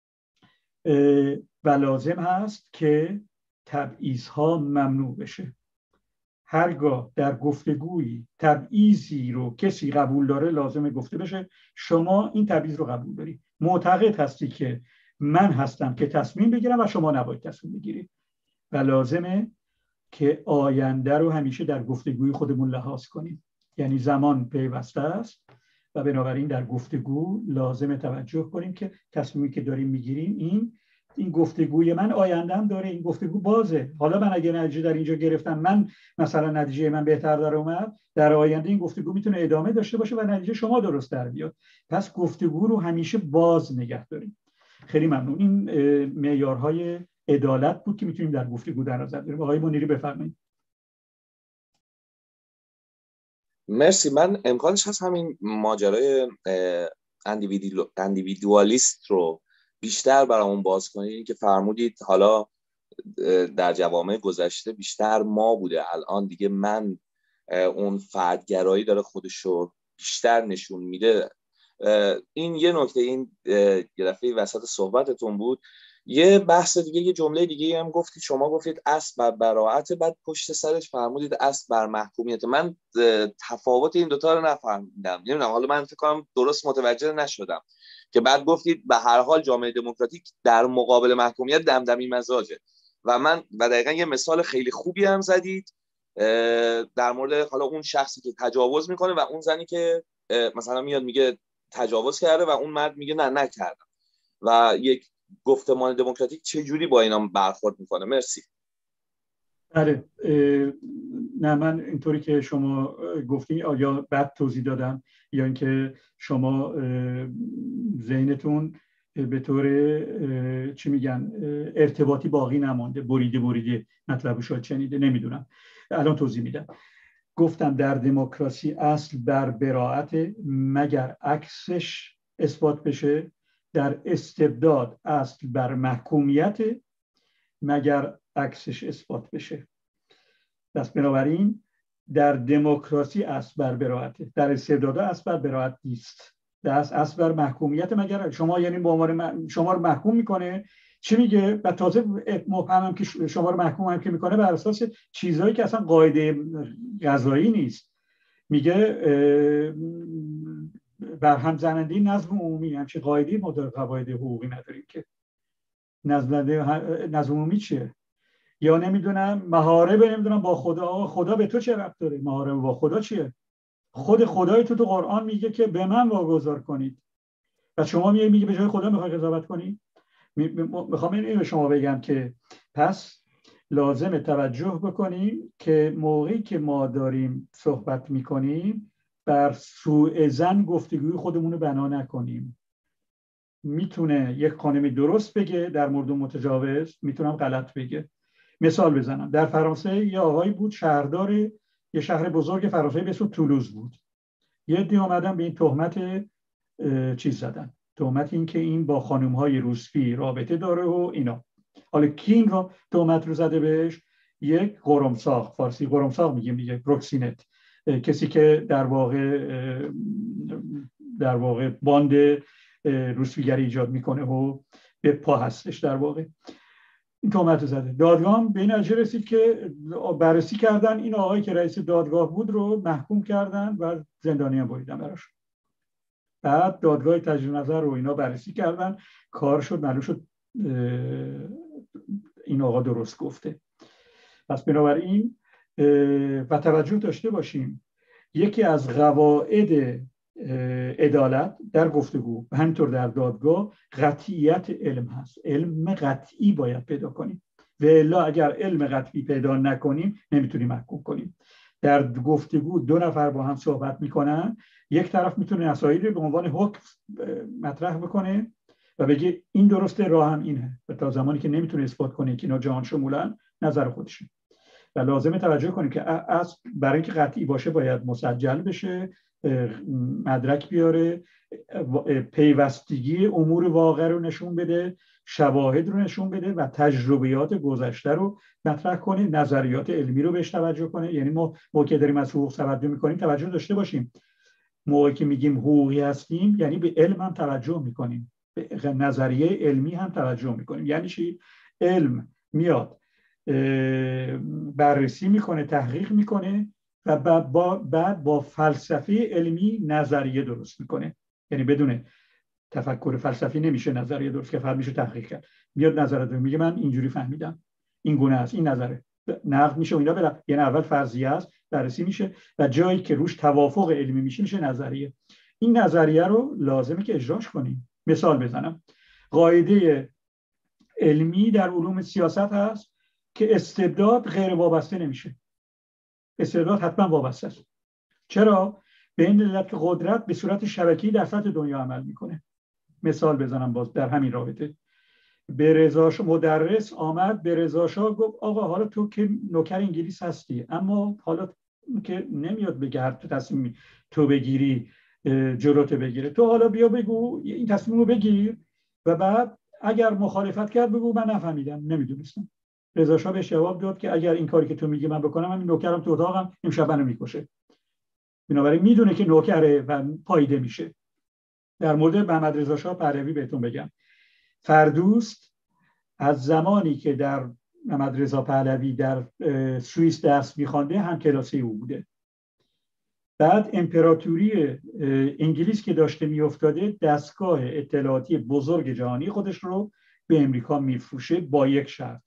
و لازم هست که تبعیض ها ممنوع بشه. هرگاه در گفتگویی تبعیضی رو کسی قبول داره لازمه گفته بشه شما این تبعیض رو قبول داری، معتقد هستی که من هستم که تصمیم بگیرم و شما نباید تصمیم بگیرید. و لازمه که آینده رو همیشه در گفتگوی خودمون لحاظ کنیم. یعنی زمان پیوسته است و بنابراین در گفتگو لازمه توجه کنیم که تصمیمی که داریم میگیریم این این گفتگوی من آیندهم داره، این گفتگو بازه. حالا من اگه نتیجه در اینجا گرفتم، من مثلا نتیجه من بهتر در اومد، در آینده این گفتگو میتونه ادامه داشته باشه و نتیجه شما درست در بیاد. پس گفتگو رو همیشه باز نگه داریم. خیلی ممنون. این معیارهای عدالت بود که میتونیم در گفتگو در نظر بگیریم. آقای منیری بفرمایید. مرسی. من امکانش هست همین ماجرای اندیویدوالیست رو بیشتر برامون باز کنید. این که فرمودید حالا در جوامع گذشته بیشتر ما بوده، الان دیگه من، اون فردگرایی داره خودش رو بیشتر نشون میده. این یه نکته، این یه دفعه وسط صحبتتون بود. یه بحث دیگه، یه جمله دیگه هم گفتید، شما گفتید اصل بر براءت، بعد پشت سرش فرمودید اصل بر محکومیت. من تفاوت این دوتا رو نفهمیدم، نمیدونم، حالا من فکر کنم درست متوجه نشدم که بعد گفتید به هر حال جامعه دموکراتیک در مقابل محکومیت دمدمی مزاجه. و من و دقیقا یه مثال خیلی خوبی هم زدید در مورد حالا اون شخصی که تجاوز میکنه و اون زنی که مثلا میاد میگه تجاوز کرده و اون مرد میگه نه نکردم، و یک گفتمان دموکراتیک چه جوری با اینا برخورد میکنه. مرسی. بله، نه من اینطوری که شما گفتین یا بعد توضیح دادم یا اینکه شما ذهنتون به طور چی میگن ارتباطی باقی نمانده، بریده بریده مطلب شاید شنیده، نمیدونم، الان توضیح میدم. گفتم در دموکراسی اصل بر براءت مگر عکسش اثبات بشه، در استبداد اصل بر محکومیت مگر عکسش اثبات بشه. پس بنابراین در دموکراسی اصل بر براءت، در استبداد اصل بر براءت نیست، در اصل بر محکومیت مگر شما، یعنی به عنوان شما رو محکوم میکنه. چی میگه؟ و تازه مفهمم که شما رو محکوم هم که میکنه بر اساس چیزهایی که اصلا قاعده قضایی نیست. میگه برهم زننده نظم عمومی، همچه قاعده ما در قواعد حقوقی نداریم که. نظم نظم عمومی چیه؟ یا نمیدونم محارب نمیدونم با خدا، خدا به تو چه ربط داره؟ محارب با خدا چیه؟ خود خدای تو تو قرآن میگه که به من واگذار کنید و شما میگه میگه به جای خدا میخوای قضاوت کنی. میخوام این به شما بگم که پس لازم توجه بکنیم که موقعی که ما داریم صحبت میکنیم بر سوء ظن گفتگوی خودمون رو بنا نکنیم. میتونه یک خانمی درست بگه در مورد متجاوز، میتونم غلط بگه. مثال بزنم، در فرانسه یه آقایی بود شهردار یه شهر بزرگ فرانسه به اسم تولوز بود. یه عده اومدن به این تهمت چیز زدن، تهمت این که این با خانم‌های روسپی رابطه داره و اینا. حالا کی این رو تهمت رو زده بهش؟ یک قرمساق، فارسی قرمساق میگیم دیگه، پروکسینت، کسی که در واقع در واقع باند روسپیگری ایجاد میکنه و به پا هستش در واقع. این تهمت رو زده. دادگاه به این نتیجه رسید که بررسی کردن، این آقایی که رئیس دادگاه بود رو محکوم کردن و زندانی هم بریدن براش. بعد دادگاه تجدید نظر رو اینا بررسی کردن، کار شد، معلوم شد این آقا درست گفته. پس بنابراین و توجه داشته باشیم یکی از قواعد عدالت در گفتگو و همینطور در دادگاه قطعیت علم هست. علم قطعی باید پیدا کنیم و الا اگر علم قطعی پیدا نکنیم نمیتونیم محکوم کنیم. در گفتگو دو نفر با هم صحبت میکنن، یک طرف میتونه مسائل رو به عنوان حکم مطرح بکنه و بگه این درسته، راه هم اینه، و تا زمانی که نمیتونه اثبات کنه که اینا جهان شمولن نظر خودشه. و لازمه توجه کنیم که از برای اینکه قطعی باشه باید مسجل بشه، مدرک بیاره، پیوستگی امور واقع رو نشون بده، شواهد رو نشون بده و تجربیات گذشته رو مطرح کنه، نظریات علمی رو بهش توجه کنه. یعنی ما موقعی داریم از حقوق توجه میکنیم توجه داشته باشیم، موقعی که میگیم حقوقی هستیم یعنی به علم هم توجه میکنیم، به نظریه علمی هم توجه میکنیم. یعنی چی؟ علم میاد بررسی میکنه، تحقیق میکنه و بعد با, بعد با فلسفه علمی نظریه درست میکنه. یعنی بدون تفکر فلسفی نمیشه نظریه درست که فقط میشه تحقیق کرد. میاد نظریه میگه من اینجوری فهمیدم، این گونه است، این نظره، نقد میشه و اینا بره. یعنی اول فرضیه است، بررسی میشه و جایی که روش توافق علمی میشه میشه نظریه. این نظریه رو لازمه که اجراش کنیم. مثال بزنم، قاعده علمی در علوم سیاست هست که استبداد غیر وابسته نمیشه، استبداد حتما وابسته است. چرا؟ به این علت که قدرت به صورت شبکه‌ای در سطح دنیا عمل میکنه. مثال بزنم باز در همین رابطه، به رضا مدرس آمد به رضا شاه گفت آقا حالا تو که نوکر انگلیس هستی، اما حالا که نمیاد بگه هر تصمیم تو بگیری جلوت بگیره، تو حالا بیا بگو این تصمیم رو بگیر و بعد اگر مخالفت کرد بگو من نفهمیدم، نمیدونستم. رضا شاه بهش جواب داد که اگر این کاری که تو میگی من بکنم، همین نوکرم تو اتاقم امشب منو میکشه. بنابراین میدونه که نوکره و پاییده میشه. در مورد محمد رضا شاه پهلوی بهتون بگم، فردوست از زمانی که در محمد رضا پهلوی در سوئیس درس میخوانده هم کلاسی او بوده. بعد امپراتوری انگلیس که داشته میافتاده، دستگاه اطلاعاتی بزرگ جهانی خودش رو به امریکا میفروشه با یک شرط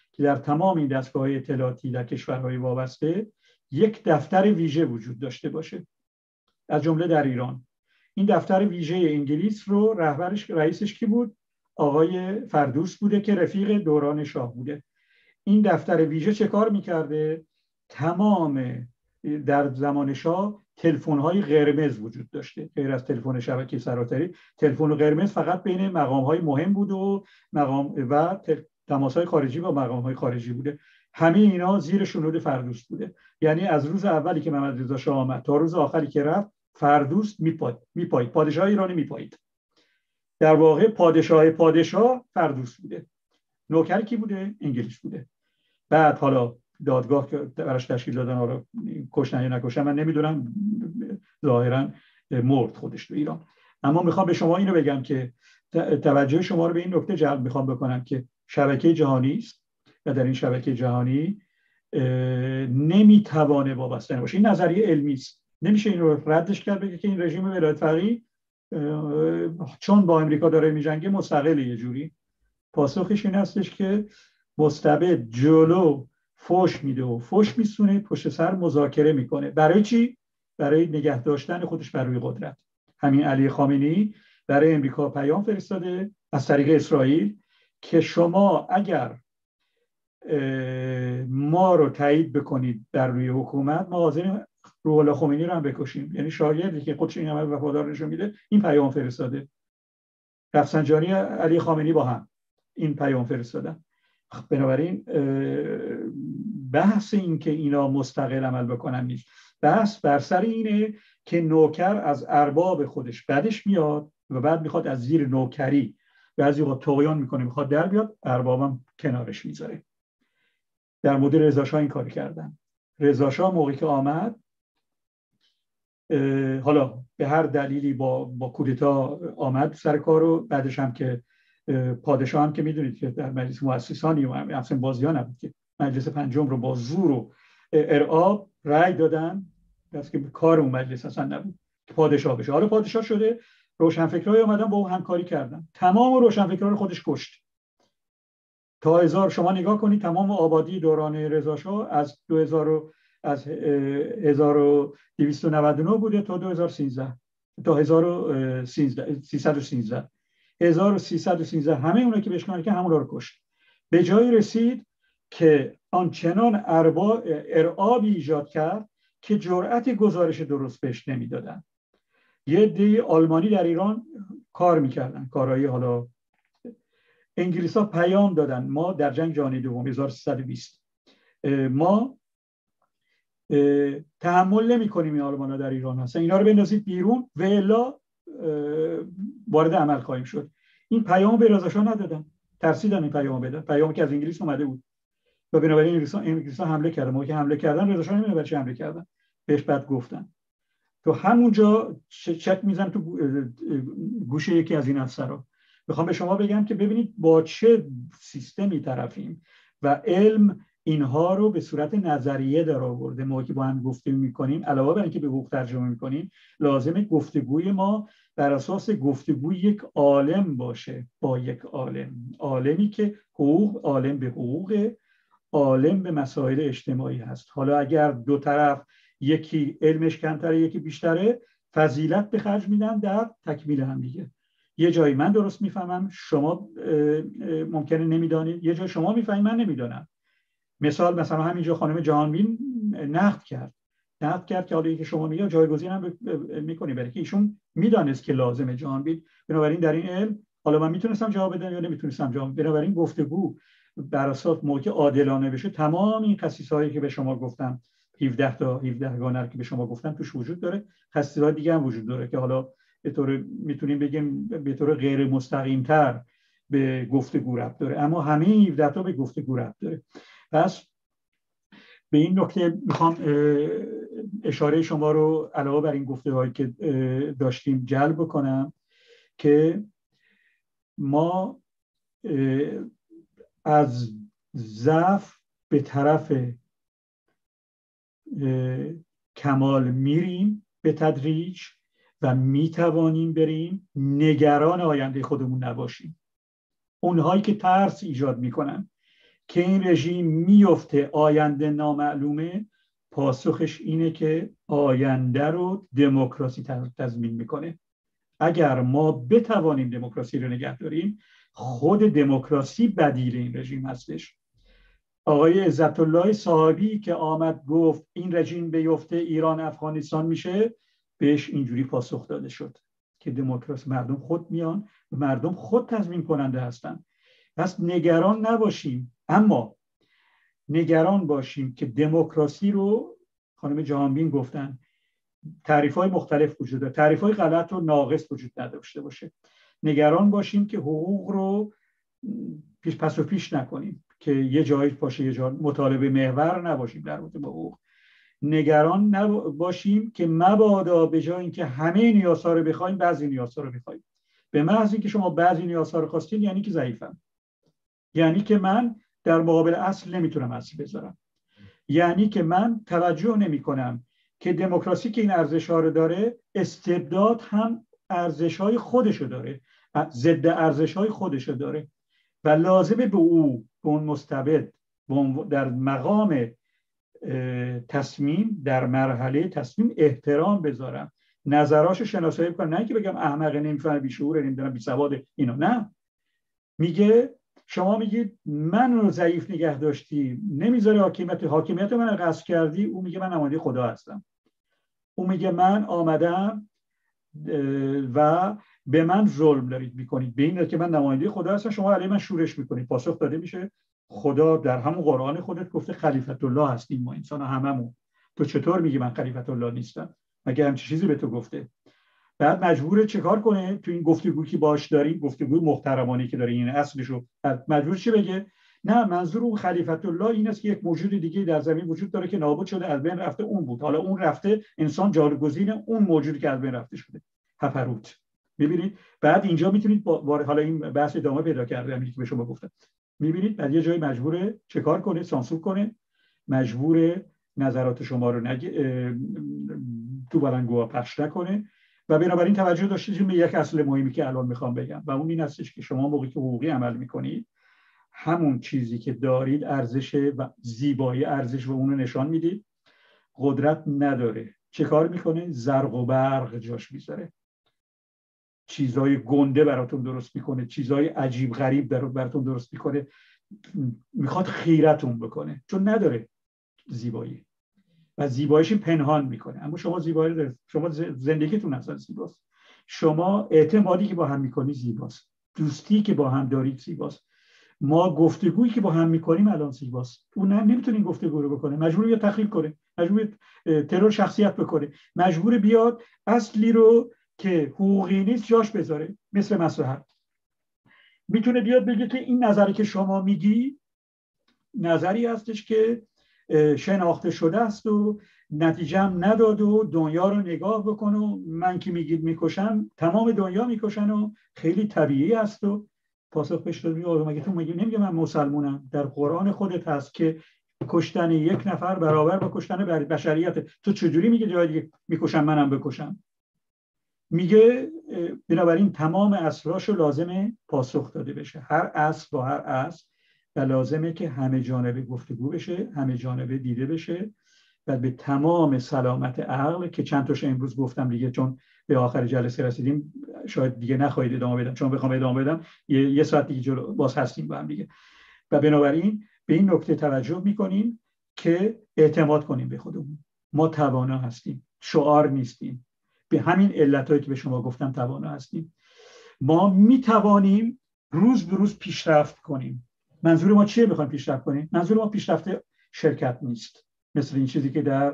که در تمام این دستگاه‌های اطلاعاتی در کشورهای وابسته یک دفتر ویژه وجود داشته باشه، از جمله در ایران. این دفتر ویژه انگلیس رو رهبرش رئیسش کی بود؟ آقای فردوس بوده که رفیق دوران شاه بوده. این دفتر ویژه چه کار میکرده؟ تمام در زمان شاه تلفن‌های قرمز وجود داشته، غیر از تلفن شبکه سراسری. تلفن قرمز فقط بین مقام‌های مهم بود و مقام و تماس‌های خارجی با مقام‌های خارجی بوده. همه اینا زیر شنود فردوس بوده. یعنی از روز اولی که محمد رضا شاه آمد تا روز آخری که رفت، فردوس میپاید میپاید پادشاه ایرانی میپاید. در واقع پادشاه پادشاه فردوس بوده. نوکر کی بوده؟ انگلیس بوده. بعد حالا دادگاه که براش تشکیل دادن، حالا کشتن یا نکشتن من نمیدونم، ظاهرا مرد خودش تو ایران. اما میخوام به شما اینو بگم که توجه شما رو به این نکته جلب میخوام بکنم که شبکه جهانی است و در این شبکه جهانی نمیتوانه وابسته باشه. این نظریه علمی است، نمیشه این رو ردش کرد بگه که این رژیم ولایت فقیه چون با امریکا داره میجنگه مستقله. یه جوری پاسخش این هستش که مستبد جلو فوش میده و فوش میسونه، پشت سر مذاکره میکنه. برای چی؟ برای نگه داشتن خودش بر روی قدرت. همین علی خامنه‌ای برای امریکا پیام فرستاده از طریق اسرائیل که شما اگر ما رو تایید بکنید در روی حکومت، ما حاضریم روح الله خمینی رو هم بکشیم. یعنی شاگردی که خودش این عمل وفادار نشون میده این پیام فرستاده. رفسنجانی علی خامنه‌ای با هم این پیام فرستادن. بنابراین بحث این که اینا مستقل عمل بکنن نیست، بحث بر سر اینه که نوکر از ارباب خودش بعدش میاد و بعد میخواد از زیر نوکری بعضی وقت طغیان میکنه، میخواد در بیاد، اربابم کنارش میذاره. در مورد رضا شاه این کار کردن. رضا شاه موقعی که آمد، حالا به هر دلیلی با با کودتا آمد سر کارو، بعدش هم که پادشاه هم که میدونید که در مجلس مؤسسانی و اصلا بازیان نبود که مجلس پنجم رو با زور و ارعاب رأی دادن، دست که کار اون مجلس اصلا نبود که پادشاه بشه. حالا پادشاه شده، روشنفکرای اومدن با اون همکاری کردن، تمام روشنفکرا رو خودش کشت. تا هزار شما نگاه کنید تمام آبادی دوران رضا شاه از دو هزار از هزار و دویست و نود و نه بوده تا دو هزار و سیزده تا هزار و سیصد و سیزده هزار و سیصد و سیزده همه اونا که بهش کار که همون رو کشت. به جایی رسید که آنچنان ارباب ارعابی ایجاد کرد که جرأت گزارش درست بهش نمیدادن. یه عده آلمانی در ایران کار میکردن، کارهای حالا انگلیس‌ها پیام دادن ما در جنگ جهانی دوم هزار و سیصد و بیست ما تحمل نمی‌کنیم این آلمان‌ها در ایران هستن، اینا رو بندازید بیرون و الا وارد عمل خواهیم شد. این پیام به رضا شاه ندادن، ترسیدن این پیام بدن، پیامی که از انگلیس اومده بود و بنابراین انگلیس‌ها انگلیس‌ها حمله کردن. موقعی که حمله کردن رضا شاه نمی‌دونه برای چی حمله کردن، بهش بعد گفتن. تو همونجا چک میزن تو گوش یکی از این افسرها. میخوام به شما بگم که ببینید با چه سیستمی طرفیم و علم اینها رو به صورت نظریه در آورده. ما که با هم گفتگو میکنیم، علاوه بر اینکه به حقوق ترجمه میکنیم، لازمه گفتگوی ما بر اساس گفتگوی یک عالم باشه، با یک عالم، عالمی که حقوق عالم به حقوق، عالم به مسائل اجتماعی هست. حالا اگر دو طرف یکی علمش کمتره یکی بیشتره، فضیلت به خرج میدن در تکمیل هم دیگه. یه جایی من درست میفهمم، شما ممکنه نمیدانید، یه جای شما میفهمید من نمیدانم. مثال مثلا همینجا خانم جهانبین نقد کرد نقد کرد که حالا که شما میگه جایگزین هم میکنی، برای که ایشون میدانست که لازمه جهانبین. بنابراین در این علم حالا من میتونستم جواب بدم یا نمیتونستم جواب. بنابراین گفتگو بر اساس موقع عادلانه بشه، تمام این خصیصه‌هایی که به شما گفتم، هفده تا هفده گانه که به شما گفتم توش وجود داره. خصیصه‌های دیگه هم وجود داره که حالا به طور میتونیم بگیم به طور غیر مستقیم‌تر به گفتگو ربط داره، اما همه هفده تا به گفتگو ربط داره. پس به این نکته میخوام اشاره شما رو علاوه بر این گفتگوهایی که داشتیم جلب بکنم که ما از ضعف به طرف کمال میریم به تدریج و میتوانیم بریم، نگران آینده خودمون نباشیم. اونهایی که ترس ایجاد میکنن که این رژیم میفته، آینده نامعلومه، پاسخش اینه که آینده رو دموکراسی تضمین میکنه. اگر ما بتوانیم دموکراسی رو نگه داریم، خود دموکراسی بدیل این رژیم هستش. آقای عزت الله صاحبی که آمد گفت این رژیم بیفته ایران افغانستان میشه، بهش اینجوری پاسخ داده شد که دموکراسی، مردم خود میان و مردم خود تضمین کننده هستن. پس نگران نباشیم، اما نگران باشیم که دموکراسی رو، خانم جهانبین گفتن تعریف‌های مختلف وجود داره، تعریف‌های غلط و ناقص وجود نداشته باشه. نگران باشیم که حقوق رو پیش پس و پیش نکنیم، که یه جایی باشه یه جا مطالبه محور نباشیم در مورد حقوق. نگران نباشیم که مبادا به جای اینکه همه نیازها رو بخوایم بعضی نیازها رو بخوایم. به محض اینکه شما بعضی نیازها رو خواستین یعنی که ضعیفم، یعنی که من در مقابل اصل نمیتونم اصل بذارم، یعنی که من توجه نمی کنم که دموکراسی که این ارزش‌ها رو داره، استبداد هم ارزش‌های خودشو داره، ضد ارزش‌های خودشو داره و لازمه به او، به اون مستبد در مقام تصمیم، در مرحله تصمیم احترام بذارم، نظراشو شناسایی کنم، نه اینکه بگم احمقه، نمیفهمه، بیشعوره، نمیدونم، بیسواده، اینا نه. میگه شما میگید من رو ضعیف نگه داشتی، نمیذاری حاکمیت حاکمیت من رو غصب کردی، او میگه من نماینده خدا هستم. او میگه من آمدم و به من ظلم دارید میکنید، به این که من نماینده خدا هستم شما علیه من شورش میکنید. پاسخ داده میشه خدا در همون قرآن خودت گفته خلیفت الله هستیم ما انسان هممون، تو چطور میگی من خلیفت الله نیستم؟ مگه همچین چیزی به تو گفته؟ بعد مجبوره چیکار کنه تو این گفتگویی که باش داریم، گفتگوی محترمانه که داره، این اصلشو مجبور چی بگه؟ نه، منظور اون خلیفت الله این است که یک موجود دیگه در زمین وجود داره که نابود شده، از بین رفته، اون بود، حالا اون رفته، انسان جایگزین اون موجودی که از بین رفته شده. هپروت. میبینید؟ بعد اینجا میتونید با... حالا این بحث ادامه پیدا کرده، همین که به شما گفتم. میبینید بعد یه جایی مجبوره چه کار کنه؟ سانسور کنه، مجبوره نظرات شما رو نگ... تو بلندگوها پخش نکنه. و بنابراین توجه داشته به یک اصل مهمی که الان میخوام بگم و اون این هستش که شما موقعی که حقوقی عمل میکنید، همون چیزی که دارید ارزش و زیبایی ارزش و اونو نشان میدید. قدرت نداره چه کار میکنه؟ زرق و برق جاش میذاره، چیزای گنده براتون درست میکنه، چیزای عجیب غریب براتون درست میکنه، میخواد خیرتون بکنه چون نداره زیبایی و زیباییش پنهان میکنه. اما شما زیبایی دارید، شما زندگیتون اصلا زیباست، شما اعتمادی که با هم میکنی زیباست، دوستی که با هم دارید زیباست، ما گفتگویی که با هم میکنیم الان زیباست. اون نمیتونین گفتگو رو بکنه، مجبور بیاد تخریب کنه، مجبور ترور شخصیت بکنه، مجبور بیاد اصلی رو که حقوقی نیست جاش بذاره، مثل مصلحت. میتونه بیاد بگه که این نظری که شما میگی نظری هستش که شناخته شده است و نتیجه هم نداد و دنیا رو نگاه بکن و من که میگید میکشم تمام دنیا میکشن و خیلی طبیعی است. و پاسخ بهش داد مگه تو مگه نمیگه من مسلمونم؟ در قرآن خودت هست که کشتن یک نفر برابر با کشتن بشریت، تو چجوری میگه جای دیگه میکشم منم بکشم؟ میگه بنابراین تمام اصلاشو لازمه پاسخ داده بشه، هر اصل با هر اصل، و لازمه که همه جانبه گفتگو بشه، همه جانبه دیده بشه و به تمام سلامت عقل که چند تاشو امروز گفتم دیگه، چون به آخر جلسه رسیدیم شاید دیگه نخواهید ادامه بدم، چون بخوام ادامه بدم یه, یه ساعت دیگه جلو باز هستیم با هم دیگه. و بنابراین به این نکته توجه میکنیم که اعتماد کنیم به خودمون، ما توانا هستیم، شعار نیستیم، به همین علتایی که به شما گفتم توانا هستیم. ما میتوانیم روز به روز پیشرفت کنیم. منظور ما چیه بخوایم پیشرفت کنیم؟ منظور ما پیشرفت شرکت نیست، مثل این چیزی که در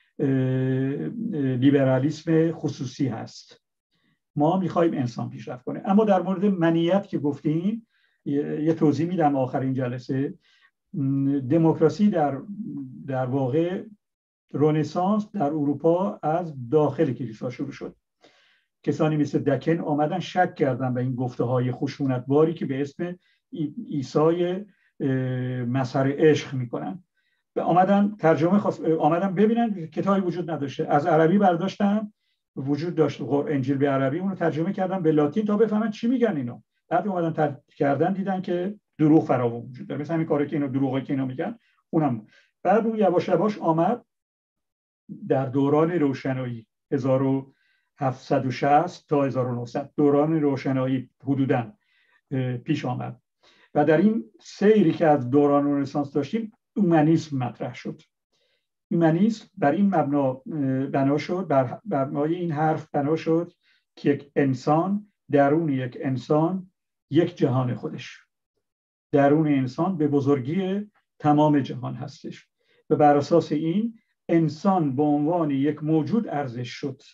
لیبرالیسم خصوصی هست. ما میخوایم انسان پیشرفت کنه. اما در مورد منیت که گفتیم یه توضیح میدم آخرین جلسه. دموکراسی در در واقع رنسانس در اروپا از داخل کلیسا شروع شد. کسانی مثل دکن آمدن شک کردن به این گفته های خشونتباری که به اسم عیسی مظهر عشق میکنن. آمدن ترجمه خواست، آمدن ببینن کتابی وجود نداشته، از عربی برداشتن، وجود داشت انجیل به عربی، اونو ترجمه کردن به لاتین تا بفهمن چی میگن اینا. بعد اومدن ترجمه کردن دیدن که دروغ فراوون وجود داره، مثل همین کاری که اینا دروغی که اینا میگن اونم. بعد اون یواش یواش آمد در دوران روشنایی هزار و هفتصد و شصت تا هزار و نهصد، دوران روشنایی حدوداً پیش آمد و در این سیری که از دوران رنسانس داشتیم اومانیسم مطرح شد. اومانیسم بر این مبنا بنا شد، بر مبنای این حرف بنا شد که یک انسان، درون یک انسان یک جهان خودش، درون انسان به بزرگی تمام جهان هستش و بر اساس این انسان به عنوان یک موجود ارزش شد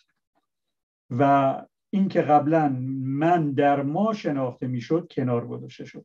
و این که قبلا من در ما شناخته میشد کنار گذاشته شد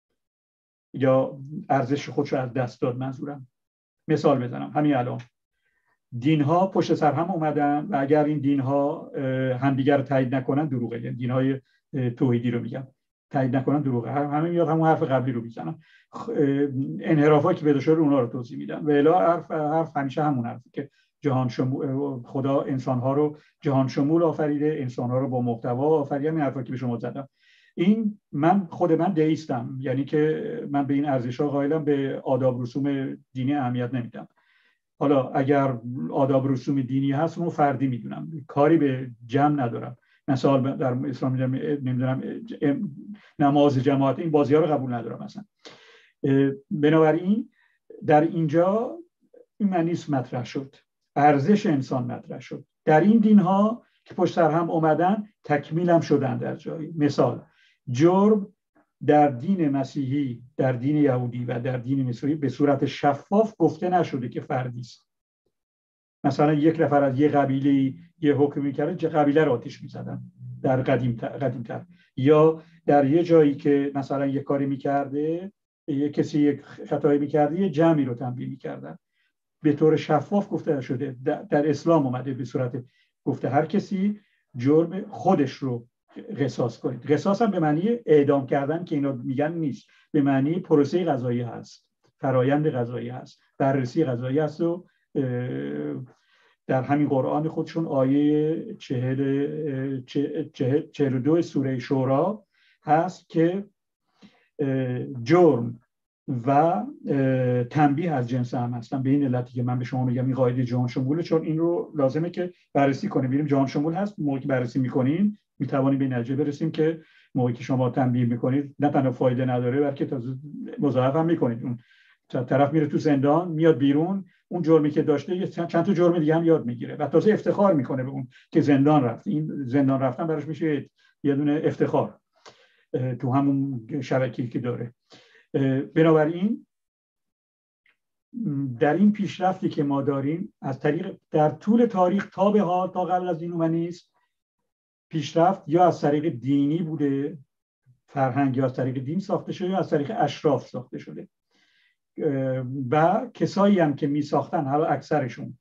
یا ارزش خودش رو از دست داد. منظورم مثال بزنم، همین الان دین ها پشت سر هم اومدن و اگر این دین ها همدیگر رو تایید نکنن دروغه، یعنی دین های توحیدی رو میگم، تایید نکنن دروغه. همه میاد همون حرف قبلی رو میزنن، انحرافایی که پیدا شده اونها رو توضیح میدن و الا حرف حرف همیشه همون حرفه که جهان شمول، خدا انسان ها رو جهان شمول آفریده، انسان ها رو با محتوا آفریده. این حرفا که به شما زدم، این من خود من دئیستم، یعنی که من به این ارزش ها قائلم، به آداب رسوم دینی اهمیت نمیدم. حالا اگر آداب رسوم دینی هست اونو فردی میدونم، کاری به جمع ندارم. مثلا در اسلام نمیدونم نماز جماعت، این بازی ها رو قبول ندارم مثلا. بنابراین در اینجا اومانیسم مطرح شد، ارزش انسان مطرح شد. در این دین ها که پشت سر هم اومدن تکمیل هم شدن در جایی. مثال جرم در دین مسیحی، در دین یهودی و در دین مسیحی به صورت شفاف گفته نشده که فردی است. مثلا یک نفر از یه قبیله یه حکمی کرده، قبیله رو آتش می‌زدن در قدیم قدیم‌تر، یا در یه جایی که مثلا یه کاری می‌کرده، یه کسی یک خطایی می‌کرده، یه جمعی رو تنبیه می‌کردن. به طور شفاف گفته شده. در اسلام اومده به صورت گفته هر کسی جرم خودش رو قصاص کنید. قصاص هم به معنی اعدام کردن که اینا میگن نیست، به معنی پروسه قضایی هست، فرایند قضایی هست، بررسی قضایی هست. و در همین قرآن خودشون آیه چهل چهل و دو سوره شورا هست که جرم و تنبیه از جنس هم هستن. به این علتی که من به شما میگم این قاعده جهان شموله، چون این رو لازمه که بررسی کنیم. ببینیم جهان شمول هست، موقعی که بررسی میکنیم میتوانیم به نتیجه برسیم که موقعی که شما تنبیه میکنید نه تنها فایده نداره بلکه تازه مضاعف هم میکنید. اون طرف میره تو زندان، میاد بیرون، اون جرمی که داشته چند تا جرم دیگه هم یاد میگیره و تازه افتخار میکنه به اون که زندان رفت. این زندان رفتن براش میشه یه دونه افتخار تو همون شبکه‌ای که داره. بنابراین در این پیشرفتی که ما داریم از طریق در طول تاریخ تا به حال تا قبل از این اومانیسم، پیشرفت یا از طریق دینی بوده، فرهنگ یا از طریق دین ساخته شده یا از طریق اشراف ساخته شده و کسایی هم که می ساختن حالا اکثرشون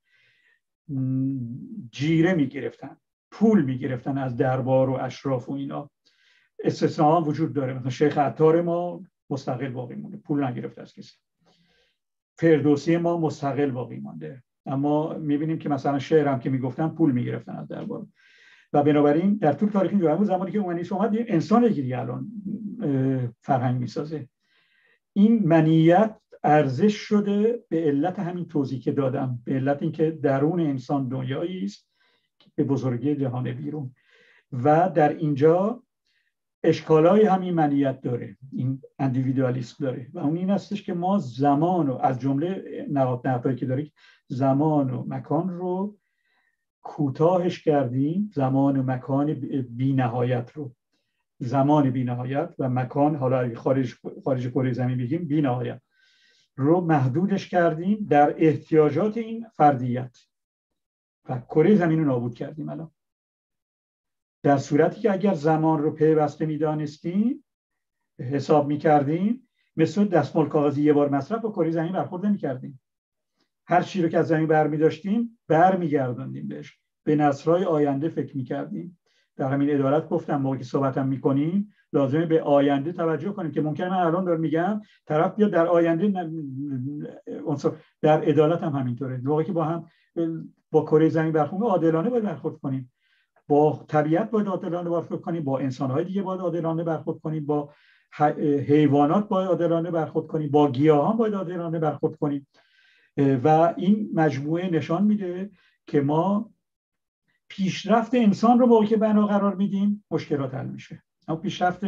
جیره می گرفتن، پول می گرفتن از دربار و اشراف و اینا. استثناء وجود داره، مثلا شیخ عطار ما مستقل باقی مونده، پول نگرفته از کسی. فردوسی ما مستقل باقی مونده، اما میبینیم که مثلا شعر هم که میگفتن پول میگرفتن از دربار. و بنابراین در طول تاریخ این زمانی که اومانیسم اومد انسان دیگه الان فرهنگ میسازه. این منیت ارزش شده به علت همین توضیح که دادم، به علت اینکه درون انسان دنیایی است به بزرگی جهان بیرون و در اینجا اشکالای همین منیت داره، این اندیویدوالیسم داره و اون این هستش که ما زمان و از جمله نقاط نقطه‌ای که داره زمان و مکان رو کوتاهش کردیم، زمان و مکان بی نهایت رو، زمان بی نهایت و مکان، حالا خارج خارج کره زمین بگیم بی نهایت رو محدودش کردیم در احتیاجات این فردیت و کره زمین رو نابود کردیم. الان در صورتی که اگر زمان رو پیوسته می‌دانستیم، حساب می‌کردیم، مثل دستمال کاغذی یه بار مصرف با کره زمین برخورد نمی‌کردیم. هر چیزی رو که از زمین برمی‌داشتیم برمیگرداندیم بهش، به نسل‌های آینده فکر می‌کردیم. در همین عدالت گفتم موقعی که صحبتم می‌کنیم لازمه به آینده توجه کنیم که ممکنه من الان دارم میگم طرف بیاد در آینده. در عدالت هم همینطوره، موقعی که با هم با کره زمین برخورد عادلانه باید برخورد کنیم، با طبیعت باید عادلانه برخورد کنیم، با انسان‌های دیگه باید عادلانه برخورد کنیم، با حیوانات باید عادلانه برخورد کنیم، با گیاهان باید عادلانه برخورد کنیم و این مجموعه نشان میده که ما پیشرفت انسان رو موقعی که بنا قرار میدیم مشکلات حل میشه، اما پیشرفت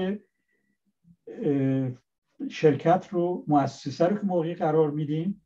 شرکت رو، مؤسسه رو که موقعی قرار میدیم،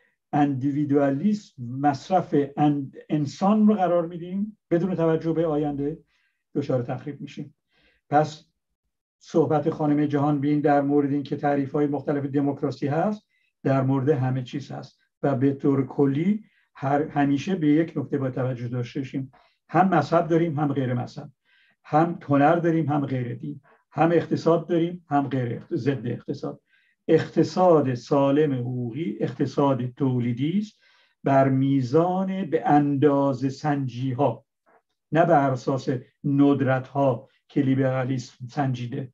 اندیویدوالیسم، مصرف انسان رو قرار میدیم بدون توجه به آینده، دچار تخریب میشیم. پس صحبت خانم جهانبین در مورد این که تعریف‌های مختلف دموکراسی هست در مورد همه چیز هست و به طور کلی هر همیشه به یک نکته باید توجه داشته باشیم، هم مذهب داریم هم غیر مذهب، هم هنر داریم هم غیر دین، هم اقتصاد داریم هم غیر ضد اقتصاد. اقتصاد سالم حقوقی اقتصاد تولیدی است بر میزان به اندازه سنجی ها، نه بر اساس ندرت ها که لیبرالیسم سنجیده.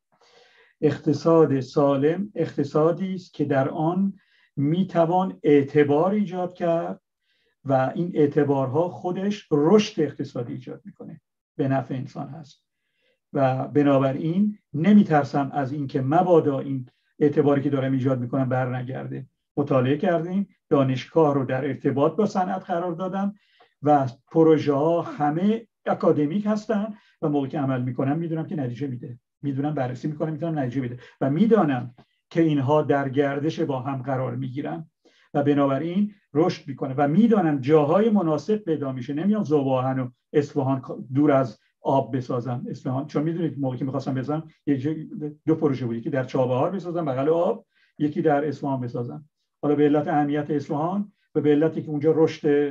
اقتصاد سالم اقتصادی است که در آن میتوان اعتبار ایجاد کرد و این اعتبارها خودش رشد اقتصادی ایجاد میکنه، به نفع انسان هست و بنابراین نمیترسم از اینکه مبادا این اعتباری که دارم ایجاد میکنم بر نگرده. مطالعه کردیم، دانشگاه رو در ارتباط با صنعت قرار دادم و پروژه ها همه اکادمیک هستن و موقعی که عمل میکنم میدونم که نتیجه میده، میدونم بررسی میکنم میتونم نتیجه بده و میدانم که اینها در گردش با هم قرار میگیرن و بنابراین رشد میکنه و میدانم جاهای مناسب پیدا میشه. نمیام ذوب‌آهن و اصفهان دور از آب بسازم اصفهان، چون میدونید موقعی که میخواستم بسازم دو پروژه بود، یکی در چابهار بسازم بغل آب، یکی در اصفهان بسازم. حالا به علت اهمیت اصفهان و به علتی که اونجا رشد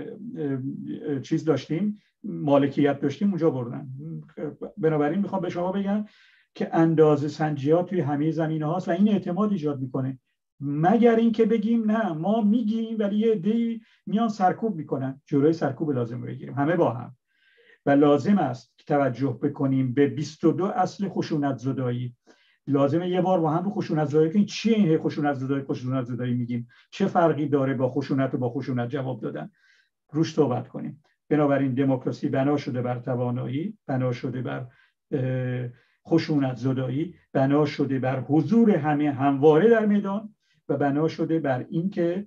چیز داشتیم، مالکیت داشتیم، اونجا بردن. بنابراین میخوام به شما بگم که اندازه سنجی ها توی همه زمینه هاست و این اعتماد ایجاد میکنه، مگر اینکه بگیم نه ما میگیم ولی یه عده‌ای میان سرکوب میکنن. جلوی سرکوب لازم رو بگیریم همه با هم و لازم است که توجه بکنیم به بیست و دو اصل خشونت زدایی. لازمه یه بار با هم رو خشونت زدایی کنیم. چیه این خشونت زدایی؟ خشونت زدایی میگیم چه فرقی داره با خشونت و با خشونت جواب دادن؟ روش صحبت کنیم. بنابراین دموکراسی بنا شده بر توانایی، بنا شده بر خشونت زدایی، بنا شده بر حضور همه همواره در میدان و بنا شده بر اینکه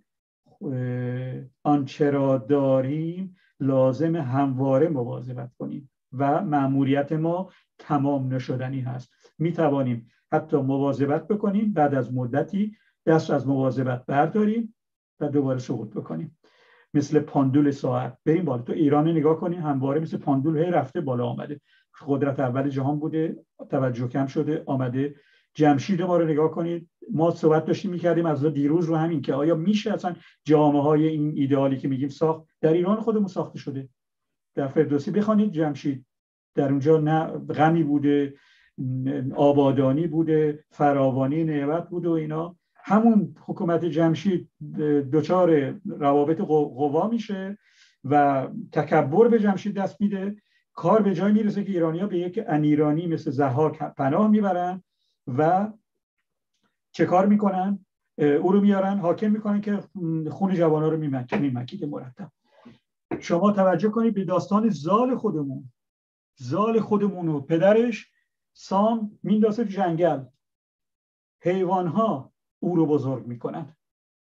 آنچه را داریم لازم همواره مواظبت کنیم و مأموریت ما تمام نشدنی هست. می توانیم حتی مواظبت بکنیم، بعد از مدتی دست از مواظبت برداریم و دوباره سقوط بکنیم، مثل پاندول ساعت بریم بالا. تو ایران نگاه کنیم همواره مثل پاندول هی رفته بالا آمده. قدرت اول جهان بوده، توجه کم شده آمده. جمشید ما رو نگاه کنید، ما صحبت داشتیم میکردیم از دیروز رو همین که آیا میشه اصلا جامعه های این ایدئالی که میگیم ساخت در ایران خودمون ساخته شده. در فردوسی بخوانید جمشید، در اونجا نه غمی بوده، آبادانی بوده، فراوانی نعمت بوده و اینا. همون حکومت جمشید دچار روابط قوا میشه و تکبر به جمشید دست میده. کار به جای میرسه که ایرانی‌ها به یک انیرانی مثل ضحاک پناه میبرن و چه کار میکنن؟ او رو میارن حاکم میکنن که خون جوان‌ها رو میمکه میمکه مرتب. شما توجه کنید به داستان زال خودمون. زال خودمون و پدرش سام میندازه تو جنگل، حیوان‌ها او رو بزرگ میکنن.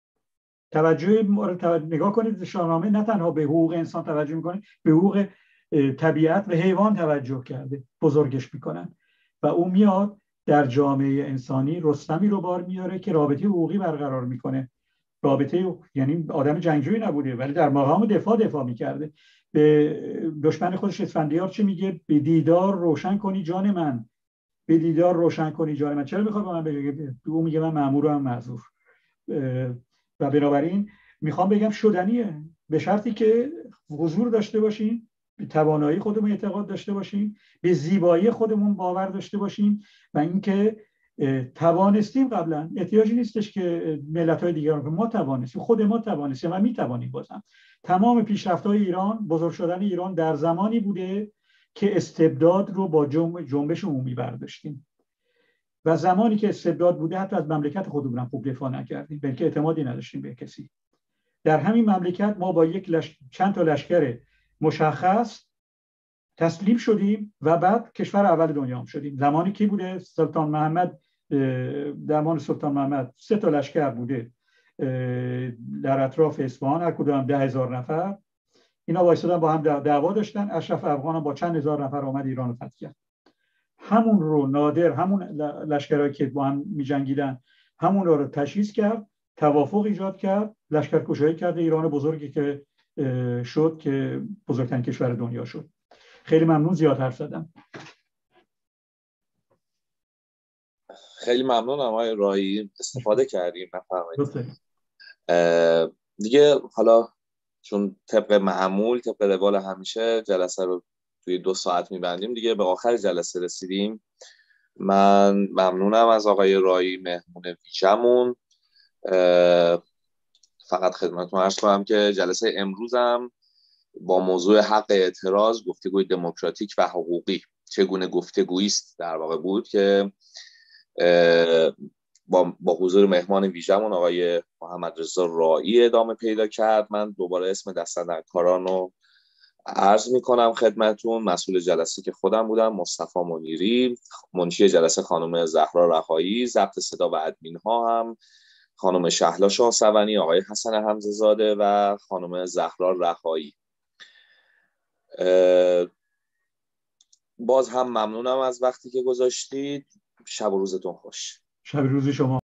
توجه نگاه کنید شاهنامه نه تنها به حقوق انسان توجه میکنه، به حقوق طبیعت و حیوان توجه کرده، بزرگش میکنن و او میاد در جامعه انسانی رستمی رو بار میاره که رابطه حقوقی برقرار میکنه. رابطه یعنی آدم جنگجویی نبوده ولی در مقام دفاع دفاع میکرده. به دشمن خودش اسفندیار چه میگه؟ به دیدار روشن کنی جان من، به دیدار روشن کنی جان من. چرا میخواد به من بگه؟ او میگه من مأمورم معذور. و بنابراین میخوام بگم شدنیه، به شرطی که حضور داشته باشیم، به توانایی خودمون اعتقاد داشته باشیم، به زیبایی خودمون باور داشته باشیم و اینکه توانستیم قبلا. احتیاجی نیستش که ملت‌های دیگر رو، ما توانستیم، خود ما توانستیم و میتوانیم. بازم تمام پیشرفت‌های ایران، بزرگ شدن ایران در زمانی بوده که استبداد رو با جنبش عمومی برداشتیم و زمانی که استبداد بوده حتی از مملکت خودمون خوب دفاع نکردیم، بلکه اعتمادی نداشتیم به کسی. در همین مملکت ما با یک لش... چند تا لشکر مشخص تسلیم شدیم و بعد کشور اول دنیا هم شدیم. زمانی کی بوده؟ سلطان محمد درمان سلطان محمد سه تا لشکر بوده در اطراف اصفهان، هر کدوم ده هزار نفر. اینا وایسادن با هم دعوا داشتن. اشرف افغان هم با چند هزار نفر آمد ایران رو فتح کرد. همون رو نادر، همون لشکرهایی که با هم می‌جنگیدن، همون رو تشخیص کرد، توافق ایجاد کرد، لشکرکشایی کرده، ایران بزرگی که شد که بزرگترین کشور دنیا شد. خیلی ممنون، زیاد حرف زدم. خیلی ممنونم آقای راهی، استفاده کردیم. بفرمایید. دیگه حالا چون طبق معمول، طبق روال همیشه جلسه رو توی دو ساعت میبندیم، دیگه به آخر جلسه رسیدیم. من ممنونم از آقای راهی، مهمون ویژمون. فقط خدمتتون عرض کنم که جلسه امروزم با موضوع حق اعتراض، گفتگوی دموکراتیک و حقوقی، چگونه گفتگویی است در واقع بود که با با حضور مهمان ویژمون آقای محمد رضا رائی ادامه پیدا کرد. من دوباره اسم دستندرکاران رو عرض میکنم خدمتون. مسئول جلسه که خودم بودم مصطفی منیری، منشی جلسه خانم زهرا رهایی، ضبط صدا و ادمین ها هم خانم شهلا شاهسوانی، آقای حسن حمزه زاده و خانم زهرا رهایی. باز هم ممنونم از وقتی که گذاشتید. شب و روزتون خوش. شب و روز شما